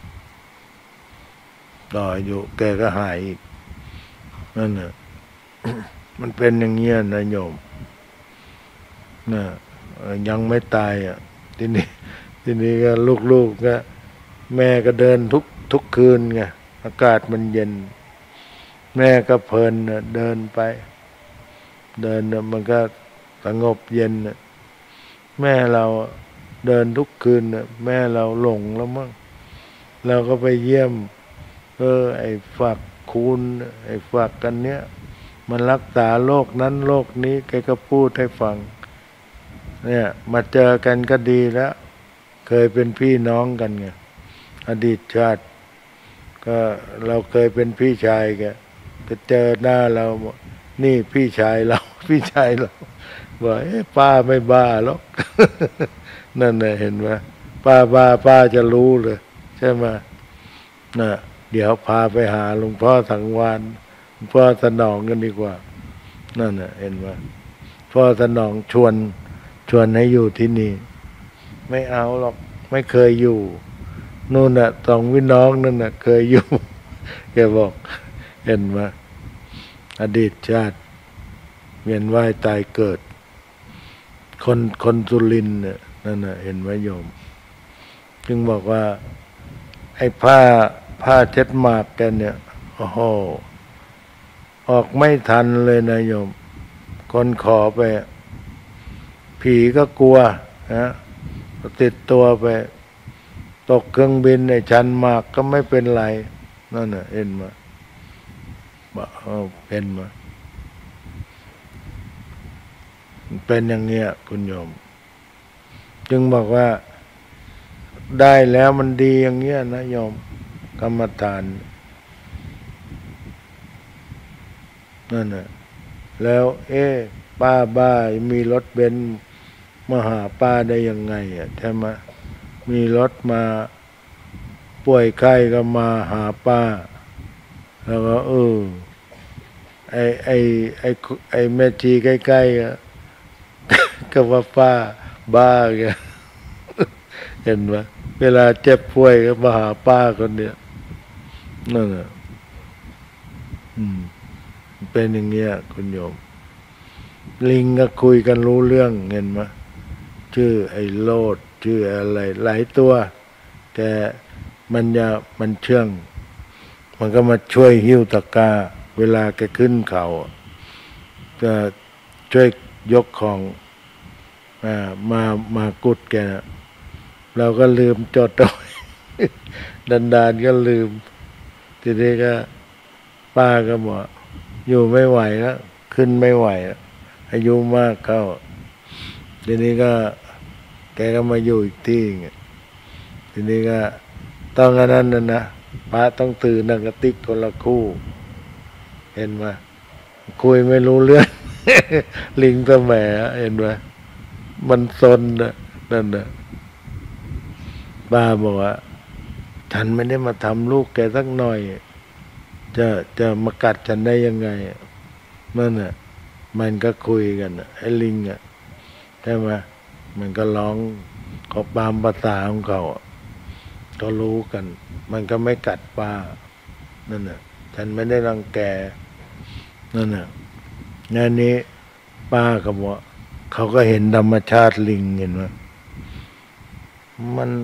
ต่ออายุแกก็หายอีกนั่นน่ะ มันเป็นอย่างเงี้ยนะโยมน่ะยังไม่ตายอ่ะทีนี้ทีนี้ก็ลูกๆก็แม่ก็เดินทุกทุกคืนไงอากาศมันเย็นแม่ก็เพลินเดินไปเดินมันก็สงบเย็นแม่เราเดินทุกคืนแม่เราหลงแล้วมั้งเราก็ไปเยี่ยมเออไอ้ฝักคูณไอ้ฝักกันเนี้ยมันรักษาโรคนั้นโรคนี้แกก็พูดให้ฟังเนี่ยมาเจอกันก็ดีแล้วเคยเป็นพี่น้องกันไงอดีตชาติก็เราเคยเป็นพี่ชายแกไปเจอหน้าเรานี่พี่ชายเรา พี่ชายเราบอกเอ้ป้าไม่บ้าหรอก นั่นน่ะเห็นไหมป้าบ้าป้าจะรู้เลยใช่ไหมน่ะเดี๋ยวพาไปหาหลวงพ่อสังวานหลวงพ่อสนองกันดีกว่านั่นน่ะเห็นไหมพ่อสนองชวนชวนให้อยู่ที่นี่ไม่เอาหรอกไม่เคยอยู่นู่นน่ะสองพี่น้องนั่นน่ะเคยอยู่ แกบอกเห็นไหมอดีตชาติเวียนว่ายตายเกิดคนคนสุรินทร์เนี่ยนั่นน่ะเห็นไหมโยมจึงบอกว่าไอ้ผ้าผ้าเช็ดหมากแกเนี่ยโอ้โหออกไม่ทันเลยนะโยมคนขอไปผีก็กลัวนะติดตัวไปตกเครื่องบินไอ้ชันหมากก็ไม่เป็นไรนั่นน่ะเห็นไหมบอกเป็นมาเป็นอย่างเงี้ยคุณโยมจึงบอกว่าได้แล้วมันดีอย่างเงี้ยนะโยมกรรมฐานนั่นน่ะแล้วเอ๊ะป้าบ้ามีรถเบนซ์มาหาป้าได้ยังไงอ่ะใช่ไหมมีรถมาป่วยไข้ก็มาหาป้าแล้วก็เออไอ้ไอ้ไอ้ไอ้แม่ชีใกล้ๆอ่ะ ก็ว่าป้าบ้าแก เห็นไหมเวลาเจ็บป่วยก็มาหาป้าคนเนี้ยนั่นน่ะอืมเป็นอย่างเงี้ยคุณโยมลิงก็คุยกันรู้เรื่องเห็นไหมชื่อไอ้โลดชื่ออะไรหลายตัวแต่มันจะมันเชื่องมันก็มาช่วยหิ้วตะกร้าเวลาแกขึ้นเขาจะช่วยยกของมามามากุดแกเราก็ลืมจดเอาไว้ ดานๆก็ลืมทีนี้ก็ป้าก็บอกอยู่ไม่ไหวแล้วขึ้นไม่ไหวแล้วอายุมากเข้าทีนี้ก็แกก็มาอยู่อีกที่ทีนี้ก็ต้องอันนั้นนะนะพระต้องตื่นนังกระติกคนละคู่เห็นไหมคุยไม่รู้เรื่อง ลิงสแหมเห็นไหมมันซนนะนั่นนะป้าบอกว่าฉันไม่ได้มาทำลูกแกสักหน่อยจะจะมากัดฉันได้ยังไงนั่นน่ะมันก็คุยกันไอ้ลิงอ่ะใช่ไหมมันก็ร้องเขาตามภาษาของเขาก็รู้กัน มันก็ไม่กัดป้านั่นน่ะฉันไม่ได้รังแกนั่นน่ะนั่นนี้ป้าก็บอกเขาก็เห็นธรรมชาติลิงเห็นไหมมัน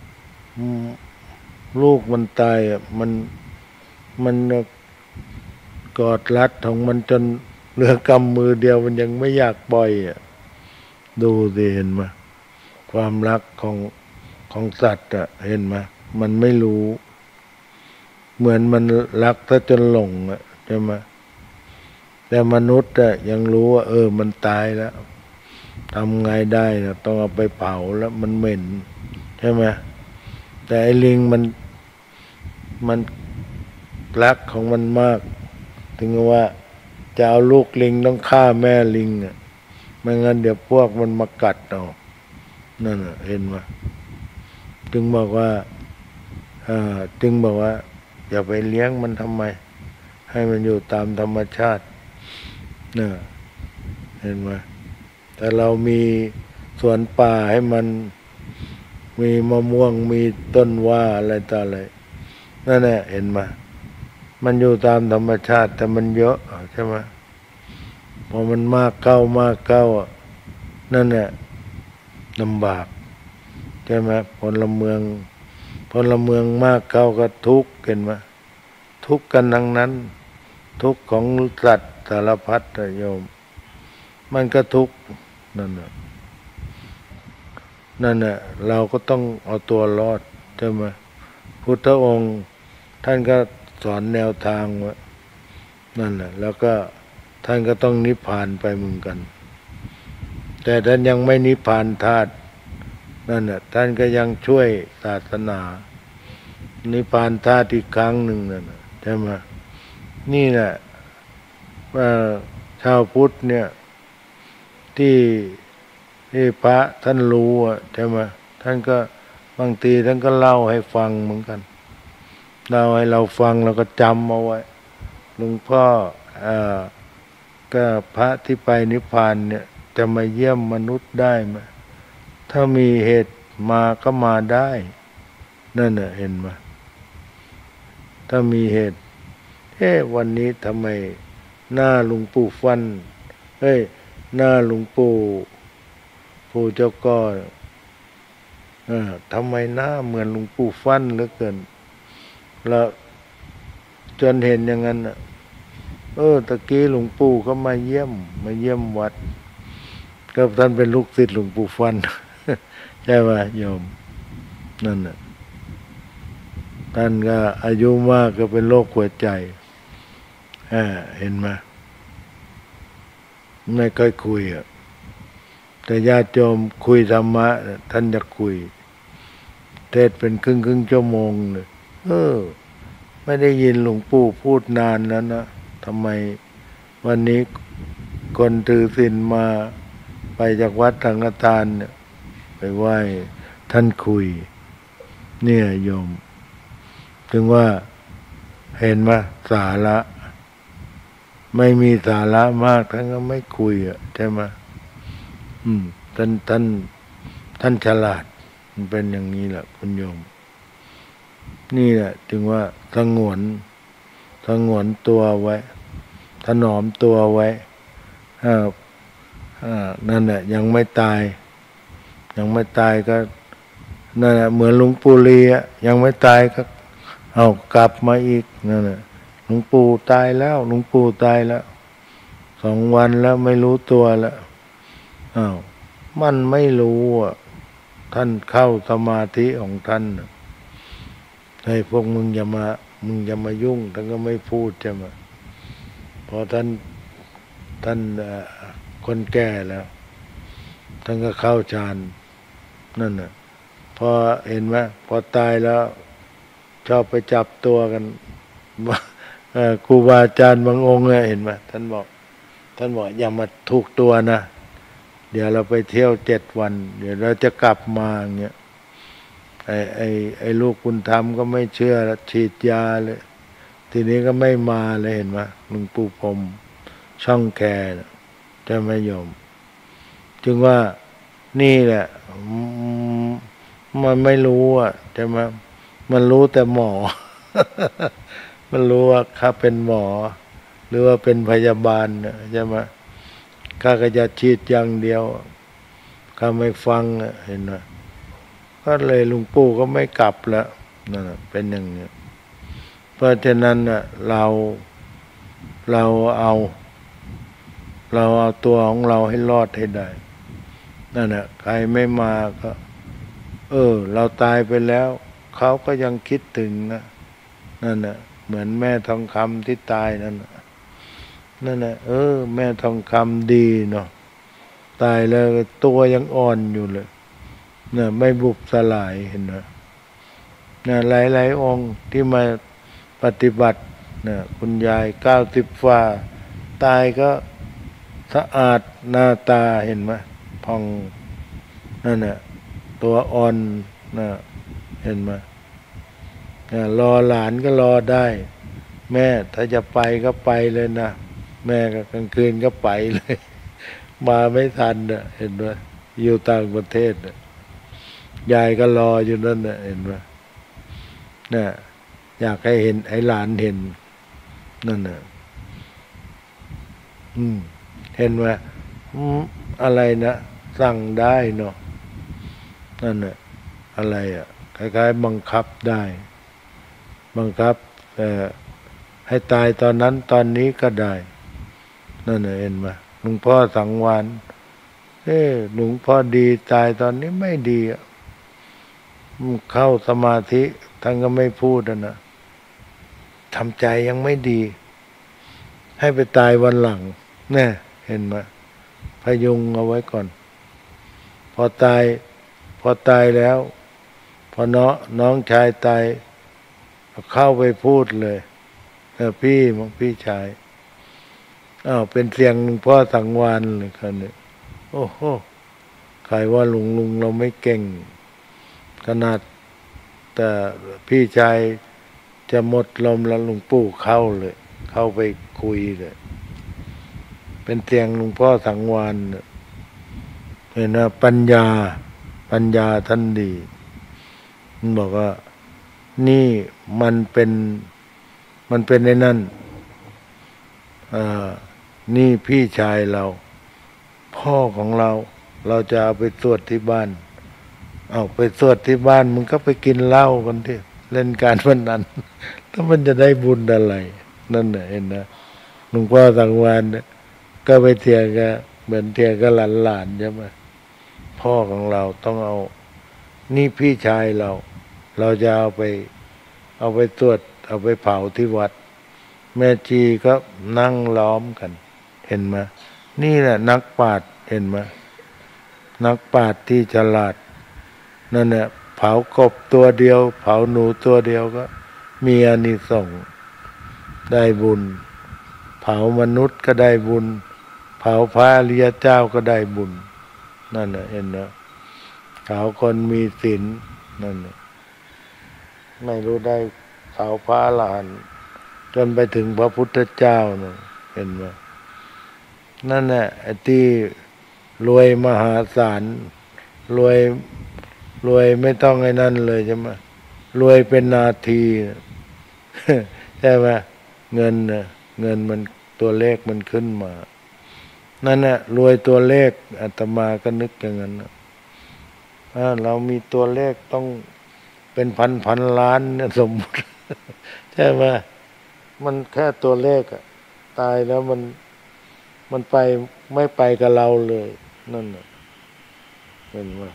ลูกมันตายอ่ะมันมันกอดรัดของมันจนเหลือกำมือเดียวมันยังไม่อยากปล่อยอ่ะดูสิเห็นไหมความรักของของสัตว์อ่ะเห็นไหมมันไม่รู้ เหมือนมันรักถ้าจนหลงอ่ะใช่ไหมแต่มนุษย์อ่ะยังรู้ว่าเออมันตายแล้วทำไงได้นะต้องเอาไปเผาแล้วมันเหม็นใช่ไหมแต่ไอ้ลิงมันมันรักของมันมากถึงว่าจะเอาลูกลิงต้องฆ่าแม่ลิงอ่ะไม่งั้นเดี๋ยวพวกมันมากัดเอานั่นน่ะเห็นไหมจึงบอกว่าอ่าจึงบอกว่าอย่าไปเลี้ยงมันทำไมให้มันอยู่ตามธรรมชาติเนี่ยเห็นไหมแต่เรามีสวนป่าให้มันมีมะม่วงมีต้นว่าอะไรต่ออะไรนั่นแหละเห็นไหมมันอยู่ตามธรรมชาติแต่มันเยอะใช่ไหมพอมันมากเก้ามากเก้านั่นแหละลำบากใช่ไหมพลเมืองพลเมืองมากเก้าก็ทุกข์เห็นไหมทุกข์กันทั้งนั้นทุกข์ของสัตว์สารพัดโยมมันก็ทุกข์นั่นแหละนั่นแหละเราก็ต้องเอาตัวรอดใช่ไหมพุทธองค์ท่านก็สอนแนวทางไว้นั่นแหละแล้วก็ท่านก็ต้องนิพพานไปเหมือนกันแต่ท่านยังไม่นิพพานธาตุนั่นแหละท่านก็ยังช่วยศาสนานิพพานธาตุอีกครั้งหนึ่งนั่นใช่ไหมนี่แหละว่าชาวพุทธเนี่ยที่ที่พระท่านรู้อ่ะใช่ไหมท่านก็บางทีท่านก็เล่าให้ฟังเหมือนกันเล่าให้เราฟังเราก็จำเอาไว้หลวงพ่ออ่าก็พระที่ไปนิพพานเนี่ยจะมาเยี่ยมมนุษย์ได้ไหมถ้ามีเหตุมาก็มาได้นั่นน่ะเห็นไหมถ้ามีเหตุเอ๊ะวันนี้ทำไมหน้าหลวงปู่ฟันเฮ้ยหน้าหลวงปู่ปู่เจ้าก้อเออทำไมหน้าเหมือนหลวงปู่ฟันเหลือเกินแล้วจนเห็นอย่างนั้นน่ะเออตะกี้หลวงปู่ก็มาเยี่ยมมาเยี่ยมวัดก็ท่านเป็นลูกศิษย์หลวงปู่ฟัน ใช่ไหมโยมนั่นน่ะท่านก็อายุมากก็เป็นโรคหัวใจอ่าเห็นไหมไม่ค่อยคุยอ่ะแต่ญาติโยมคุยธรรมะท่านจะคุยเทศเป็นครึ่งครึ่งชั่วโมงเลยเออไม่ได้ยินหลวงปู่พูดนานแล้วนะทำไมวันนี้คนถือศีลมาไปจากวัดสังฆทานเนี่ยไปไหว้ท่านคุยเนี่ยโยมถึงว่าเห็นไหมสาระไม่มีสาระมากท่านก็ไม่คุยอ่ะใช่ไหมอืมท่านท่านท่านฉลาดมันเป็นอย่างนี้แหละคุณโยมนี่แหละจึงว่าสงวนสงวนตัวไว้ถนอมตัวไว้อ่าอ่านั่นแหละยังไม่ตายยังไม่ตายก็นั่นแหละเหมือนหลวงปู่ลีอ่ะยังไม่ตายก็เอากลับมาอีกนั่นแหละหลวงปู่ตายแล้วหลวงปู่ตายแล้วสองวันแล้วไม่รู้ตัวแล้วอ้าวมันไม่รู้อ่ะท่านเข้าสมาธิของท่านให้พวกมึงอย่ามามึงอย่ามายุ่งท่านก็ไม่พูดใช่ไหมพอท่านท่านคนแก่แล้วท่านก็เข้าฌานนั่นน่ะพอเห็นไหมพอตายแล้วชอบไปจับตัวกันครูบาอาจารย์บางองค์เห็นไหมท่านบอกท่านบอกอย่ามาถูกตัวนะเดี๋ยวเราไปเที่ยวเจ็ดวันเดี๋ยวเราจะกลับมาอย่างเงี้ยไอ้ไอ้ไอ้ลูกคุณธรรมก็ไม่เชื่อฉีดยาเลยทีนี้ก็ไม่มาเลยเห็นไหมหลวงปู่พรหมช่องแคจะไม่ยอมจึงว่านี่แหละมันไม่รู้อ่ะใช่ไหมมันรู้แต่หมอ มันรู้ว่าข้าเป็นหมอ หรือว่าเป็นพยาบาลนะใช่ไหมข้าก็จะฉีดอย่างเดียวข้าไม่ฟังเห็นไหมก็เลยหลวงปู่ก็ไม่กลับแล้วนั่นเป็นอย่างนี้เพราะฉะนั้นน่ะเราเราเอาเราเอาตัวของเราให้รอดให้ได้นั่นน่ะใครไม่มาก็เออเราตายไปแล้วเขาก็ยังคิดถึงนะนั่นน่ะเหมือนแม่ทองคำที่ตายนั่นน่ะนั่นน่ะเออแม่ทองคำดีเนาะตายแล้วตัวยังอ่อนอยู่เลยเนี่ยไม่บุบสลายเห็นไหมเนี่ยหลายๆองค์ที่มาปฏิบัติเนี่ยคุณยายเก้าสิบฝ่าตายก็สะอาดหน้าตาเห็นไหมพองนั่นน่ะตัวอ่อนนะเห็นไหมรอหลานก็รอได้ แม่ถ้าจะไปก็ไปเลยนะแม่ก็กลางคืนก็ไปเลย มาไม่ทันน่ะเห็นไหมอยู่ต่างประเทศน่ะยายก็รออยู่นั่นน่ะเห็นไหมน่ะอยากให้เห็นให้หลานเห็นนั่นน่ะอืมเห็นไหมอืมอะไรนะสั่งได้เนาะนั่นน่ะอะไรอ่ะคล้ายๆบังคับได้บังคับเอ่อให้ตายตอนนั้นตอนนี้ก็ได้นั่นน่ะเห็นไหมหลวงพ่อสังวานเอ้หลวงพ่อดีตายตอนนี้ไม่ดีอ่ะเข้าสมาธิท่านก็ไม่พูดนะทำใจยังไม่ดีให้ไปตายวันหลังแน่เห็นไหมพยุงเอาไว้ก่อนพอตายพอตายแล้วพอน้องน้องชายตายเข้าไปพูดเลยเออพี่มั้งพี่ชายอ้าวเป็นเสียงหลวงพ่อสังวานเลยครับเนี่ยโอ้โหใครว่าลุงลุงเราไม่เก่งขนาดแต่พี่ชายจะหมดลมแล้วหลวงปู่เข้าเลยเข้าไปคุยเลยเป็นเสียงหลวงพ่อสังวานเห็นนะปัญญาปัญญาท่านดีมันบอกว่านี่มันเป็นมันเป็นในนั่นอ่านี่พี่ชายเราพ่อของเราเราจะเอาไปสวดที่บ้านเอาไปสวดที่บ้านมึงก็ไปกินเหล้ากันที่เล่นการพนันแล้วมันจะได้บุญอะไรนั่นน่ะเห็นนะหลวงพ่อสังวานเนี่ยก็ไปเถียงกันเหมือนเถียงกับหลานๆใช่ไหมพ่อของเราต้องเอานี่พี่ชายเราเราจะเอาไปเอาไปตรวจเอาไปเผาที่วัดแม่ชีก็นั่งล้อมกันเห็นไหมนี่แหละนักปราชญ์เห็นไหมนักปราชญ์ที่ฉลาดนั่นแหละเผากบตัวเดียวเผาหนูตัวเดียวก็มีอานิสงส์ได้บุญเผามนุษย์ก็ได้บุญเผาพระอริยเจ้าก็ได้บุญนั่นแหละเห็นไหมเผาคนมีศีลนั่นแหละไม่รู้ได้เผาพระอรหันต์จนไปถึงพระพุทธเจ้านะเห็นไหมนั่นแหละไอ้ที่รวยมหาศาลรวยรวยไม่ต้องไอ้นั่นเลยใช่ไหมรวยเป็นนาทีใช่ไหมเงินนะเงินมันตัวเลขมันขึ้นมานั่นแหละรวยตัวเลขอาตมาก็นึกอย่างนั้นนะเรามีตัวเลขต้องเป็นพันพันล้านเนี่ยสมมติใช่ไหมมันแค่ตัวเลขอะตายแล้วมันมันไปไม่ไปกับเราเลยนั่นน่ะเห็นไหม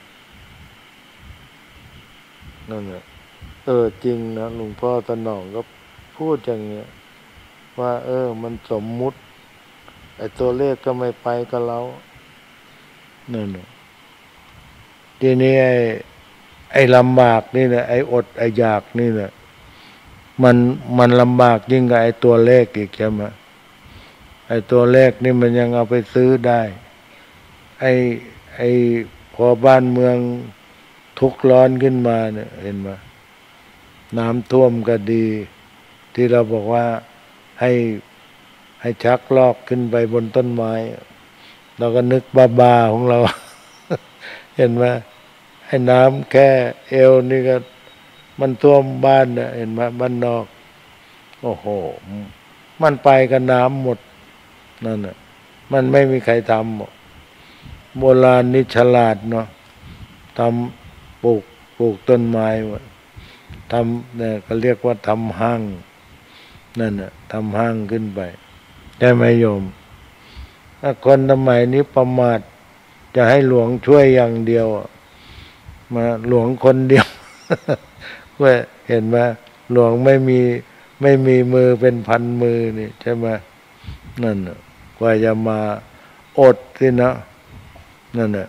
นั่นน่ะเออจริงนะหลวงพ่อตะหน่องก็พูดอย่างเงี้ยว่าเออมันสมมุติไอ้ตัวเลขก็ไม่ไปกับเรานั่นน่ะทีนี้ไอ้ไอ้ลำบากนี่แหละไอ้อดไอ้อยากนี่แหละมันมันลำบากยิ่งกว่าไอ้ตัวเลขอีกใช่ไหมไอ้ตัวเลขนี่มันยังเอาไปซื้อได้ไอ้ไอ้พอบ้านเมืองทุกข์ร้อนขึ้นมาเนี่ยเห็นไหมน้ำท่วมก็ดีที่เราบอกว่าให้ให้ชักลอกขึ้นไปบนต้นไม้เราก็นึกบ้าๆของเรา เห็นไหมให้น้ำแค่เอวนี่ก็มันท่วมบ้านนะเห็นไหมบ้านนอกโอ้โหมันไปกับน้ำหมดนั่นน่ะมันไม่มีใครทำโบราณนี่ฉลาดเนาะทำปลูกปลูกต้นไม้ไว้ทำเนี่ยก็เรียกว่าทำห้างนั่นน่ะทำห้างขึ้นไปได้ไหมโยมถ้าคนสมัยนี้ประมาทจะให้หลวงช่วยอย่างเดียวมาหลวงคนเดียว ว่าเห็นไหมหลวงไม่มีไม่มีมือเป็นพันมือนี่ใช่ไหมนั่นน่ะกว่าจะมาอดสินะนั่นน่ะ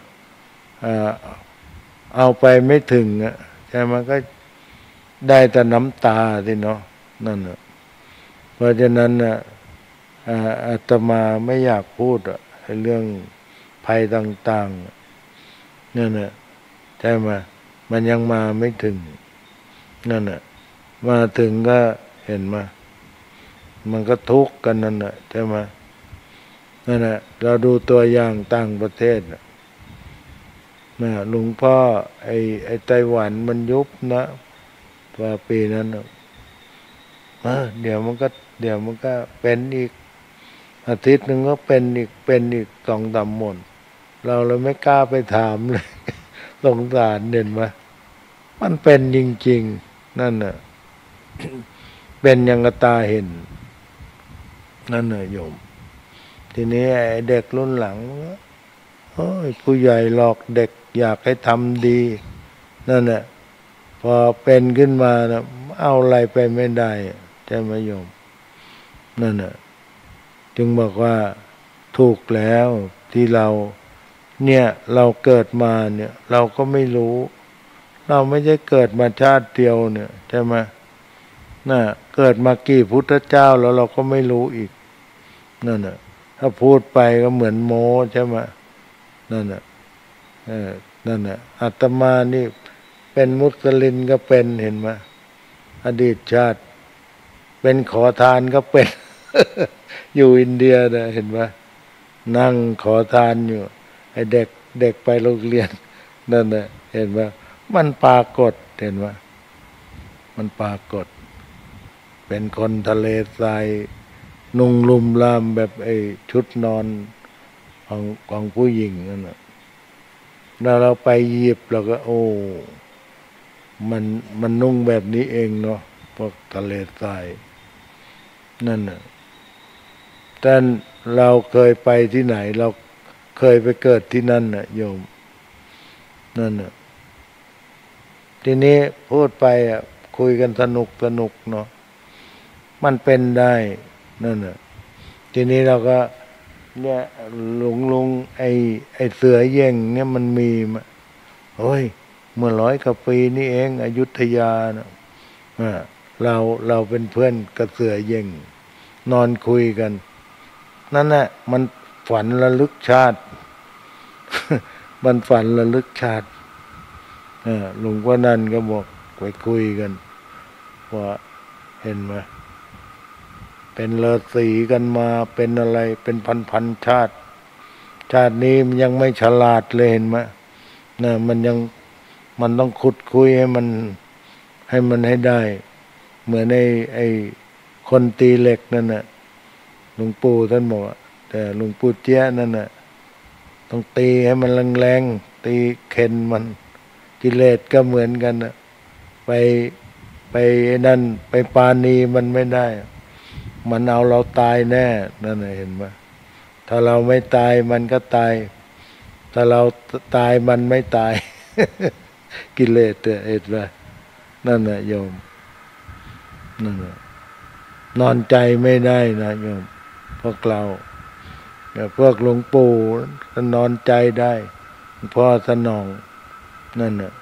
เอาไปไม่ถึงอ่ะใช่ไหมก็ได้แต่น้ำตาสิเนาะนั่นน่ะเพราะฉะนั้นน่ะอาตมาไม่อยากพูดอ่ะเรื่องภัยต่างๆนั่นน่ะใช่ไหมมันยังมาไม่ถึงนั่นน่ะมาถึงก็เห็นมามันก็ทุกข์กันนั่นน่ะใช่ไหมนั่นน่ะเราดูตัวอย่างต่างประเทศน่ะหลวงพ่อไอ้ไอ้ไต้หวันมันยุบนะว่าปีนั้นน่ะเดี๋ยวมันก็เดี๋ยวมันก็เป็นอีกอาทิตย์หนึ่งก็เป็นอีกเป็นอีกสองสามหนเราเลยไม่กล้าไปถามเลยสงสารเด่นมามันเป็นจริงๆนั่นน่ะ เป็นยังกระตาเห็นนั่นน่ะโยมทีนี้ไอ้เด็กรุ่นหลังโอ้ยผู้ใหญ่หลอกเด็กอยากให้ทำดีนั่นน่ะพอเป็นขึ้นมานะเอาอะไรไปไม่ได้ใช่ไหมโยมนั่นน่ะจึงบอกว่าถูกแล้วที่เราเนี่ยเราเกิดมาเนี่ยเราก็ไม่รู้เราไม่ใช่เกิดมาชาติเดียวเนี่ยใช่ไหมน่ะเกิดมากี่พุทธเจ้าแล้วเราก็ไม่รู้อีกนั่นน่ะถ้าพูดไปก็เหมือนโม้ใช่ไหมนั่นน่ะเออนั่นน่ะอาตมานี่เป็นมุสลิมก็เป็นเห็นไหมอดีตชาติเป็นขอทานก็เป็น อยู่อินเดียนะเห็นไหมนั่งขอทานอยู่ไอ้เด็กเด็กไปโรงเรียนนั่นน่ะเห็นไหมมันปรากฏเห็นไหมมันปรากฏเป็นคนทะเลทรายนุ่งลุ่มล่ามแบบไอ้ชุดนอนของของผู้หญิงนั่นน่ะแล้วเราไปหยิบเราก็โอ้มันมันนุ่งแบบนี้เองเนาะพวกทะเลทรายนั่นน่ะแต่เราเคยไปที่ไหนเราเคยไปเกิดที่นั่นน่ะโยมนั่นน่ะทีนี้พูดไปอ่ะคุยกันสนุกสนุกเนาะมันเป็นได้นั่นน่ะทีนี้เราก็เนี่ยลุงลุงไอไอเสือเย่งเนี่ยมันมีมาโอ้ยเมื่อร้อยกว่าปีนี่เองอยุธยานะเราเราเป็นเพื่อนกับเสือเย่งนอนคุยกันนั่นแหละมันฝันระลึกชาติ มันฝันระลึกชาติหลวงพ่อนั่นก็บอกไปคุยกันว่าเห็นไหมเป็นฤาษีกันมาเป็นอะไรเป็นพันพันชาติชาตินี้มันยังไม่ฉลาดเลยเห็นไหมนะมันยังมันต้องขุดคุยให้มันให้มันให้ได้เหมือนไอ้ไอ้คนตีเหล็กนั่นน่ะหลวงปู่ท่านบอกแต่หลวงปู่เจี๊ยนั่นน่ะต้องตีให้มันแรงๆตีเข็นมันกิเลสก็เหมือนกันน่ะไปไปนั่นไปปาณีมันไม่ได้มันเอาเราตายแน่นั่นน่ะเห็นไหมถ้าเราไม่ตายมันก็ตายถ้าเราตายมันไม่ตาย กิเลสเห็นไหมนั่นน่ะโยมนั่นน่ะนอนใจไม่ได้นะโยมพวกเราพวกหลวงปู่ก็นอนใจได้พ่อสนองนั่นน่ะ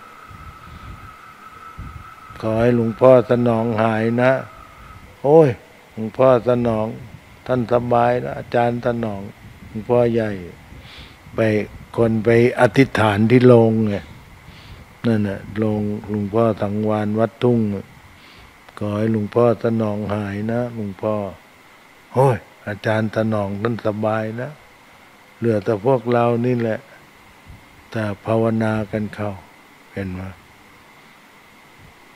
ขอให้หลวงพ่อสนองหายนะโอ้ยหลวงพ่อสนองท่านสบายนะอาจารย์สนองหลวงพ่อใหญ่ไปคนไปอธิษฐานที่โรงไงนั่นน่ะโรงหลวงพ่อสังวานวัดทุ่งขอให้หลวงพ่อสนองหายนะหลวงพ่อโอ้ยอาจารย์สนองท่านสบายนะเหลือแต่พวกเรานี่แหละแต่ภาวนากันเข้าเห็นไหม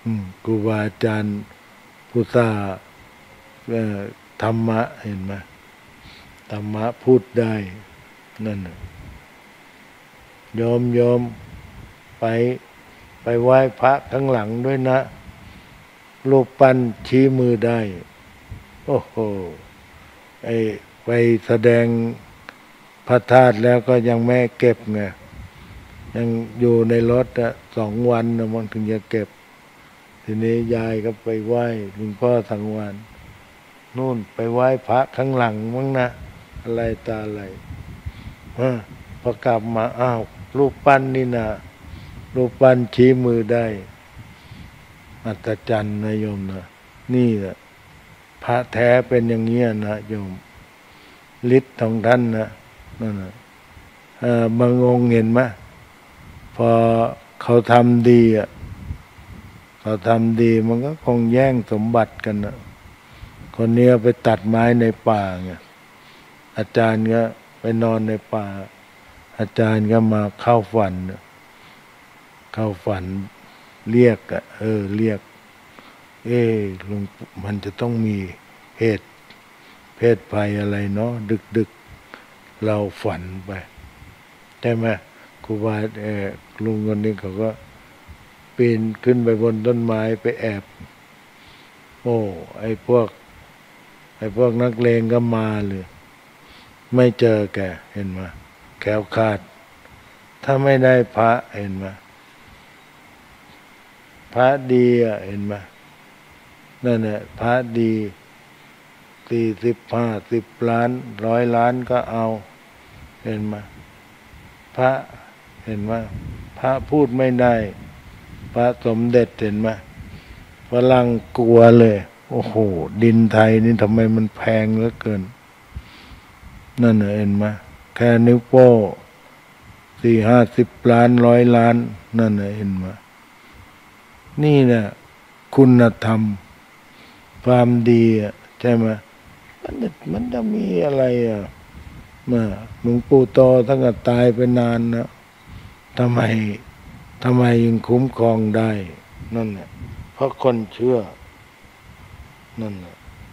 อืมครูบาอาจารย์ผู้สร้างเอ่อธรรมะเห็นไหมธรรมะพูดได้นั่นน่ะโยมโยมไปไปไหว้พระข้างหลังด้วยนะรูปปั้นชี้มือได้โอ้โหไอไปแสดงพระธาตุแล้วก็ยังไม่เก็บไงยังอยู่ในรถอะสองวันนะมันถึงจะเก็บทีนี้ยายก็ไปไหว้หลวงพ่อสังวานนู่นไปไหว้พระข้างหลังมั้งนะอะไรตาอะไรฮะพอกลับมาอ้าวรูปปั้นนี่นะรูปปั้นชี้มือได้อัศจรรย์นะโยมนะนี่แหละพระแท้เป็นอย่างเงี้ยนะโยมฤทธิ์ของท่านนะนั่นนะเอ่อบางองค์เห็นไหมพอเขาทำดีอ่ะเขาทำดีมันก็คงแย่งสมบัติกันนะคนนี้ไปตัดไม้ในป่าไงอาจารย์ก็ไปนอนในป่าอาจารย์ก็มาเข้าฝันเข้าฝันเรียกอ่ะเออเรียกเอ๊ะลุงมันจะต้องมีเหตุเพศภัยอะไรเนาะดึกดึกเราฝันไปใช่ไหมครูบาเออลุงคนนี้เขาก็ปีนขึ้นไปบนต้นไม้ไปแอบโอ้ไอ้พวกไอ้พวกนักเลงก็มาเลยไม่เจอแกเห็นไหมแขวขาดถ้าไม่ได้พระเห็นไหมพระดีอ่ะเห็นไหมนั่นแหละพระดีสี่สิบห้าสิบล้านร้อยล้านก็เอาเห็นไหมพระเห็นไหมพระพูดไม่ได้พระสมเด็จเห็นไหมฝรั่งกลัวเลยโอ้โหดินไทยนี่ทำไมมันแพงเหลือเกินนั่นเห็นไหมแค่นิ้วโป้สี่ห้าสิบล้านร้อยล้านนั่นเห็นไหมนี่แหละคุณธรรมความดีอ่ะใช่ไหมมันมันจะมีอะไรอ่ะมาหลวงปู่โตตั้งแต่ตายไปนานนะทำไมทำไมยังคุ้มครองได้นั่นแหละเพราะคนเชื่อนั่นแหละ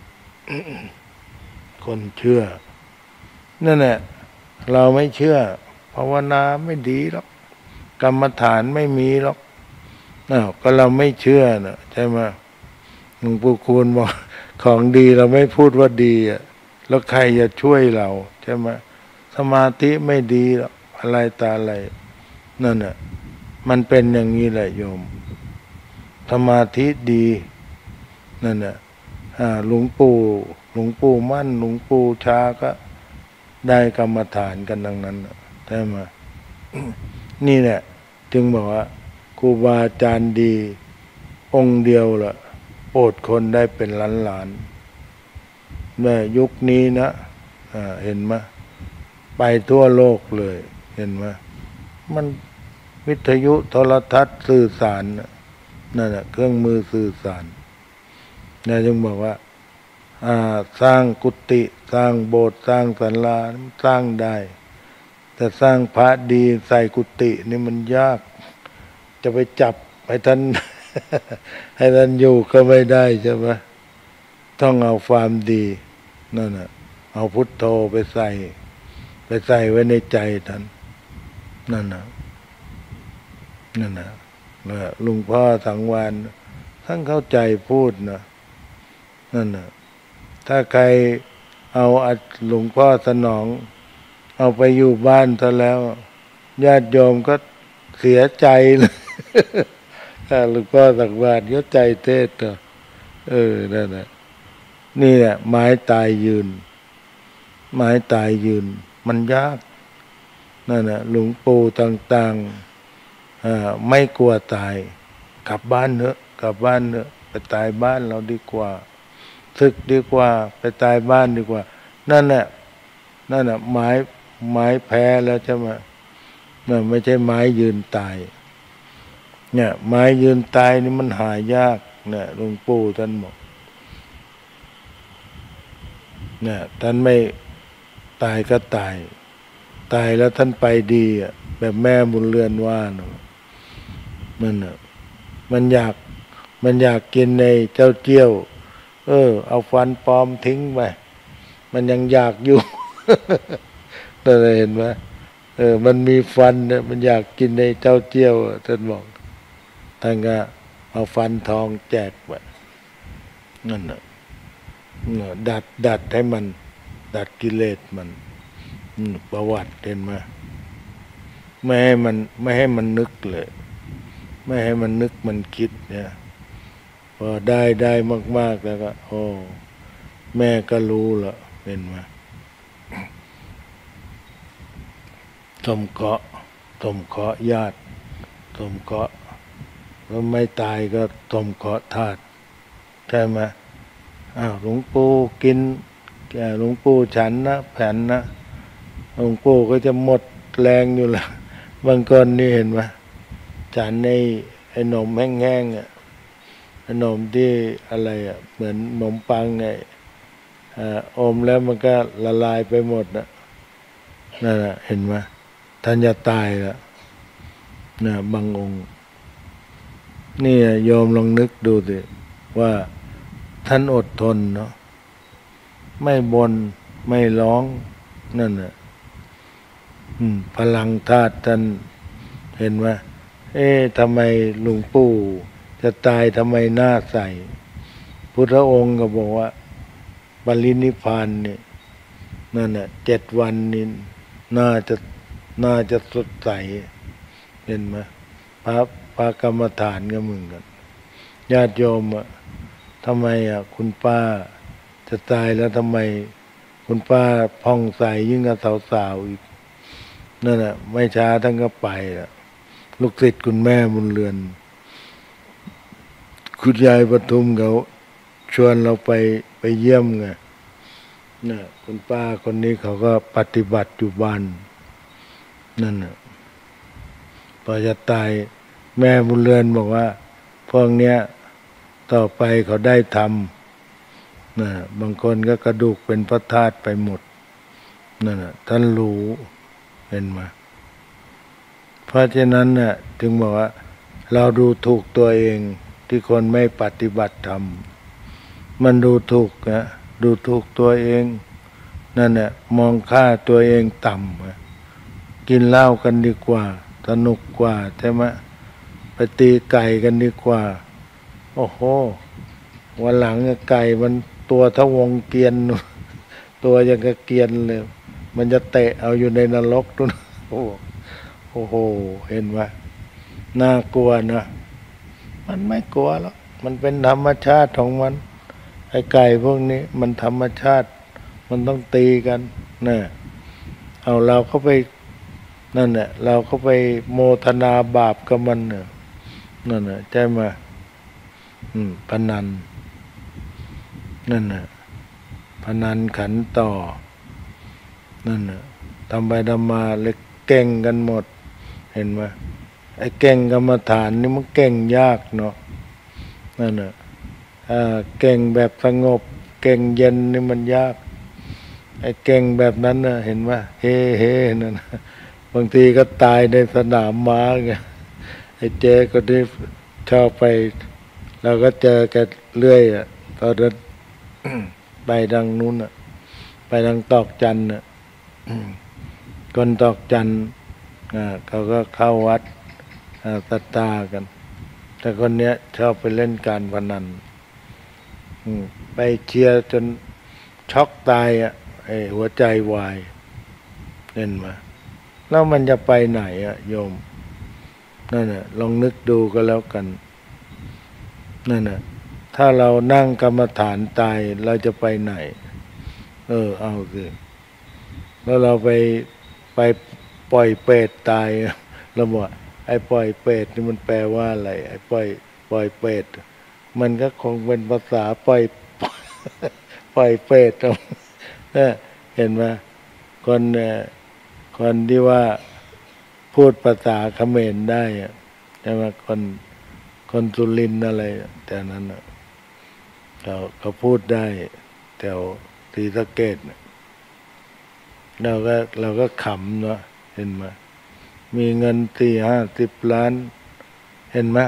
คนเชื่อนั่นแหละเราไม่เชื่อภาวนาไม่ดีหรอกกรรมฐานไม่มีหรอกอ้าวก็เราไม่เชื่อนะใช่ไหมหลวงปู่คูณบอกของดีเราไม่พูดว่าดีอ่ะแล้วใครจะช่วยเราใช่ไหมสมาธิไม่ดีหรอกอะไรตาอะไรนั่นน่ะมันเป็นอย่างนี้แหละโยมสมาธิดีนั่นน่ะหลวงปู่หลวงปู่มั่นหลวงปู่ชาก็ได้กรรมฐานกันดังนั้นใช่ไหม นี่แหละจึงบอกว่าครูบาอาจารย์ดีองค์เดียวล่ะโปรดคนได้เป็นล้านล้านเมื่อยุคนี้นะเห็นไหมไปทั่วโลกเลยเห็นไหมมันวิทยุโทรทัศน์สื่อสารนั่นแหละเครื่องมือสื่อสารนี่จึงบอกว่าสร้างกุฏิสร้างโบสถ์สร้างศาลาสร้างได้แต่สร้างพระดีใส่กุฏินี่มันยากจะไปจับให้ท่าน ให้ท่านอยู่ก็ไม่ได้ใช่ไหมต้องเอาความดีนั่นน่ะเอาพุทโธไปใส่ไปใส่ไว้ในใจท่านนั่นน่ะนั่นน่ะลุงพ่อสังวานท่านเข้าใจพูดนะนั่นน่ะถ้าใครเอาหลวงพ่อสนองเอาไปอยู่บ้านซะแล้วญาติโยมก็เสียใจเลยถ้าหลวงพ่อสังวานก็ใจเทศเถอะเออนั่นแหละนี่แหละไม้ตายยืนไม้ตายยืนมันยากนั่นแหละหลวงปู่ต่างๆอ่าไม่กลัวตายกลับบ้านเถอะกลับบ้านเถอะไปตายบ้านเราดีกว่าศึกดีกว่าไปตายบ้านดีกว่านั่นแหละนั่นแหละไม้ไม้แพ้แล้วใช่ไหมนั่นไม่ใช่ไม้ยืนตายเนี่ยไม้ยืนตายนี่มันหายากเนี่ยหลวงปู่ท่านบอกเนี่ยท่านไม่ตายก็ตายตายแล้วท่านไปดีอ่ะแบบแม่บุญเรือนว่านะมันอ่ะมันอยากมันอยากกินในเจ้าเจี้ยวเออเอาฟันปลอมทิ้งไปมันยังอยากอยู่ นั่นเห็นไหมเออมันมีฟันเนี่ยมันอยากกินในเจ้าเจี้ยวท่านบอกท่านก็เอาฟันทองแจกไปนั่นน่ะดัดดัดให้มันดัดกิเลสมันประวัติเห็นไหมไม่ให้มันไม่ให้มันนึกเลยไม่ให้มันนึกมันคิดเนี่ยพอได้ได้มากๆแล้วก็โอ้แม่ก็รู้ละเห็นไหมสมเคราะห์สมเคราะห์ญาติสมเคราะห์แล้วไม่ตายก็สมเคราะห์ธาตุใช่ไหมอ้าวหลวงปู่กินแกหลวงปู่ฉันนะแผ่นนะหลวงปู่ก็จะหมดแรงอยู่ละบางคนนี่เห็นไหมฉันในไอ้หนมแห้งๆอ่ะขนมที่อะไรอ่ะเหมือนขนมปังไงอมแล้วมันก็ละลายไปหมดนะนั่นแหละเห็นไหมท่านจะตายแล้วนะบางองค์นี่โยมลองนึกดูสิว่าท่านอดทนเนาะไม่บน่นไม่ร้องนั่นน่ะพลังธาตุท่านเห็นไหมเอ๊ะทำไมหลวงปู่จะตายทำไมหน้าใสพุทธองค์ก็บอกว่าปรินิพพานนี่นั่นน่ะเจ็ดวันนี้น่าจะน่าจะสดใสเห็นไหมพระพระกรรมฐานก็เหมือนกันญาติโยมอ่ะทำไมอ่ะคุณป้าจะตายแล้วทำไมคุณป้าผ่องใสยิ่งกับสาวๆอีกนั่นน่ะไม่ช้าท่านก็ไปอ่ะลูกศิษย์คุณแม่บุญเรือนคุณยายปทุมเขาชวนเราไปไปเยี่ยมไงน่ะคุณป้าคนนี้เขาก็ปฏิบัติอยู่บ้านนั่นน่ะพอจะตายแม่บุญเรือนบอกว่าพวกเนี้ยต่อไปเขาได้ทำนะบางคนก็กระดูกเป็นพระธาตุไปหมดนั่นน่ะท่านรู้เห็นไหมเพราะฉะนั้นน่ะถึงบอกว่าเราดูถูกตัวเองที่คนไม่ปฏิบัติธรรมมันดูถูกนะดูถูกตัวเองนั่นแหละมองค่าตัวเองต่ำกินเหล้ากันดีกว่าสนุกกว่าใช่ไหมไปตีไก่กันดีกว่าโอ้โหวันหลังไก่มันตัวทวงเกียนตัวยังกระเกียนเลยมันจะเตะเอาอยู่ในนรกนู่นโอ้โหเห็นไหมน่ากลัวนะมันไม่กลัวหรอกมันเป็นธรรมชาติของมันไอ้ไก่พวกนี้มันธรรมชาติมันต้องตีกันเนี่ยเอาเราเข้าไปนั่นแหละเราเข้าไปโมทนาบาปกับมันเนี่ยนั่นแหละใช่ไหมอืมพนันนั่นน่ะพนันขันต่อนั่นน่ะทำไปทำมาเลยเก่งกันหมดเห็นไหมไอ้เก่งกรรมฐานนี่มันเก่งยากเนาะนั่นน่ะอ่าเก่งแบบสงบเก่งเย็นนี่มันยากไอ้เก่งแบบนั้นน่ะเห็นไหมเฮ่เฮ่นั่นบางทีก็ตายในสนามม้าไงไอ้เจ๊ก็ได้ชอบไปเราก็เจอกันเรื่อยอ่ะตอนนั้น ไปทางนู้นอ่ะไปทางตอกจันอ่ะคนตอกจันอ่าเขาก็เข้าวัดอ่าศรัทธากันแต่คนเนี้ยชอบไปเล่นการพนันไปเชียร์จนช็อกตายอ่ะไอ้หัวใจวายเล่นมาแล้วมันจะไปไหนอ่ะโยมนั่นน่ะลองนึกดูก็แล้วกันนั่นน่ะถ้าเรานั่งกรรมฐานตายเราจะไปไหนเออเอาสิแล้วเราไปไปปล่อยเปรตตายเราบอกไอ้ปล่อยเปรตนี่มันแปลว่าอะไรไอ้ปล่อยปล่อยเปรตมันก็คงเป็นภาษาปล่อยปล่อยเปรตเห็นไหมคนคนที่ว่าพูดภาษาเขมรได้ใช่ไหมคนคนสุรินทร์อะไรแต่นั้นเขาเขาพูดได้แถวศรีสะเกษเราก็เราก็ขำเนาะเห็นไหมมีเงินสี่ห้าสิบล้านเห็นไหม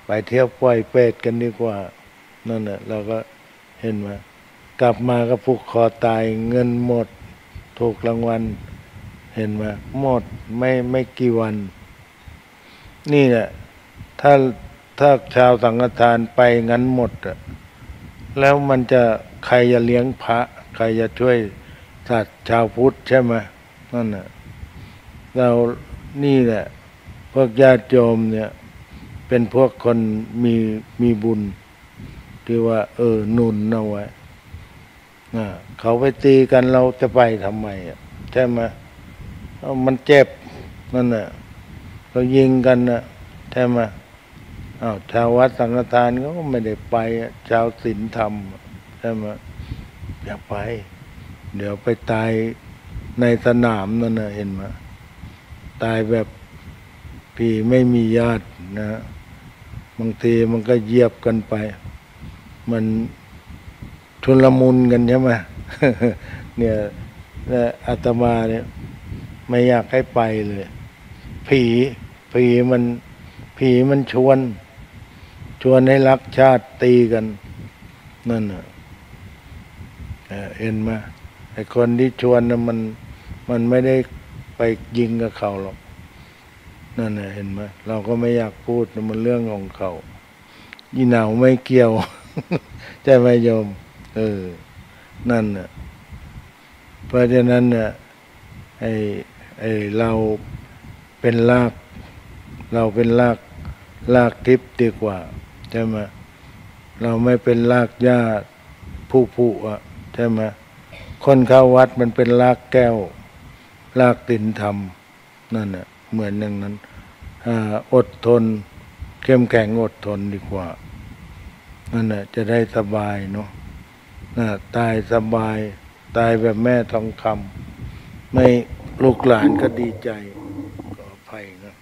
ไปเที่ยวปล่อยเปรตกันดีกว่านั่นแหละเราก็เห็นไหมกลับมาก็ผูกคอตายเงินหมดถูกรางวัลเห็นไหมหมดไม่ไม่กี่วันนี่แหละถ้าถ้าชาวสังฆทานไปงั้นหมดอะแล้วมันจะใครจะเลี้ยงพระใครจะช่วยสัตว์ชาวพุทธใช่ไหมนั่นน่ะเรานี่แหละพวกญาติโยมเนี่ยเป็นพวกคนมีมีบุญที่ว่า เออหนุนเอาไว้นะเขาไปตีกันเราจะไปทำไมอ่ะใช่ไหมมันเจ็บนั่นน่ะเขายิงกันนะใช่ไหมอ้าวชาววัดสังฆทานเขาก็ไม่ได้ไปชาวศีลธรรมใช่ไหมอย่าไปเดี๋ยวไปตายในสนามนั่นนะเห็นไหมตายแบบพี่ไม่มีญาตินะบางทีมันก็เหยียบกันไปมันชุลมุนกันใช่ไหม เนี่ยอาตมาเนี่ยไม่อยากให้ไปเลยผีผีมันผีมันชวนชวนให้รักชาติตีกันนั่นน่ะเห็นไหมไอ้คนที่ชวนน่ะมันมันไม่ได้ไปยิงกับเขาหรอกนั่นน่ะเห็นไหมเราก็ไม่อยากพูดมันเรื่องของเขายี่หนาวไม่เกี่ยว ใช่ไหมโยมเออนั่นน่ะเพราะฉะนั้นเนี่ยไอ้ไอ้เราเป็นรากเราเป็นรากรากทิพย์ดีกว่าใช่ไหมเราไม่เป็นรากหญ้าผู้ผู้อ่ะใช่ไหมคนเข้าวัดมันเป็นรากแก้วรากตินธรรมนั่นน่ะเหมือนอย่างนั้นอ่าอดทนเข้มแข็งอดทนดีกว่านั่นน่ะจะได้สบายเนาะน่ะตายสบายตายแบบแม่ทองคำไม่ลูกหลานก็ดีใจก็อภัยนะ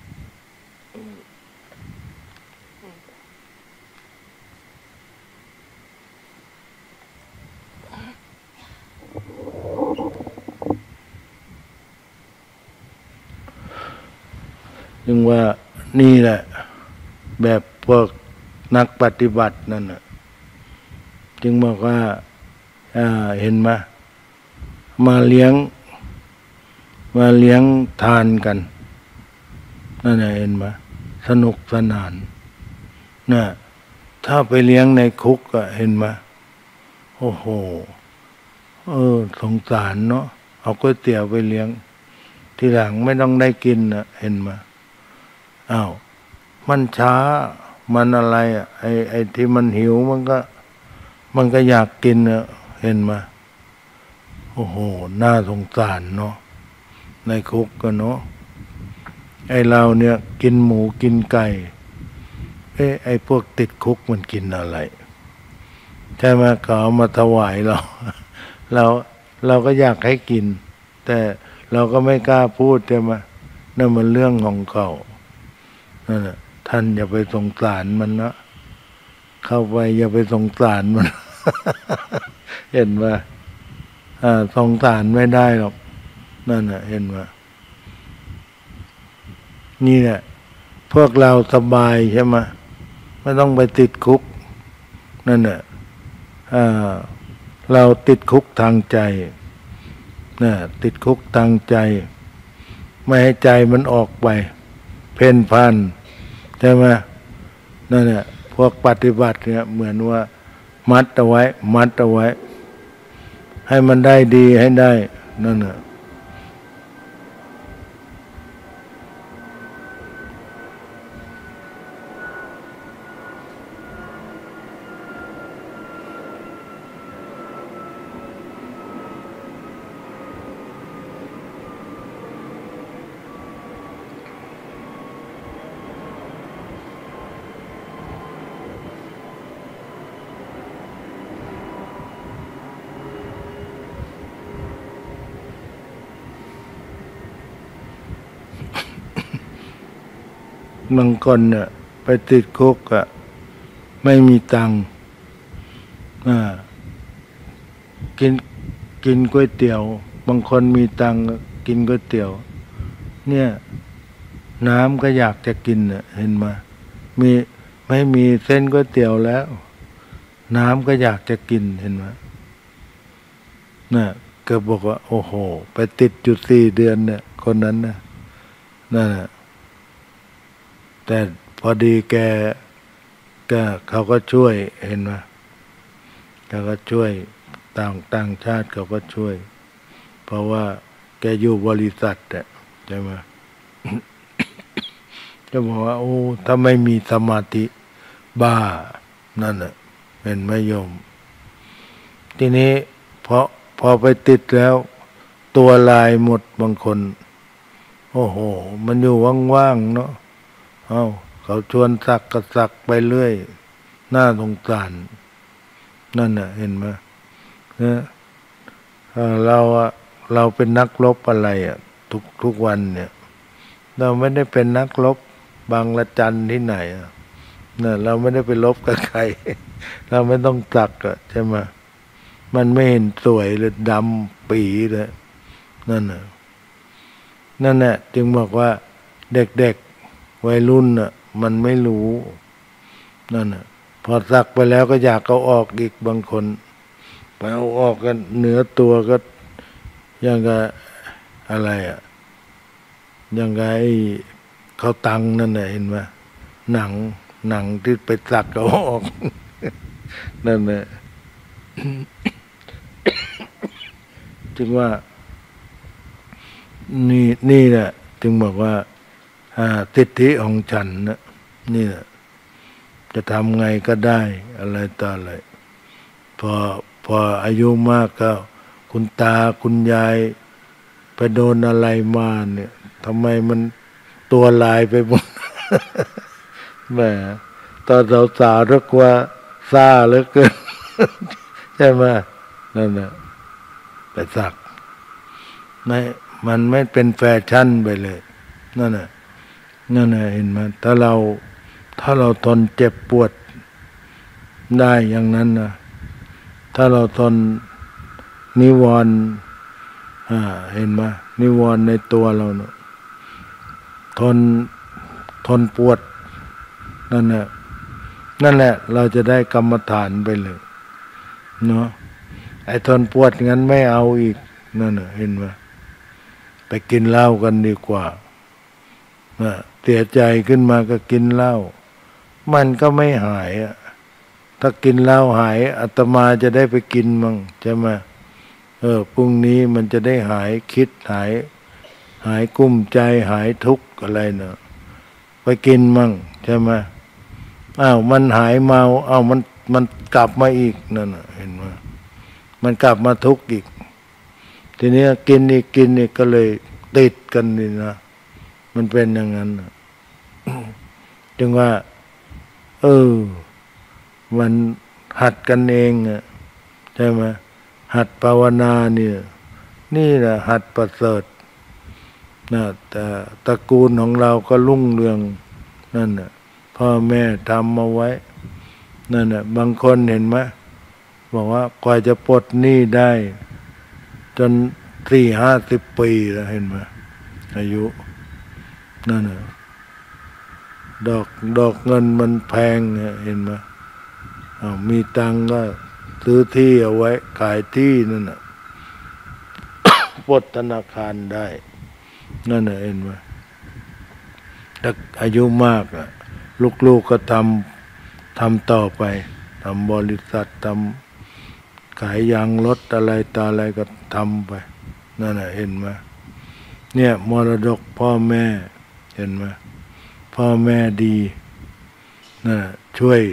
จึงว่านี่แหละแบบพวกนักปฏิบัตินั่นน่ะจึงบอกว่าเห็นไหมมาเลี้ยงมาเลี้ยงทานกันนั่นน่ะเห็นไหมสนุกสนานน่ะถ้าไปเลี้ยงในคุกอะเห็นไหมโอ้โหเออสงสารเนาะเอาก๋วยเตี๋ยวไปเลี้ยงทีหลังไม่ต้องได้กินนะเห็นไหมอ้าวมันช้ามันอะไรอ่ะไอ้ไอ้ที่มันหิวมันก็มันก็อยากกินเนอะเห็นไหมโอ้โหน่าสงสารเนาะในคุกก็เนาะไอ้เราเนี่ยกินหมูกินไก่เอ้ไอ้พวกติดคุกมันกินอะไรใช่ไหมเขาเอามาถวายเราเราเราก็อยากให้กินแต่เราก็ไม่กล้าพูดใช่ไหมนั่นมันเรื่องของเขานั่นแหละท่านอย่าไปสงสารมันนะเข้าไปอย่าไปสงสารมัน เห็นว่าสงสารไม่ได้หรอกนั่นน่ะเห็นว่านี่แหละพวกเราสบายใช่ไหมไม่ต้องไปติดคุกนั่นแหละเราติดคุกทางใจนะติดคุกทางใจไม่ให้ใจมันออกไปเพ่นพ่านใช่ไหมนั่นแหละพวกปฏิบัติเนี่ยเหมือนว่ามัดเอาไว้มัดเอาไว้ให้มันได้ดีให้ได้นั่นแหละบางคนเนี่ยไปติดคุกอะไม่มีตังค์กินกินก๋วยเตี๋ยวบางคนมีตังค์กินก๋วยเตี๋ยวเนี่ยน้ำก็อยากจะกินเห็นไหมมีไม่มีเส้นก๋วยเตี๋ยวแล้วน้ำก็อยากจะกินเห็นไหมน่ะก็บอกว่าโอ้โหไปติดจุดสี่เดือนเนี่ยคนนั้นนะนั่นแหละแต่พอดีแกก็เขาก็ช่วยเห็นไหมเขาก็ช่วยต่างต่างชาติเขาก็ช่วยเพราะว่าแกอยู่บริษัทอะใช่ไหม จะบอกว่าโอ้ถ้าไม่มีสมาธิบ้านั่นแหละเป็นไม่ยมทีนี้พอพอไปติดแล้วตัวลายหมดบางคนโอ้โหมันอยู่ว่างๆเนาะเอ้าเขาชวนสักก็สักไปเรื่อยน่าสงสารนั่นน่ะเห็นไหมเนี่ยเราอะเราเป็นนักรบอะไรอะทุกทุกวันเนี่ยเราไม่ได้เป็นนักรบบางละจันที่ไหนอะเนี่ยเราไม่ได้ไปรบกับใคร เราไม่ต้องสักอะใช่ไหมมันไม่เห็นสวยเลยดำปีเลยนั่นน่ะนั่นแหละจึงบอกว่าเด็กๆวัยรุ่นน่ะมันไม่รู้นั่นน่ะพอสักไปแล้วก็อยากเอาออกอีกบางคนไปเอาออกกันเหนือตัวก็ยังกับอะไรอ่ะยังไงเขาตังนั่นน่ะเห็นไหมหนังหนังที่ไปสักเอาออก นั่นแหละจึงว่านี่นี่แหละจึงบอกว่าสิทธิของฉันนะนี่แหละจะทำไงก็ได้อะไรต่ออะไรพอพออายุมากก็คุณตาคุณยายไปโดนอะไรมาเนี่ยทำไมมันตัวลายไปหมด แหมตอนสาวๆรักว่าซ่าเหลือเกิน ใช่ไหมนั่นแหละไปสักไม่มันไม่เป็นแฟชั่นไปเลยนั่นน่ะนั่นน่ะเห็นไหมถ้าเราถ้าเราทนเจ็บปวดได้อย่างนั้นนะถ้าเราทนนิวรณ์อ่าเห็นไหมนิวรณ์ในตัวเราเนาะทนทนปวดนั่นแหละนั่นแหละเราจะได้กรรมฐานไปเลยเนาะไอ้ทนปวดงั้นไม่เอาอีกนั่นน่ะเห็นไหมไปกินเหล้ากันดีกว่าเสียใจขึ้นมาก็กินเหล้ามันก็ไม่หายอ่ะถ้ากินเหล้าหายอาตมาจะได้ไปกินมั่งใช่ไหมเออพรุ่งนี้มันจะได้หายคิดหายหายกุ้มใจหายทุกข์อะไรเนาะไปกินมั่งใช่ไหมอ้าวมันหายเมาอ้าวมันมันกลับมาอีกนั่นน่ะเห็นไหมมันกลับมาทุกข์อีกทีนี้กินอีกกินอีกก็เลยติดกันนี่นะมันเป็นอย่างนั้น จึงว่า เออมันหัดกันเองอ่ะใช่ไหมหัดภาวนาเนี่ยนี่แหละหัดประเสริฐนะแต่ตระกูลของเราก็รุ่งเรืองนั่นน่ะพ่อแม่ทำมาไว้นั่นน่ะบางคนเห็นไหมบอกว่ากว่าจะปลดหนี้ได้จนสี่ห้าสิบปีแล้วเห็นไหมอายุนั่นน่ะดอกดอกเงินมันแพงเห็นไหมอ้าวมีตังก็ซื้อที่เอาไว้ขายที่นั่นน่ะ ปลดธนาคารได้นั่นน่ะเห็นไหมถ้าอายุมากอ่ะลูกๆ ก, ก็ทำทำต่อไปทำบริษัททำขายยางรถอะไรต่ออะไรก็ทำไปนั่นน่ะเห็นไหมเนี่ยมรดกพ่อแม่เห็นไหมพ่อแม่ดีนะช่วย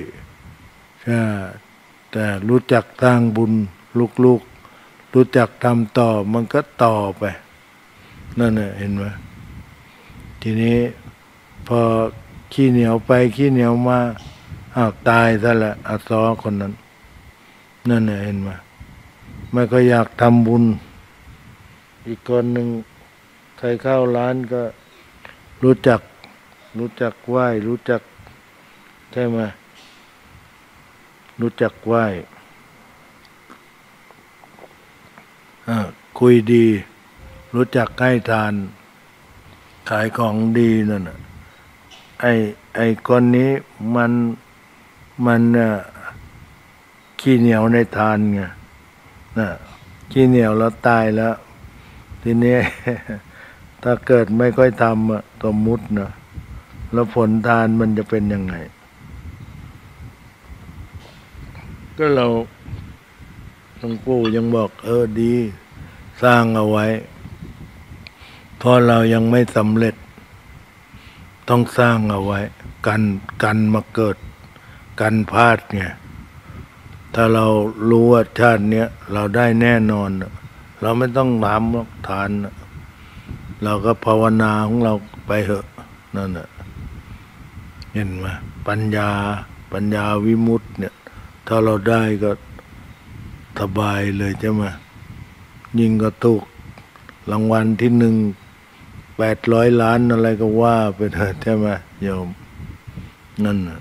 แต่รู้จักสร้างบุญลูกๆรู้จักทำต่อมันก็ต่อไปนั่นน่ะเห็นไหมทีนี้พอขี้เหนียวไปขี้เหนียวมาอ้าวตายซะละอาซอคนนั้นนั่นน่ะเห็นไหมไม่ก็อยากทำบุญอีกคนหนึ่งใครเข้าร้านก็รู้จักรู้จักไหว้รู้จักใช่ไหมรู้จักไหว้คุยดีรู้จักให้ทานขายของดีนั่นน่ะไอ้ไอ้คนนี้มันมันน่ะขี้เหนียวในทานไงน่ะขี้เหนียวแล้วตายแล้วทีนี้ ถ้าเกิดไม่ค่อยทำอะสมมุตินะแล้วผลทานมันจะเป็นยังไงก็เราหลวงปู่ยังบอกเออดีสร้างเอาไว้เพราะเรายังไม่สำเร็จต้องสร้างเอาไว้กันกันมาเกิดกันพลาดไงถ้าเรารู้ว่าชาติเนี้ยเราได้แน่นอนเราไม่ต้องทำทานเราก็ภาวนาของเราไปเถอะนั่นน่ะเห็นไหมปัญญาปัญญาวิมุตติเนี่ยถ้าเราได้ก็สบายเลยใช่ไหมยิ่งก็ถูกรางวัลที่หนึ่งแปดร้อยล้านอะไรก็ว่าไปเถอะใช่ไหมโยมนั่นน่ะ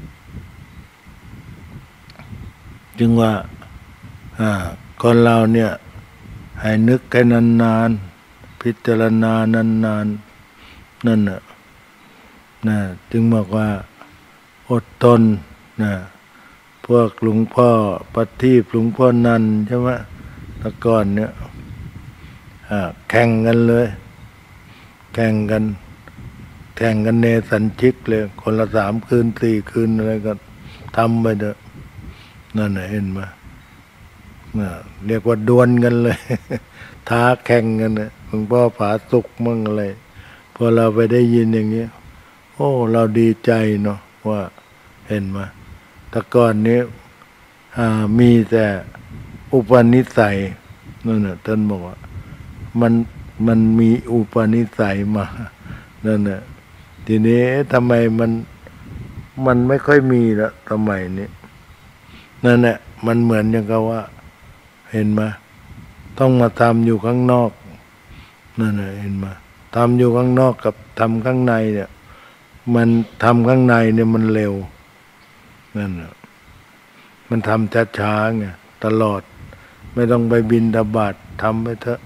จึงว่าอ่าคนเราเนี่ยให้นึกให้นานๆพิจารณานานๆนั่นน่ะนะจึงบอกว่าอดทนนะพวกหลวงพ่อปฏิบหลวงพ่อนันใช่ไหมแต่ก่อนเนี่ยแข่งกันเลยแข่งกันแข่งกันเนสัญชิกเลยคนละสามคืนสี่คืนอะไรก็ทำไปเถอะนั่นเห็นไหมเรียกว่าดวลกันเลย ท้าแข่งกันนะหลวงพ่อผาสุกมั่งอะไรพอเราไปได้ยินอย่างนี้โอ้เราดีใจเนาะว่าเห็นไหมแต่ก่อนนี้มีแต่อุปนิสัยนั่นน่ะท่านบอกว่ามันมันมีอุปนิสัยมานั่นน่ะทีนี้ทำไมมันมันไม่ค่อยมีละสมัยนี้นั่นแหละมันเหมือนอย่างกับว่าเห็นไหมต้องมาทำอยู่ข้างนอกนั่นน่ะเห็นไหมทำอยู่ข้างนอกกับทำข้างในเนี่ยมันทำข้างในเนี่ยมันเร็วนั่นน่ะมันทำช้าๆไงตลอดไม่ต้องไปบิณฑบาตทำไปเถอะ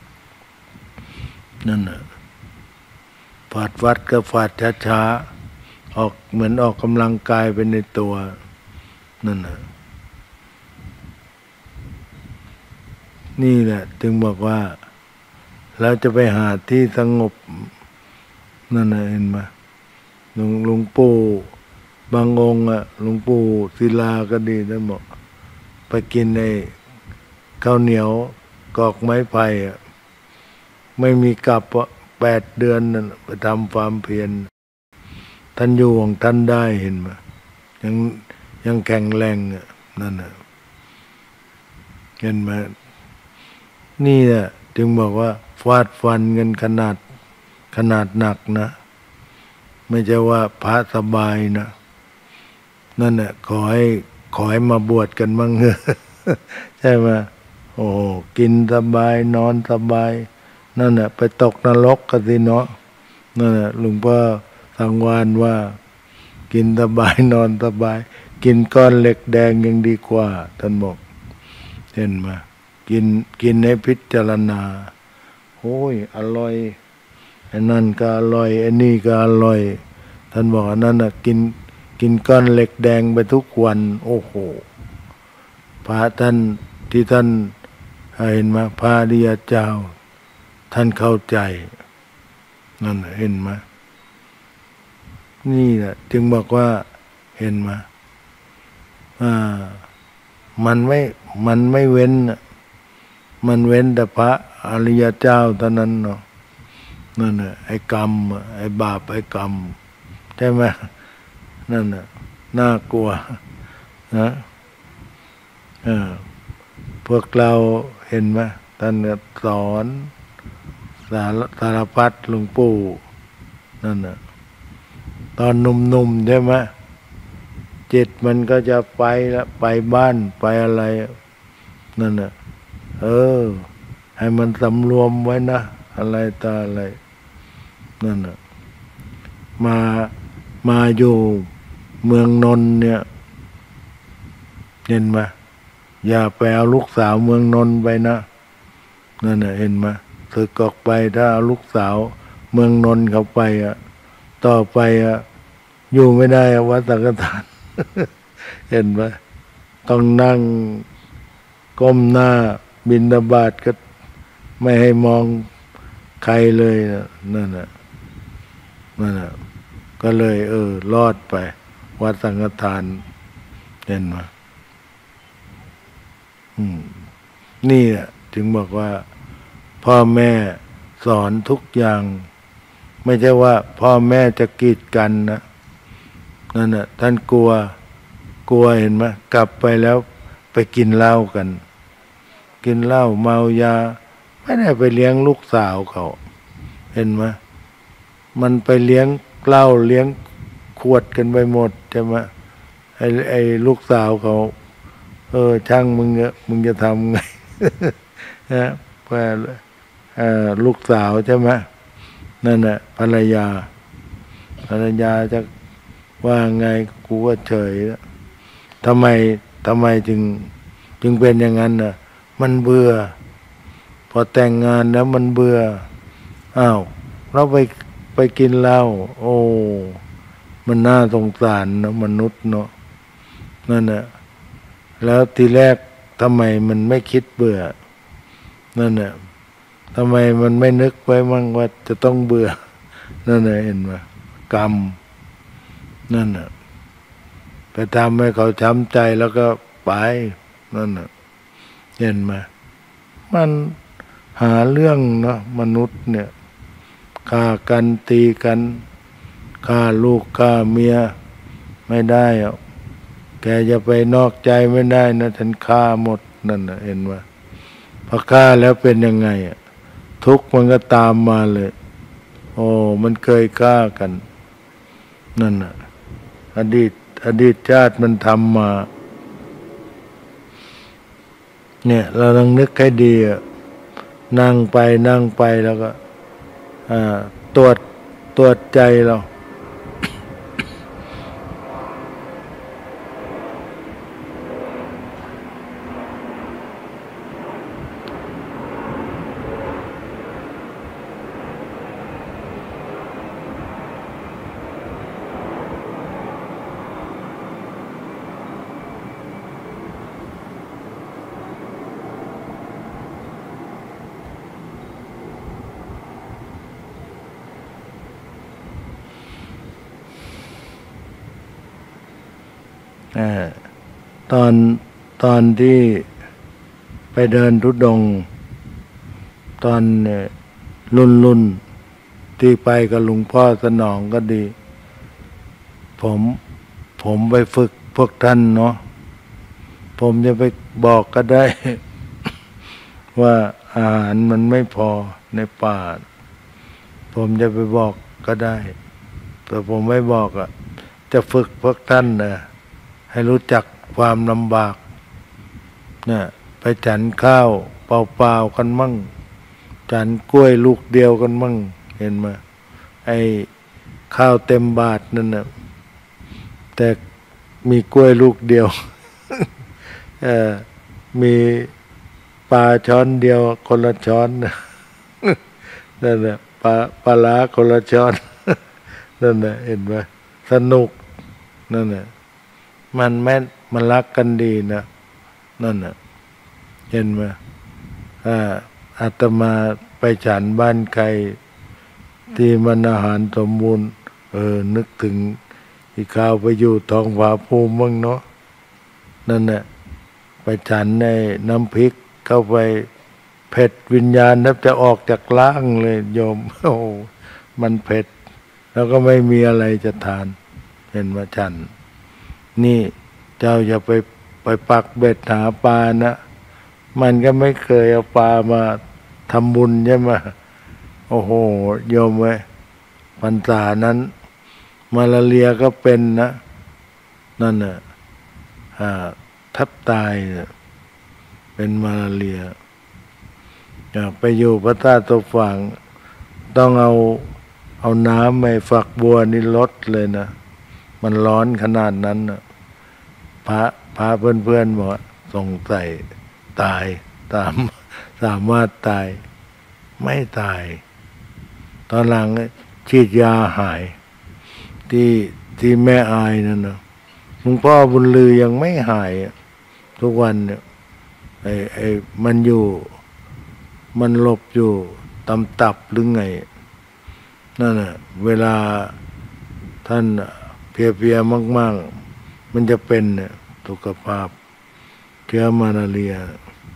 นั่นน่ะฝาดวัดก็ฝาดช้าๆออกเหมือนออกกำลังกายไปในตัวนั่นน่ะนี่แหละจึงบอกว่าเราจะไปหาที่สงบนั่นน่ะเห็นไหมหลวงหลวงปู่บางองค์อะหลวงปู่ศิลาก็ดีท่านบอกไปกินในข้าวเหนียวกอกไม้ไผ่อะไม่มีกลับอะแปดเดือนนั่นไปทำความเพียรท่านอยู่ของท่านได้เห็นไหมยังยังแข็งแรงอะนั่นน่ะเห็นไหมนี่แหละจึงบอกว่าฟาดฟันกันขนาดขนาดหนักนะไม่ใช่ว่าพระสบายนะนั่นแหละขอให้ขอให้มาบวชกันบ้างเถอะ ใช่ไหมโอ้กินสบายนอนสบายนั่นแหละไปตกนรกกันสิเนาะนั่นแหละหลวงพ่อสังวานว่ากินสบายนอนสบายกินก้อนเหล็กแดงยังดีกว่าท่านบอกเห็นไหมกินกินให้พิจารณาโอ้ยอร่อยไอ้นั่นก็อร่อยไอ้นี่ก็อร่อยท่านบอกอันนั้นน่ะกินกินก้อนเหล็กแดงไปทุกวันโอ้โหพระท่านที่ท่านเห็นไหมพระอริยเจ้าท่านเข้าใจนั่นเห็นไหมนี่แหละจึงบอกว่าเห็นไหมอ่ามันไม่มันไม่เว้นมันเว้นแต่พระอริยเจ้าเท่านั้นเนาะนั่นน่ะไอ้กรรมไอ้บาปไอ้กรรมใช่ไหมนั่นน่ะน่ากลัวนะเออพวกเราเห็นไหมท่านสอนสารสารพัดหลวงปู่นั่นน่ะตอนหนุ่มๆใช่ไหมจิตมันก็จะไปละไปบ้านไปอะไรนั่นน่ะเออให้มันสำรวมไว้นะอะไรตาอะไรนั่นน่ะมามาอยู่เมืองนนท์เนี่ยเห็นไหมอย่าไปเอาลูกสาวเมืองนนท์ไปนะนั่นน่ะเห็นไหมสึกออกไปถ้าเอาลูกสาวเมืองนนท์เข้าไปอ่ะต่อไปอ่ะอยู่ไม่ได้วัดสังฆทานเห็นไหมต้องนั่งก้มหน้าบิณฑบาตก็ไม่ให้มองใครเลยนะนั่นน่ะนั่นน่ะก็เลย เออรอดไปวัดสังฆทานเห็นไหมอืมนี่แหละถึงบอกว่าพ่อแม่สอนทุกอย่าง ไม่ใช่ว่าพ่อแม่จะกีดกันนะนั่นน่ะท่านกลัวกลัวเห็นไหมกลับไปแล้วไปกินเหล้ากันกินเหล้าเมายาไม่ได้ไปเลี้ยงลูกสาวเขาเห็นไหมมันไปเลี้ยงเหล้าเลี้ยงขวดกันไปหมดใช่ไหมไอ้ไอ้ลูกสาวเขาเออช่างมึงอะมึงจะทำไง นะเพื่อลูกสาวใช่ไหมนั่นแหละภรรยาภรรยาจะว่าไงกูว่าเฉยทำไมทำไมจึงจึงเป็นอย่างนั้นน่ะมันเบื่อพอแต่งงานแล้วมันเบื่ออ้าวเราไปไปกินเหล้าโอ้มันน่าสงสารนะมนุษย์เนาะนั่นแหละแล้วทีแรกทำไมมันไม่คิดเบื่อนั่นแหละทำไมมันไม่นึกไว้มั่งว่าจะต้องเบื่อนั่นแหละเห็นไหมกรรมนั่นน่ะไปทำให้เขาช้ำใจแล้วก็ไปนั่นน่ะเห็นไหมมันหาเรื่องเนาะมนุษย์เนี่ยฆ่ากันตีกันฆ่าลูกฆ่าเมียไม่ได้อะแกจะไปนอกใจไม่ได้นะฉันฆ่าหมดนั่นน่ะเห็นไหมพอฆ่าแล้วเป็นยังไงอ่ะทุกข์มันก็ตามมาเลยโอ้มันเคยฆ่ากันนั่นน่ะอดีตอดีตชาติมันทำมาเนี่ยเราต้องนึกให้ดีอ่ะนั่งไปนั่งไปแล้วก็อ่าตรวจตรวจใจเราตอนตอนที่ไปเดินธุดงค์ตอนรุ่นรุ่นที่ไปกับหลวงพ่อสนองก็ดีผมผมไปฝึกพวกท่านเนาะผมจะไปบอกก็ได้ ว่าอาหารมันไม่พอในป่าผมจะไปบอกก็ได้แต่ผมไม่บอกอ่ะจะฝึกพวกท่านนะให้รู้จักความลำบากเนี่ยไปฉันข้าวเปล่าๆกันมั่งฉันกล้วยลูกเดียวกันมั่งเห็นไหมไอ้ข้าวเต็มบาทนั่นน่ะแต่มีกล้วยลูกเดียว เออมีปลาช้อนเดียวคนละช้อนนั่นแหละปลาปลาล้าคนละช้อน นั่นแหละเห็นไหมสนุกนั่นแหละมันแม่มันรักกันดีนะนั่นน่ะเห็นไหมอ่าอาตมาไปฉันบ้านใครที่มันอาหารสมบูรณ์เออนึกถึงอีกข้าวไปอยู่ท้องฟ้าภูมิมั่งเนาะนั่นแหละไปฉันในน้ำพริกเข้าไปเผ็ดวิญญาณนับจะออกจากล่างเลยโยมโอ้มันเผ็ดแล้วก็ไม่มีอะไรจะทานเห็นว่าฉันนี่เจ้าอย่าไปไปปักเบ็ดหาปลานะมันก็ไม่เคยเอาปลามาทำบุญใช่ไหมโอ้โหโยมเว้ยพรรษานั้นมาลาเรียก็เป็นนะนั่นน่ะอ่าทับตายนะเป็นมาลาเรียอยากไปอยู่พระธาตุฝั่งต้องเอาเอาน้ำไปฝักบัวนี่ลดเลยนะมันร้อนขนาดนั้นนะพระพระเพื่อนๆบอกสงสัยตายตามสามารถตายไม่ตายตอนหลังฉีดยาหายที่ที่แม่อายนั่นนะหลวงพ่อบุญลือยังไม่หายทุกวันเนี่ยไอ้ไอ้มันอยู่มันหลบอยู่ตำตับหรือไงนั่นน่ะเวลาท่านเพลียๆมากๆมันจะเป็นเนี่ยสุขภาพเชื้อมาลาเรีย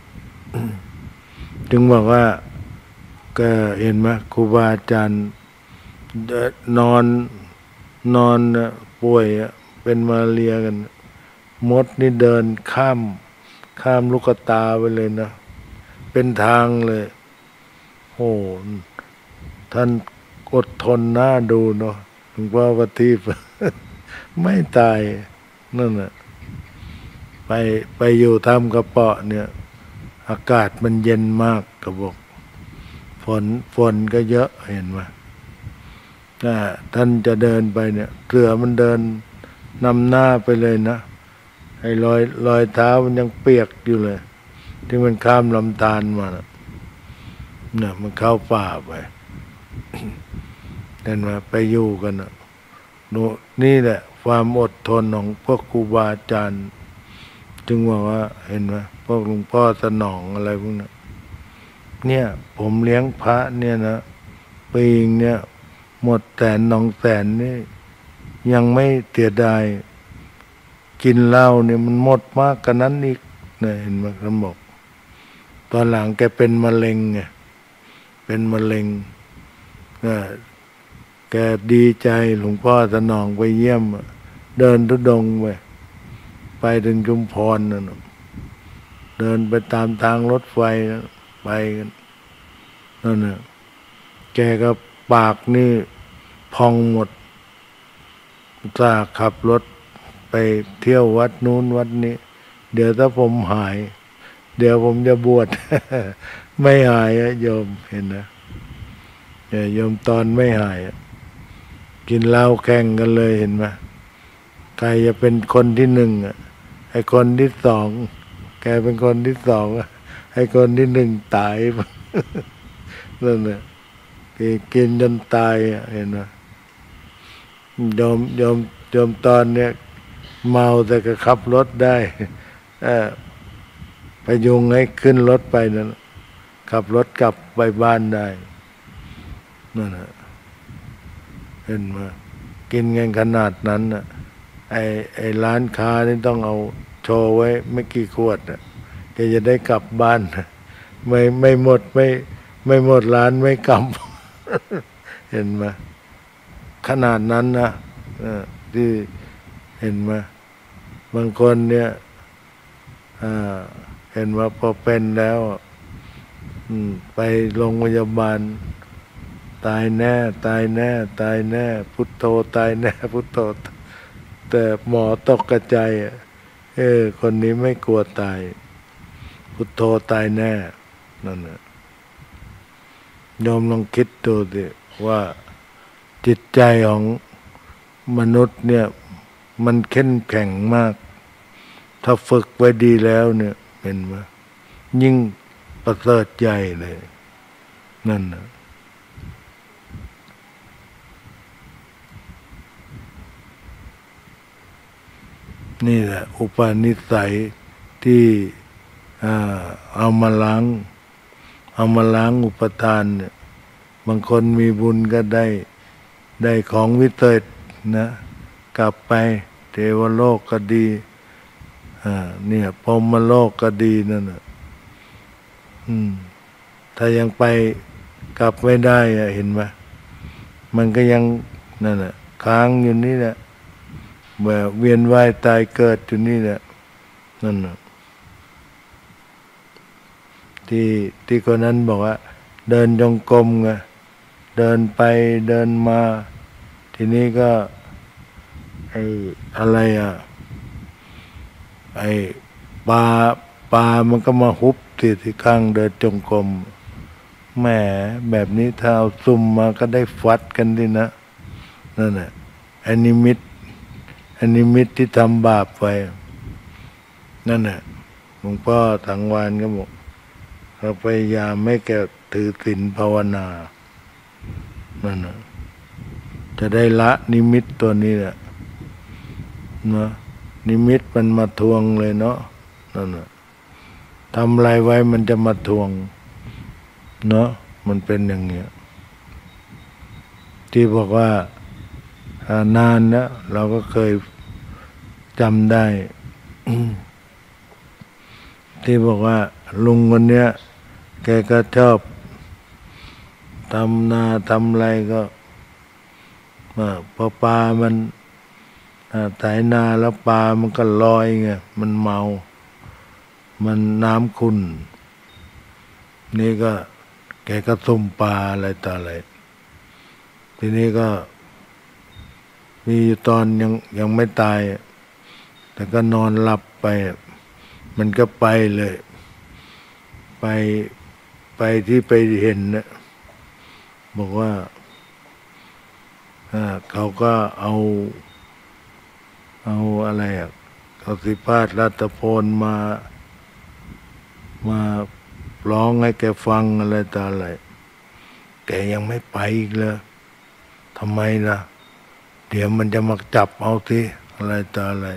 จึงบอกว่าก็เห็นไหมครูบาอาจารย์นอนนอนป่วยเป็นมาลาเรียกันมดนี่เดินข้ามข้ามลูกตาไปเลยนะเป็นทางเลยโอ้ท่านอดทนหน้าดูเนาะหลวงพ่อปฏิป ไม่ตายนั่นน่ะไปไปอยู่ถ้ำกระเปาะเนี่ยอากาศมันเย็นมากกระบอกฝนฝนก็เยอะเห็นไหมถ้าท่านจะเดินไปเนี่ยเสือมันเดินนำหน้าไปเลยนะไอ้รอยรอยเท้ามันยังเปียกอยู่เลยที่มันข้ามลำธารมาน่ะเนี่ยมันเข้าป่าไป เห็นไหมไปอยู่กันนะนี่แหละความอดทนของพวกครูบาอาจารย์จึงบอกว่าเห็นไหมพวกหลวงพ่อสนองอะไรพวกนั้นเนี่ยผมเลี้ยงพระเนี่ยนะปีงเนี่ยหมดแสนนองแสนนี่ยังไม่เสียดายกินเหล้าเนี่ยมันหมดมากกว่านั้นอีกเนี่ยเห็นไหมท่านบอกตอนหลังแกเป็นมะเร็งไงเป็นมะเร็งแกดีใจหลวงพ่อสนองไปเยี่ยมเดินทุดงไปไปถึงชุมพรนั่นเดินไปตามทางรถไฟไปกันนั่นน่ะแกก็ปากนี่พองหมดตาขับรถไปเที่ยววัดนู้นวัดนี้เดี๋ยวถ้าผมหายเดี๋ยวผมจะบวช ไม่หายอะโยมเห็นนะโยมตอนไม่หายกินเหล้าแข่งกันเลยเห็นไหมใครจะเป็นคนที่หนึ่งอ่ะไอ้คนที่สองแกเป็นคนที่สองไอ้คนที่หนึ่งตาย นั่นแหละกินจนตายเห็นไหมโยมโยมโยมตอนเนี้ยเมาแต่ก็ขับรถได้ไปยุงให้ขึ้นรถไปนั่นขับรถกลับไปบ้านได้นั่นแหละเห็นไหมกินเงินขนาดนั้นน่ะไอ้ไอ้ร้านค้านี่ต้องเอาโชว์ไว้ไม่กี่ขวดน่ะแกจะได้กลับบ้านไม่ไม่หมดไม่ไม่หมดร้านไม่กลับ เห็นไหมขนาดนั้นนะที่เห็นไหมบางคนเนี่ยเห็นว่าพอเป็นแล้วไปโรงพยาบาลตายแน่ตายแน่ตายแน่พุทโธตายแน่พุทโธแต่หมอตกกระจายเออคนนี้ไม่กลัวตายพุทโธตายแน่นั่นแหละยอมลองคิดดูสิว่าจิตใจของมนุษย์เนี่ยมันเข้มแข็งมากถ้าฝึกไว้ดีแล้วเนี่ยเห็นไหมยิ่งประเสริฐใหญ่เลยนั่นนะนี่แหละอุปนิสัยที่เอามาล้างเอามาล้างอุปทานเนี่ยบางคนมีบุญก็ได้ได้ของวิเศษนะกลับไปเทวโลกก็ดีอ่าเนี่ยพรหมโลกก็ดีนั่นน่ะอืมถ้ายังไปกลับไม่ได้อะเห็นไหมมันก็ยังนั่นน่ะค้างอยู่นี่แหละแบบเวียนว่ายตายเกิดอยู่นี่แหละนั่นน่ะที่ที่คนนั้นบอกว่าเดินจงกรมไงเดินไปเดินมาทีนี้ก็ไอ้อะไรอ่ะไอ้ปลาปลามันก็มาฮุบที่ที่ข้างเดินจงกรมแหมแบบนี้ถ้าเอาซุ่มมาก็ได้ฟัดกันดินะนั่นแหละอนิมิตอนิมิตที่ทำบาปไปนั่นแหละหลวงพ่อถังวานก็บอกเราพยายามไม่แก่ถือศีลภาวนานั่นนะจะได้ละนิมิตตัวนี้แหละนะนิมิตมันมาทวงเลยเนาะนั่นน่ะทำอะไรไว้มันจะมาทวงเนาะมันเป็นอย่างเงี้ยที่บอกว่านานแล้วเราก็เคยจำได้ ที่บอกว่าลุงคนเนี้ยแกก็ชอบทำนาทำอะไรก็พอปลามันไถนาแล้วปลามันก็ลอยไงมันเมามันน้ำขุ่นนี่ก็แกก็ซุ่มปลาอะไรต่ออะไรทีนี้ก็มีอยู่ตอนยังยังไม่ตายแต่ก็นอนหลับไปมันก็ไปเลยไปไปที่ไปเห็นนะบอกว่าเขาก็เอาเอาอะไรอ่ะเขาสิพาสรัตพลมามาร้องให้แกฟังอะไรต่ออะไรแกยังไม่ไปอีกเลยทำไมล่ะเดี๋ยวมันจะมาจับเอาทีอะไรต่ออะไร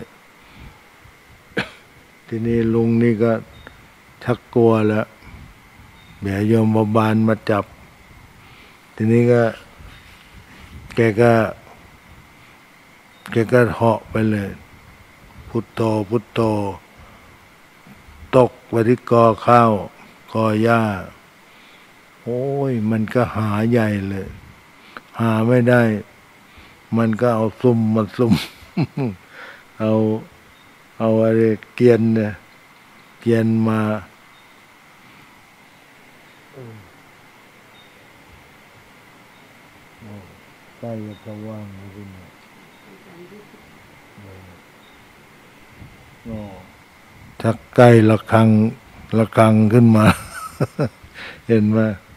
ทีนี้ลุงนี่ก็ชักกลัวแล้วเดี๋ยวโยมบาลมาจับทีนี้ก็แกก็แกก็เหาะไปเลยพุทโธพุทโธตกไปที่กอข้าวกอหญ้าโอ้ยมันก็หาใหญ่เลยหาไม่ได้มันก็เอาซุ่มมาซุ่ม เอาเอาอะไรเกียนเนี่ยเกียนมาใกล้จะว่างแล้วคุณชักใกล้ระฆังระฆังขึ้นมา เห็นไหม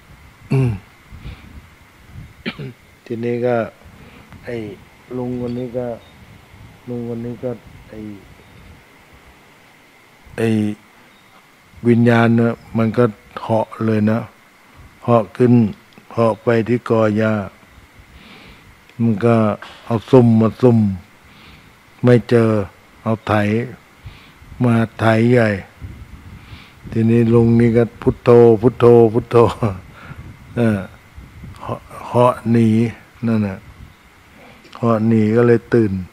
ทีนี้ก็ไอ้ลุงคนนี้ก็ลุงคนนี้ก็ไอ้ไอ้วิญญาณเนี่ยมันก็เหาะเลยนะเหาะขึ้นเหาะไปที่กอหญ้ามันก็เอาซุ่มมาซุ่มไม่เจอเอาไถมาไถใหญ่ทีนี้ลุงนี่ก็พุทโธพุทโธพุทโธเออเหาะหนีนั่นน่ะเหาะหนีก็เลยตื่น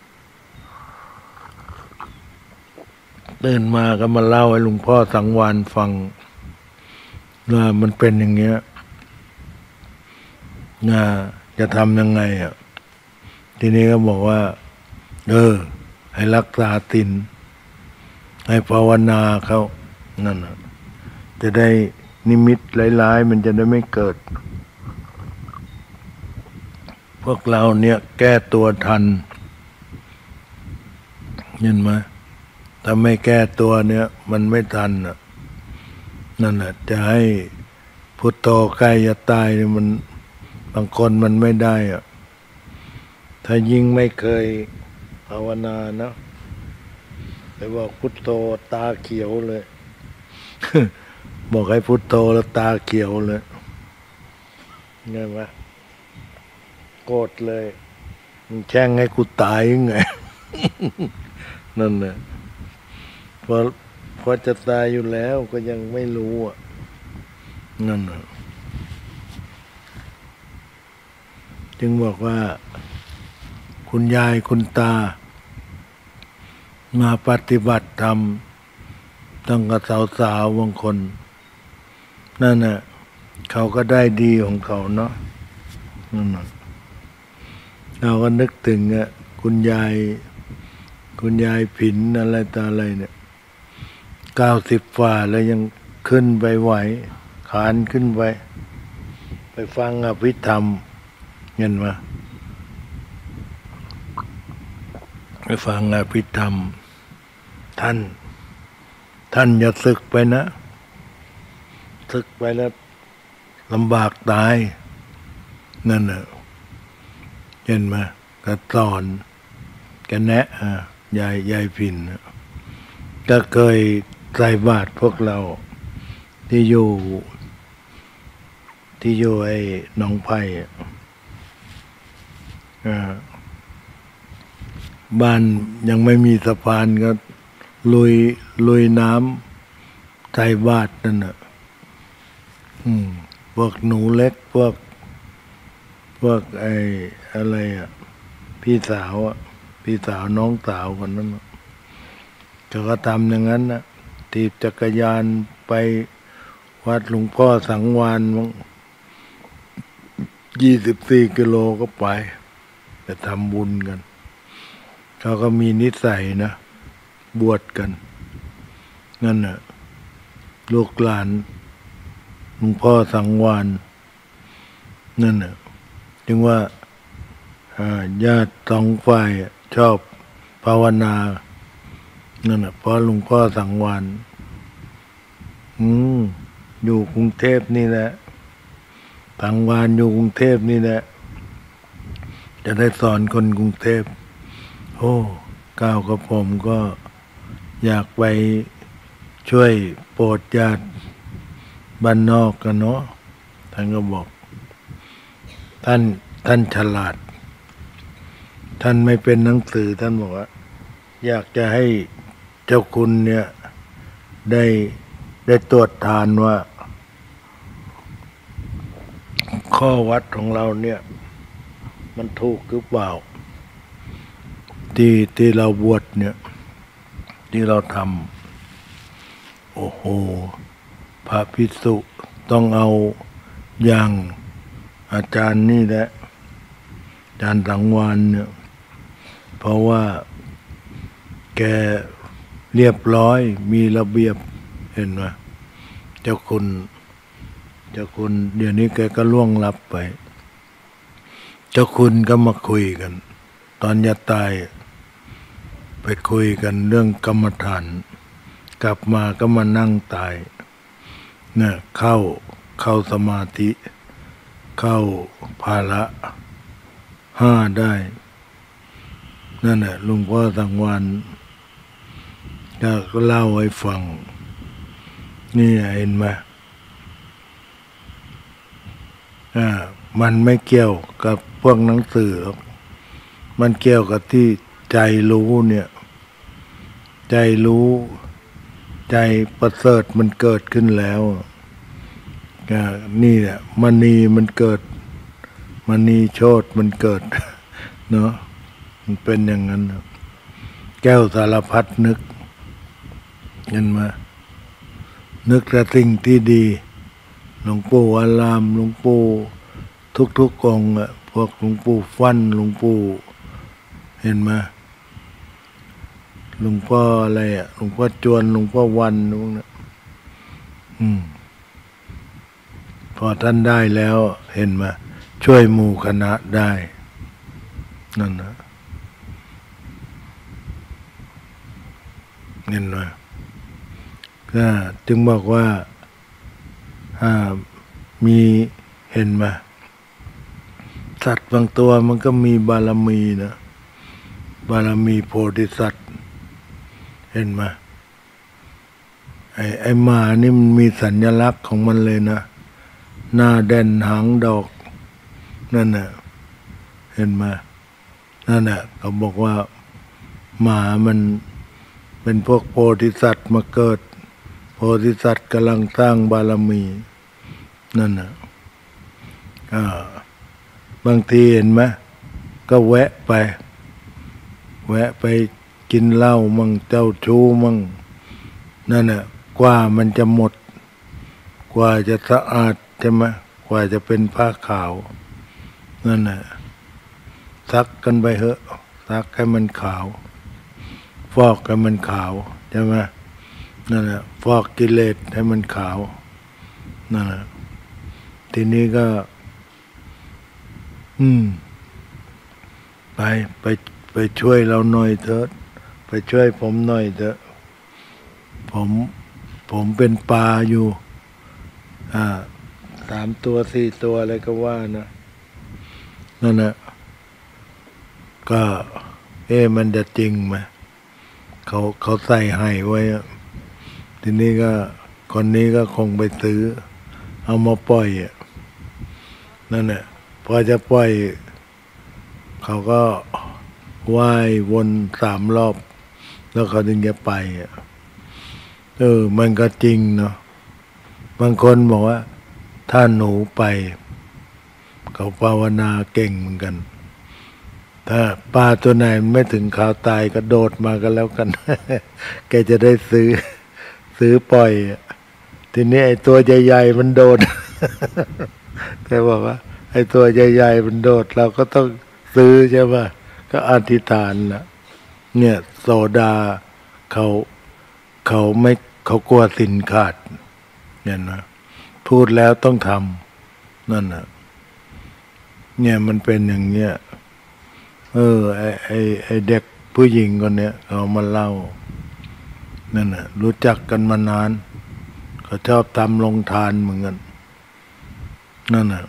ตื่นมาก็มาเล่าให้หลวงพ่อสังวานฟังว่ามันเป็นอย่างเงี้ยนะจะทำยังไงอ่ะทีนี้ก็บอกว่าเออให้รักษาศีลให้ภาวนาเขานั่นน่ะจะได้นิมิตร้ายๆมันจะได้ไม่เกิดพวกเราเนี่ยแก้ตัวทันเห็นไหมถ้าไม่แก้ตัวเนี่ยมันไม่ทันน่ะนั่นน่ะจะให้พุทโธใกล้จะตายเนี่ยมันบางคนมันไม่ได้อ่ะถ้ายิ่งไม่เคยภาวนานะไปบอกพุทโธตาเขียวเลย บอกให้พุทโธแล้วตาเขียวเลยเห็นไหมโกรธเลยมึงแช่งให้กูตายยังไง นั่นแหละพอพอจะตายอยู่แล้วก็ยังไม่รู้อ่ะนั่นน่ะจึงบอกว่าคุณยายคุณตามาปฏิบัติธรรมตั้งกับสาวๆบางคนนั่นน่ะเขาก็ได้ดีของเขาเนาะนั่นน่ะเราก็นึกถึงอ่ะคุณยายคุณยายผินอะไรต่ออะไรเนี่ยเก้าสิบฝ่าแล้วยังขึ้นไปไหวขานขึ้นไปไปฟังอภิธรรมเห็นไหมไปฟังอภิธรรมท่านท่านอย่าศึกไปนะศึกไปแล้วลำบากตายนั่นน่ะเห็นไหมก็สอนแกแนะอ่ะยายยายพินก็เคยใส่บาตรพวกเราที่อยู่ที่อยู่ไอ้หนองไผ่อ่าบ้านยังไม่มีสะพานก็ลุยลุยน้ำใส่บาตรนั่นน่ะอืมพวกหนูเล็กพวกพวกไอ้อะไรอ่ะพี่สาวอ่ะพี่สาวน้องสาวคนนั้นน่ะเขาก็ทำอย่างนั้นนะถีบจักรยานไปวัดหลวงพ่อสังวานมั้งยี่สิบสี่กิโลก็ไปไปทำบุญกันเขาก็มีนิสัยนะบวชกันนั่นน่ะลูกหลานหลวงพ่อสังวานนั่นน่ะจึงว่าญาติสองฝ่ายชอบภาวนานั่นน่ะเพราะหลวงพ่อสังวานอืมอยู่กรุงเทพนี่แหละสังวานอยู่กรุงเทพนี่แหละจะได้สอนคนกรุงเทพโอ้ก้าวกับผมก็อยากไปช่วยโปรดญาติบ้านนอกกันเนาะท่านก็บอกท่านท่านฉลาดท่านไม่เป็นหนังสือท่านบอกว่าอยากจะให้เจ้าคุณเนี่ยได้ได้ตรวจทานว่าข้อวัดของเราเนี่ยมันถูกหรือเปล่าที่ที่เราบวชเนี่ยที่เราทำโอ้โหพระภิกษุต้องเอาอย่างอาจารย์นี่แหละอาจารย์สังวานเนี่ยเพราะว่าแกเรียบร้อยมีระเบียบเห็นไหมเจ้าคุณเจ้าคุณเดี๋ยวนี้แกก็ล่วงลับไปเจ้าคุณก็มาคุยกันตอนจะตายไปคุยกันเรื่องกรรมฐานกลับมาก็มานั่งตายเนี่ยเข้าเข้าสมาธิเข้าภาระห้าได้นั่นแหละหลวงพ่อสังวานก็เล่าให้ฟังนี่เห็นไหมอ่ามันไม่เกี่ยวกับพวกหนังสือหรอกมันเกี่ยวกับที่ใจรู้เนี่ยใจรู้ใจประเสริฐมันเกิดขึ้นแล้วนี่แหละมณีมันเกิดมณีโชติมันเกิดเนาะมันเป็นอย่างนั้นแก้วสารพัดนึกเห็นไหมนึกแต่สิ่งที่ดีหลวงปู่อารามหลวงปู่ทุกๆองค์อะพวกหลวงปู่ฟั่นหลวงปู่เห็นไหมหลวงพ่ออะไรอ่ะหลวงพ่อจวนหลวงพ่อวันพวกนั้นอืมพอท่านได้แล้วเห็นไหมช่วยหมู่คณะได้นั่นนะเห็นไหมก็จึงบอกว่าอ่ามีเห็นไหมสัตว์บางตัวมันก็มีบารมีนะบารมีโพธิสัตว์เห็นไหมไอ้ไอ้หมานี่มันมีสัญลักษณ์ของมันเลยนะหน้าแดนหางดอกนั่นน่ะเห็นไหมนั่นน่ะเขาบอกว่าหมามันเป็นพวกโพธิสัตว์มาเกิดโพธิสัตว์กำลังสร้างบารมีนั่นน่ะอ่าบางทีเห็นไหมก็แวะไปแวะไปกินเหล้ามั่งเจ้าชู้มั่งนั่นน่ะกว่ามันจะหมดกว่าจะสะอาดใช่ไหมกว่าจะเป็นผ้าขาวนั่นน่ะซักกันไปเหอะซักให้มันขาวฟอกให้มันขาวใช่ไหมนั่นน่ะฟอกกิเลสให้มันขาวนั่นน่ะทีนี้ก็อืมไปไปไปช่วยเราหน่อยเถอะไปช่วยผมหน่อยเถอะผมผมเป็นปลาอยู่อ่าสามตัวสี่ตัวอะไรก็ว่านะนั่นนะก็เอ๊ะมันจะจริงไหมเขาเขาใส่ให้ไว้ทีนี้ก็คนนี้ก็คงไปซื้อเอามาปล่อยนั่นแหละพอจะปล่อยเขาก็ว่ายวนสามรอบ แล้วเขาถึงจะไปเออมันก็จริงเนาะบางคนบอกว่าถ้าหนูไปเขาภาวนาเก่งเหมือนกันถ้าปลาตัวไหนไม่ถึงข่าวตายก็โดดมากันแล้วกัน แกจะได้ซื้อซื้อปล่อยทีนี้ไอ้ตัวใหญ่ๆมันโดด แกบอกว่าไอ้ตัวใหญ่ๆมันโดดเราก็ต้องซื้อใช่ไหมก็อธิษฐานละเนี่ยโสดาเขาเขาไม่เขากลัวสินขาดเนี่ยนะพูดแล้วต้องทำนั่นน่ะเนี่ยมันเป็นอย่างเงี้ยเออไอไอไอเด็กผู้หญิงคนเนี้ยเขามาเล่านั่นน่ะรู้จักกันมานานเขาชอบทำลงทานเหมือนกันนั่นน่ะ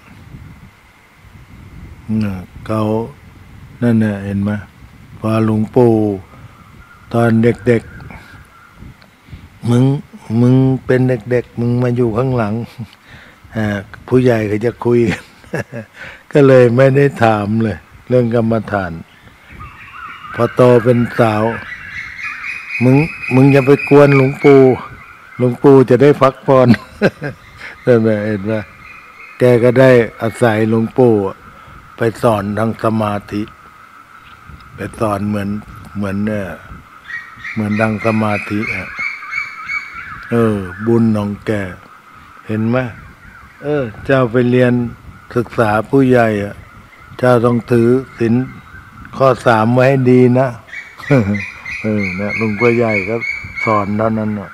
เขานั่นน่ะเห็นไหมพอหลวงปู่ตอนเด็กๆมึงมึงเป็นเด็กๆมึงมาอยู่ข้างหลังผู้ใหญ่เขาจะคุยกัน ก็เลยไม่ได้ถามเลยเรื่องกรรมฐานพอโตเป็นสาวมึงมึงอย่าไปกวนหลวงปู่หลวงปู่จะได้พักผ่อน เห็นไหมเห็นไหมแกก็ได้อาศัยหลวงปู่ไปสอนทางสมาธิไปสอนเหมือนเหมือนเนี่ยเหมือนดังสมาธิอ่ะเออบุญของแกเห็นไหมเออเจ้าไปเรียนศึกษาผู้ใหญ่อ่ะเจ้าต้องถือศีลข้อสามไว้ให้ดีนะ เออเนี่ยลุงพ่อใหญ่ก็สอนเท่านั้นอ่ะ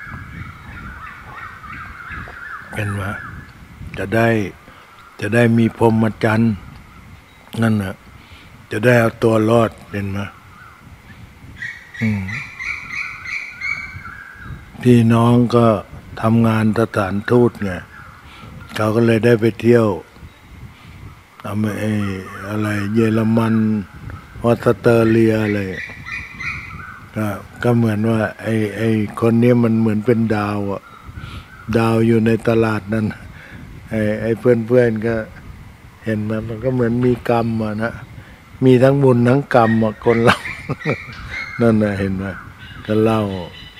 เห็นไหมจะได้จะได้มีพรหมจรรย์นั่นน่ะจะได้เอาตัวรอดเห็นไหมอืมพี่น้องก็ทำงานสถานทูตไงเขาก็เลยได้ไปเที่ยวอเมริกาอะไรเยอรมันออสเตรเลียอะไรก็ก็เหมือนว่าไอ้ไอ้คนนี้มันเหมือนเป็นดาวอะดาวอยู่ในตลาดนั้นไอ้ไอ้เพื่อนๆก็เห็นมันมันก็เหมือนมีกรรมอะนะมีทั้งบุญทั้งกรรมอะคนเรา นั่นนะเห็นไหมก็เล่า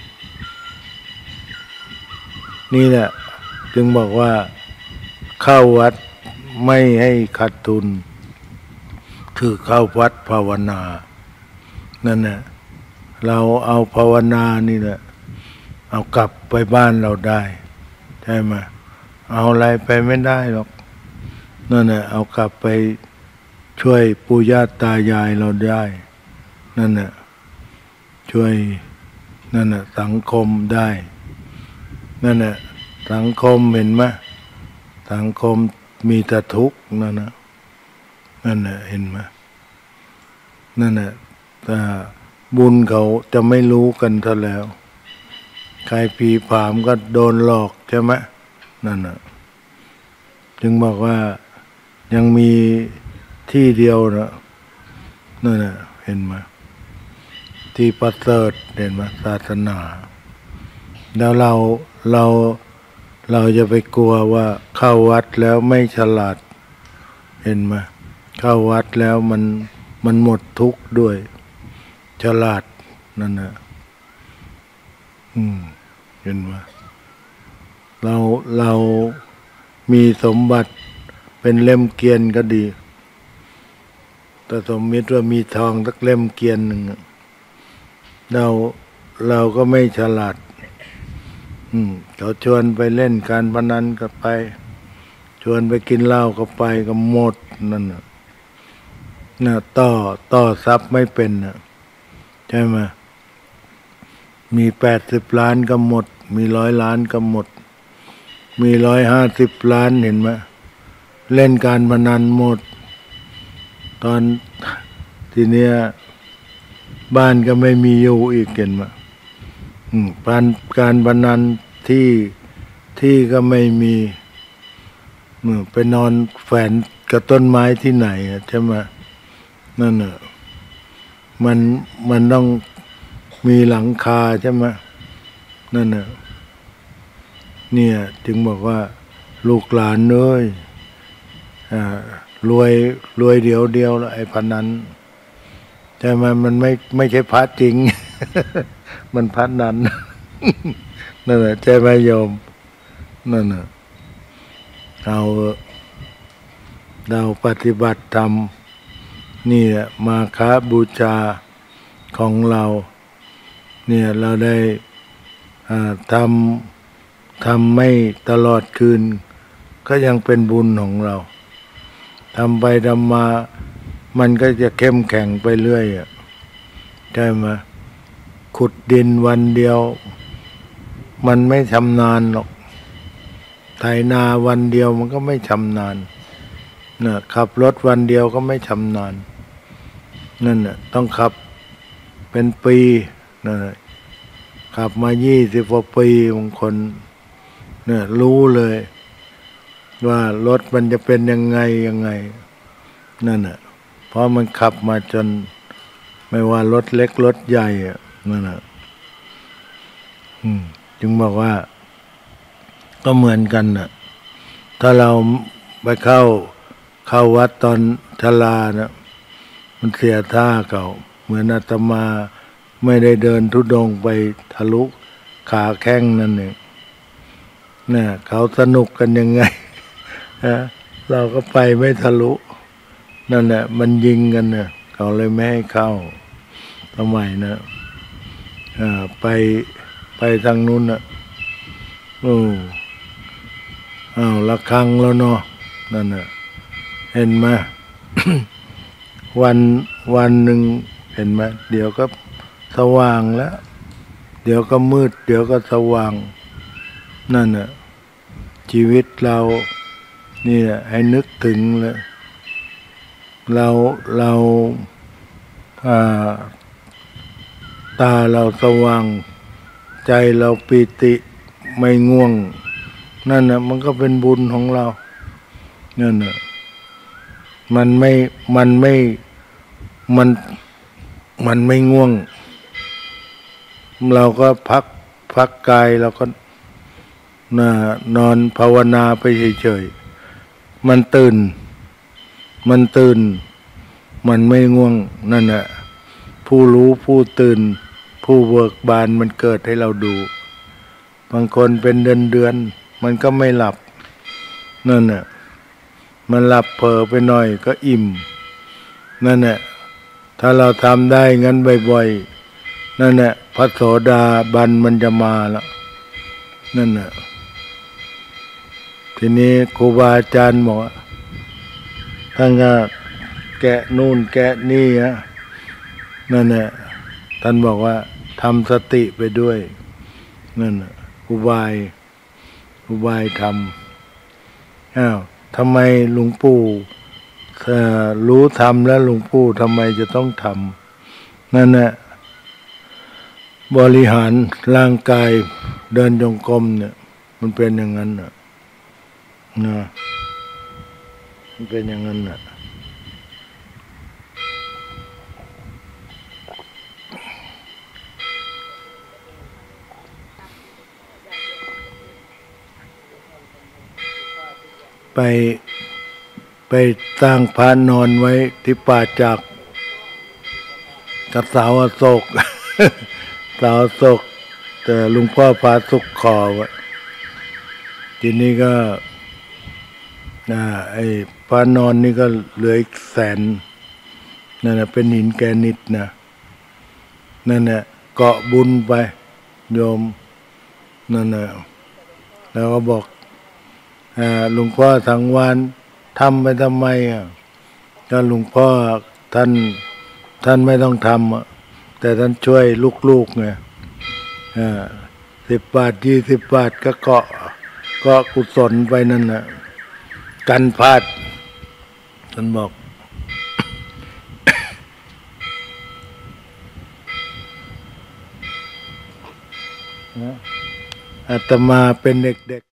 นี่แหละจึงบอกว่าเข้าวัดไม่ให้ขาดทุนคือเข้าวัดภาวนานั่นแหละเราเอาภาวนานี่แหละเอากลับไปบ้านเราได้ใช่ไหมเอาอะไรไปไม่ได้หรอกนั่นแหละเอากลับไปช่วยปู่ย่าตายายเราได้นั่นแหละช่วยนั่นแหละสังคมได้นั่นแหละสังคมเห็นไหมสังคมมีแต่ทุกข์นั่นนะนั่นแหละเห็นไหมนั่นแหละแต่บุญเขาจะไม่รู้กันเท่าแล้วใครผีผามก็โดนหลอกใช่ไหมนั่นน่ะจึงบอกว่ายังมีที่เดียวนะนั่นน่ะเห็นไหมที่ประเสริฐเห็นไหมศาสนาแล้วเราเราเราจะไปกลัวว่าเข้าวัดแล้วไม่ฉลาดเห็นไหมเข้าวัดแล้วมันมันหมดทุกข์ด้วยฉลาดนั่นนะอืมเห็นไหมเราเรามีสมบัติเป็นเล่มเกวียนก็ดีแต่สมมติว่ามีทองสักเล่มเกวียนหนึ่งเราเราก็ไม่ฉลาดอืมเขาชวนไปเล่นการพนันก็ไปชวนไปกินเหล้าก็ไปก็หมดนั่นน่ะน่ะต่อต่อทรัพย์ไม่เป็นน่ะใช่ไหมมีแปดสิบล้านก็หมดมีร้อยล้านก็หมดมีร้อยห้าสิบล้านเห็นไหมเล่นการพนันหมดตอนทีเนี้ยบ้านก็ไม่มีอยู่อีกเห็นไหมการการพนันที่ที่ก็ไม่มีไปนอนแฝนกับต้นไม้ที่ไหนใช่ไหมนั่นน่ะมันมันต้องมีหลังคาใช่ไหมนั่นน่ะเนี่ยจึงบอกว่าลูกหลานเอ้ยอ่ารวยรวยเดียวเดียวแล้วไอ้พนันใช่ไหมมันไม่ไม่ใช่พระจริง มันพระนัน นั่นแหละใช่ไหมโยมนั่นน่ะเราเราปฏิบัติธรรมนี่แหละมาฆบูชาของเราเนี่ยเราได้ทำทำไม่ตลอดคืนก็ยังเป็นบุญของเราทำไปทำมามันก็จะเข้มแข็งไปเรื่อยอ่ะใช่ไหมขุดดินวันเดียวมันไม่ชำนาญหรอกไถนาวันเดียวมันก็ไม่ชำนาญน่ะขับรถวันเดียวก็ไม่ชำนาญนั่นน่ะต้องขับเป็นปีนั่นขับมายี่สิบกว่าปีบางคนเนี่ยรู้เลยว่ารถมันจะเป็นยังไงยังไงนั่นน่ะเพราะมันขับมาจนไม่ว่ารถเล็กรถใหญ่อ่ะนั่นน่ะจึงบอกว่าก็เหมือนกันน่ะถ้าเราไปเข้าเข้าวัดตอนชรานะมันเสียท่าเก่าเหมือนอาตมาไม่ได้เดินธุดงค์ไปทะลุขาแข้งนั่นเองเนี่ยเขาสนุกกันยังไงฮะเราก็ไปไม่ทะลุนั่นแหละมันยิงกันเนี่ยเขาเลยไม่ให้เข้าทำไมนะอ่าไปไปทางนู้นน่ะโอ้อ้าวละครังแล้วเนาะนั่นน่ะเห็นไหม วันวันหนึ่งเห็นไหมเดี๋ยวก็สว่างแล้วเดี๋ยวก็มืดเดี๋ยวก็สว่างนั่นน่ะชีวิตเรานี่แหละให้นึกถึงเลยเราเราตาเราสว่างใจเราปีติไม่ง่วงนั่นน่ะมันก็เป็นบุญของเรานั่นน่ะมันไม่มันไม่มันมันไม่ง่วงเราก็พักพักกายเราก็น่ะนอนภาวนาไปเฉยๆมันตื่นมันตื่นมันไม่ง่วงนั่นน่ะผู้รู้ผู้ตื่นผู้เบิกบานมันเกิดให้เราดูบางคนเป็นเดือนเดือนมันก็ไม่หลับนั่นน่ะมันหลับเผลอไปหน่อยก็อิ่มนั่นแหละถ้าเราทำได้งั้นบ่อยๆนั่นแหละพระโสดาบันมันจะมาแล้วนั่นแหละทีนี้ครูบาอาจารย์บอกว่าท่านก็แกะนู่นแกะนี่ฮะนั่นแหละท่านบอกว่าทำสติไปด้วยนั่นน่ะอุบายอุบายทำอ้าวทำไมหลวงปู่รู้ทำแล้วหลวงปู่ทำไมจะต้องทำนั่นแหละบริหารร่างกายเดินจงกรมเนี่ยมันเป็นอย่างนั้นน่ะนะมันเป็นอย่างนั้นน่ะไปไปตั้งพระนอนไว้ที่ป่าจักกับสาวอโศก สาวอโศกแต่ลุงพ่อพาสุกคอไว้ทีนี้ก็น่ะไอ้พระนอนนี่ก็เหลืออีกแสนนั่นน่ะเป็นหินแกรนิตนะนั่นน่ะเกาะบุญไปโยมนั่นน่ะแล้วก็บอกหลวงพ่อสังวานทำไปทำไมอ่ะก็หลวงพ่อท่านท่านไม่ต้องทำแต่ท่านช่วยลูกๆไงสิบบาทยี่สิบบาทก็เกาะเกาะกุศลไปนั่นน่ะกันพลาดท่านบอกอาตมาเป็นเด็กๆ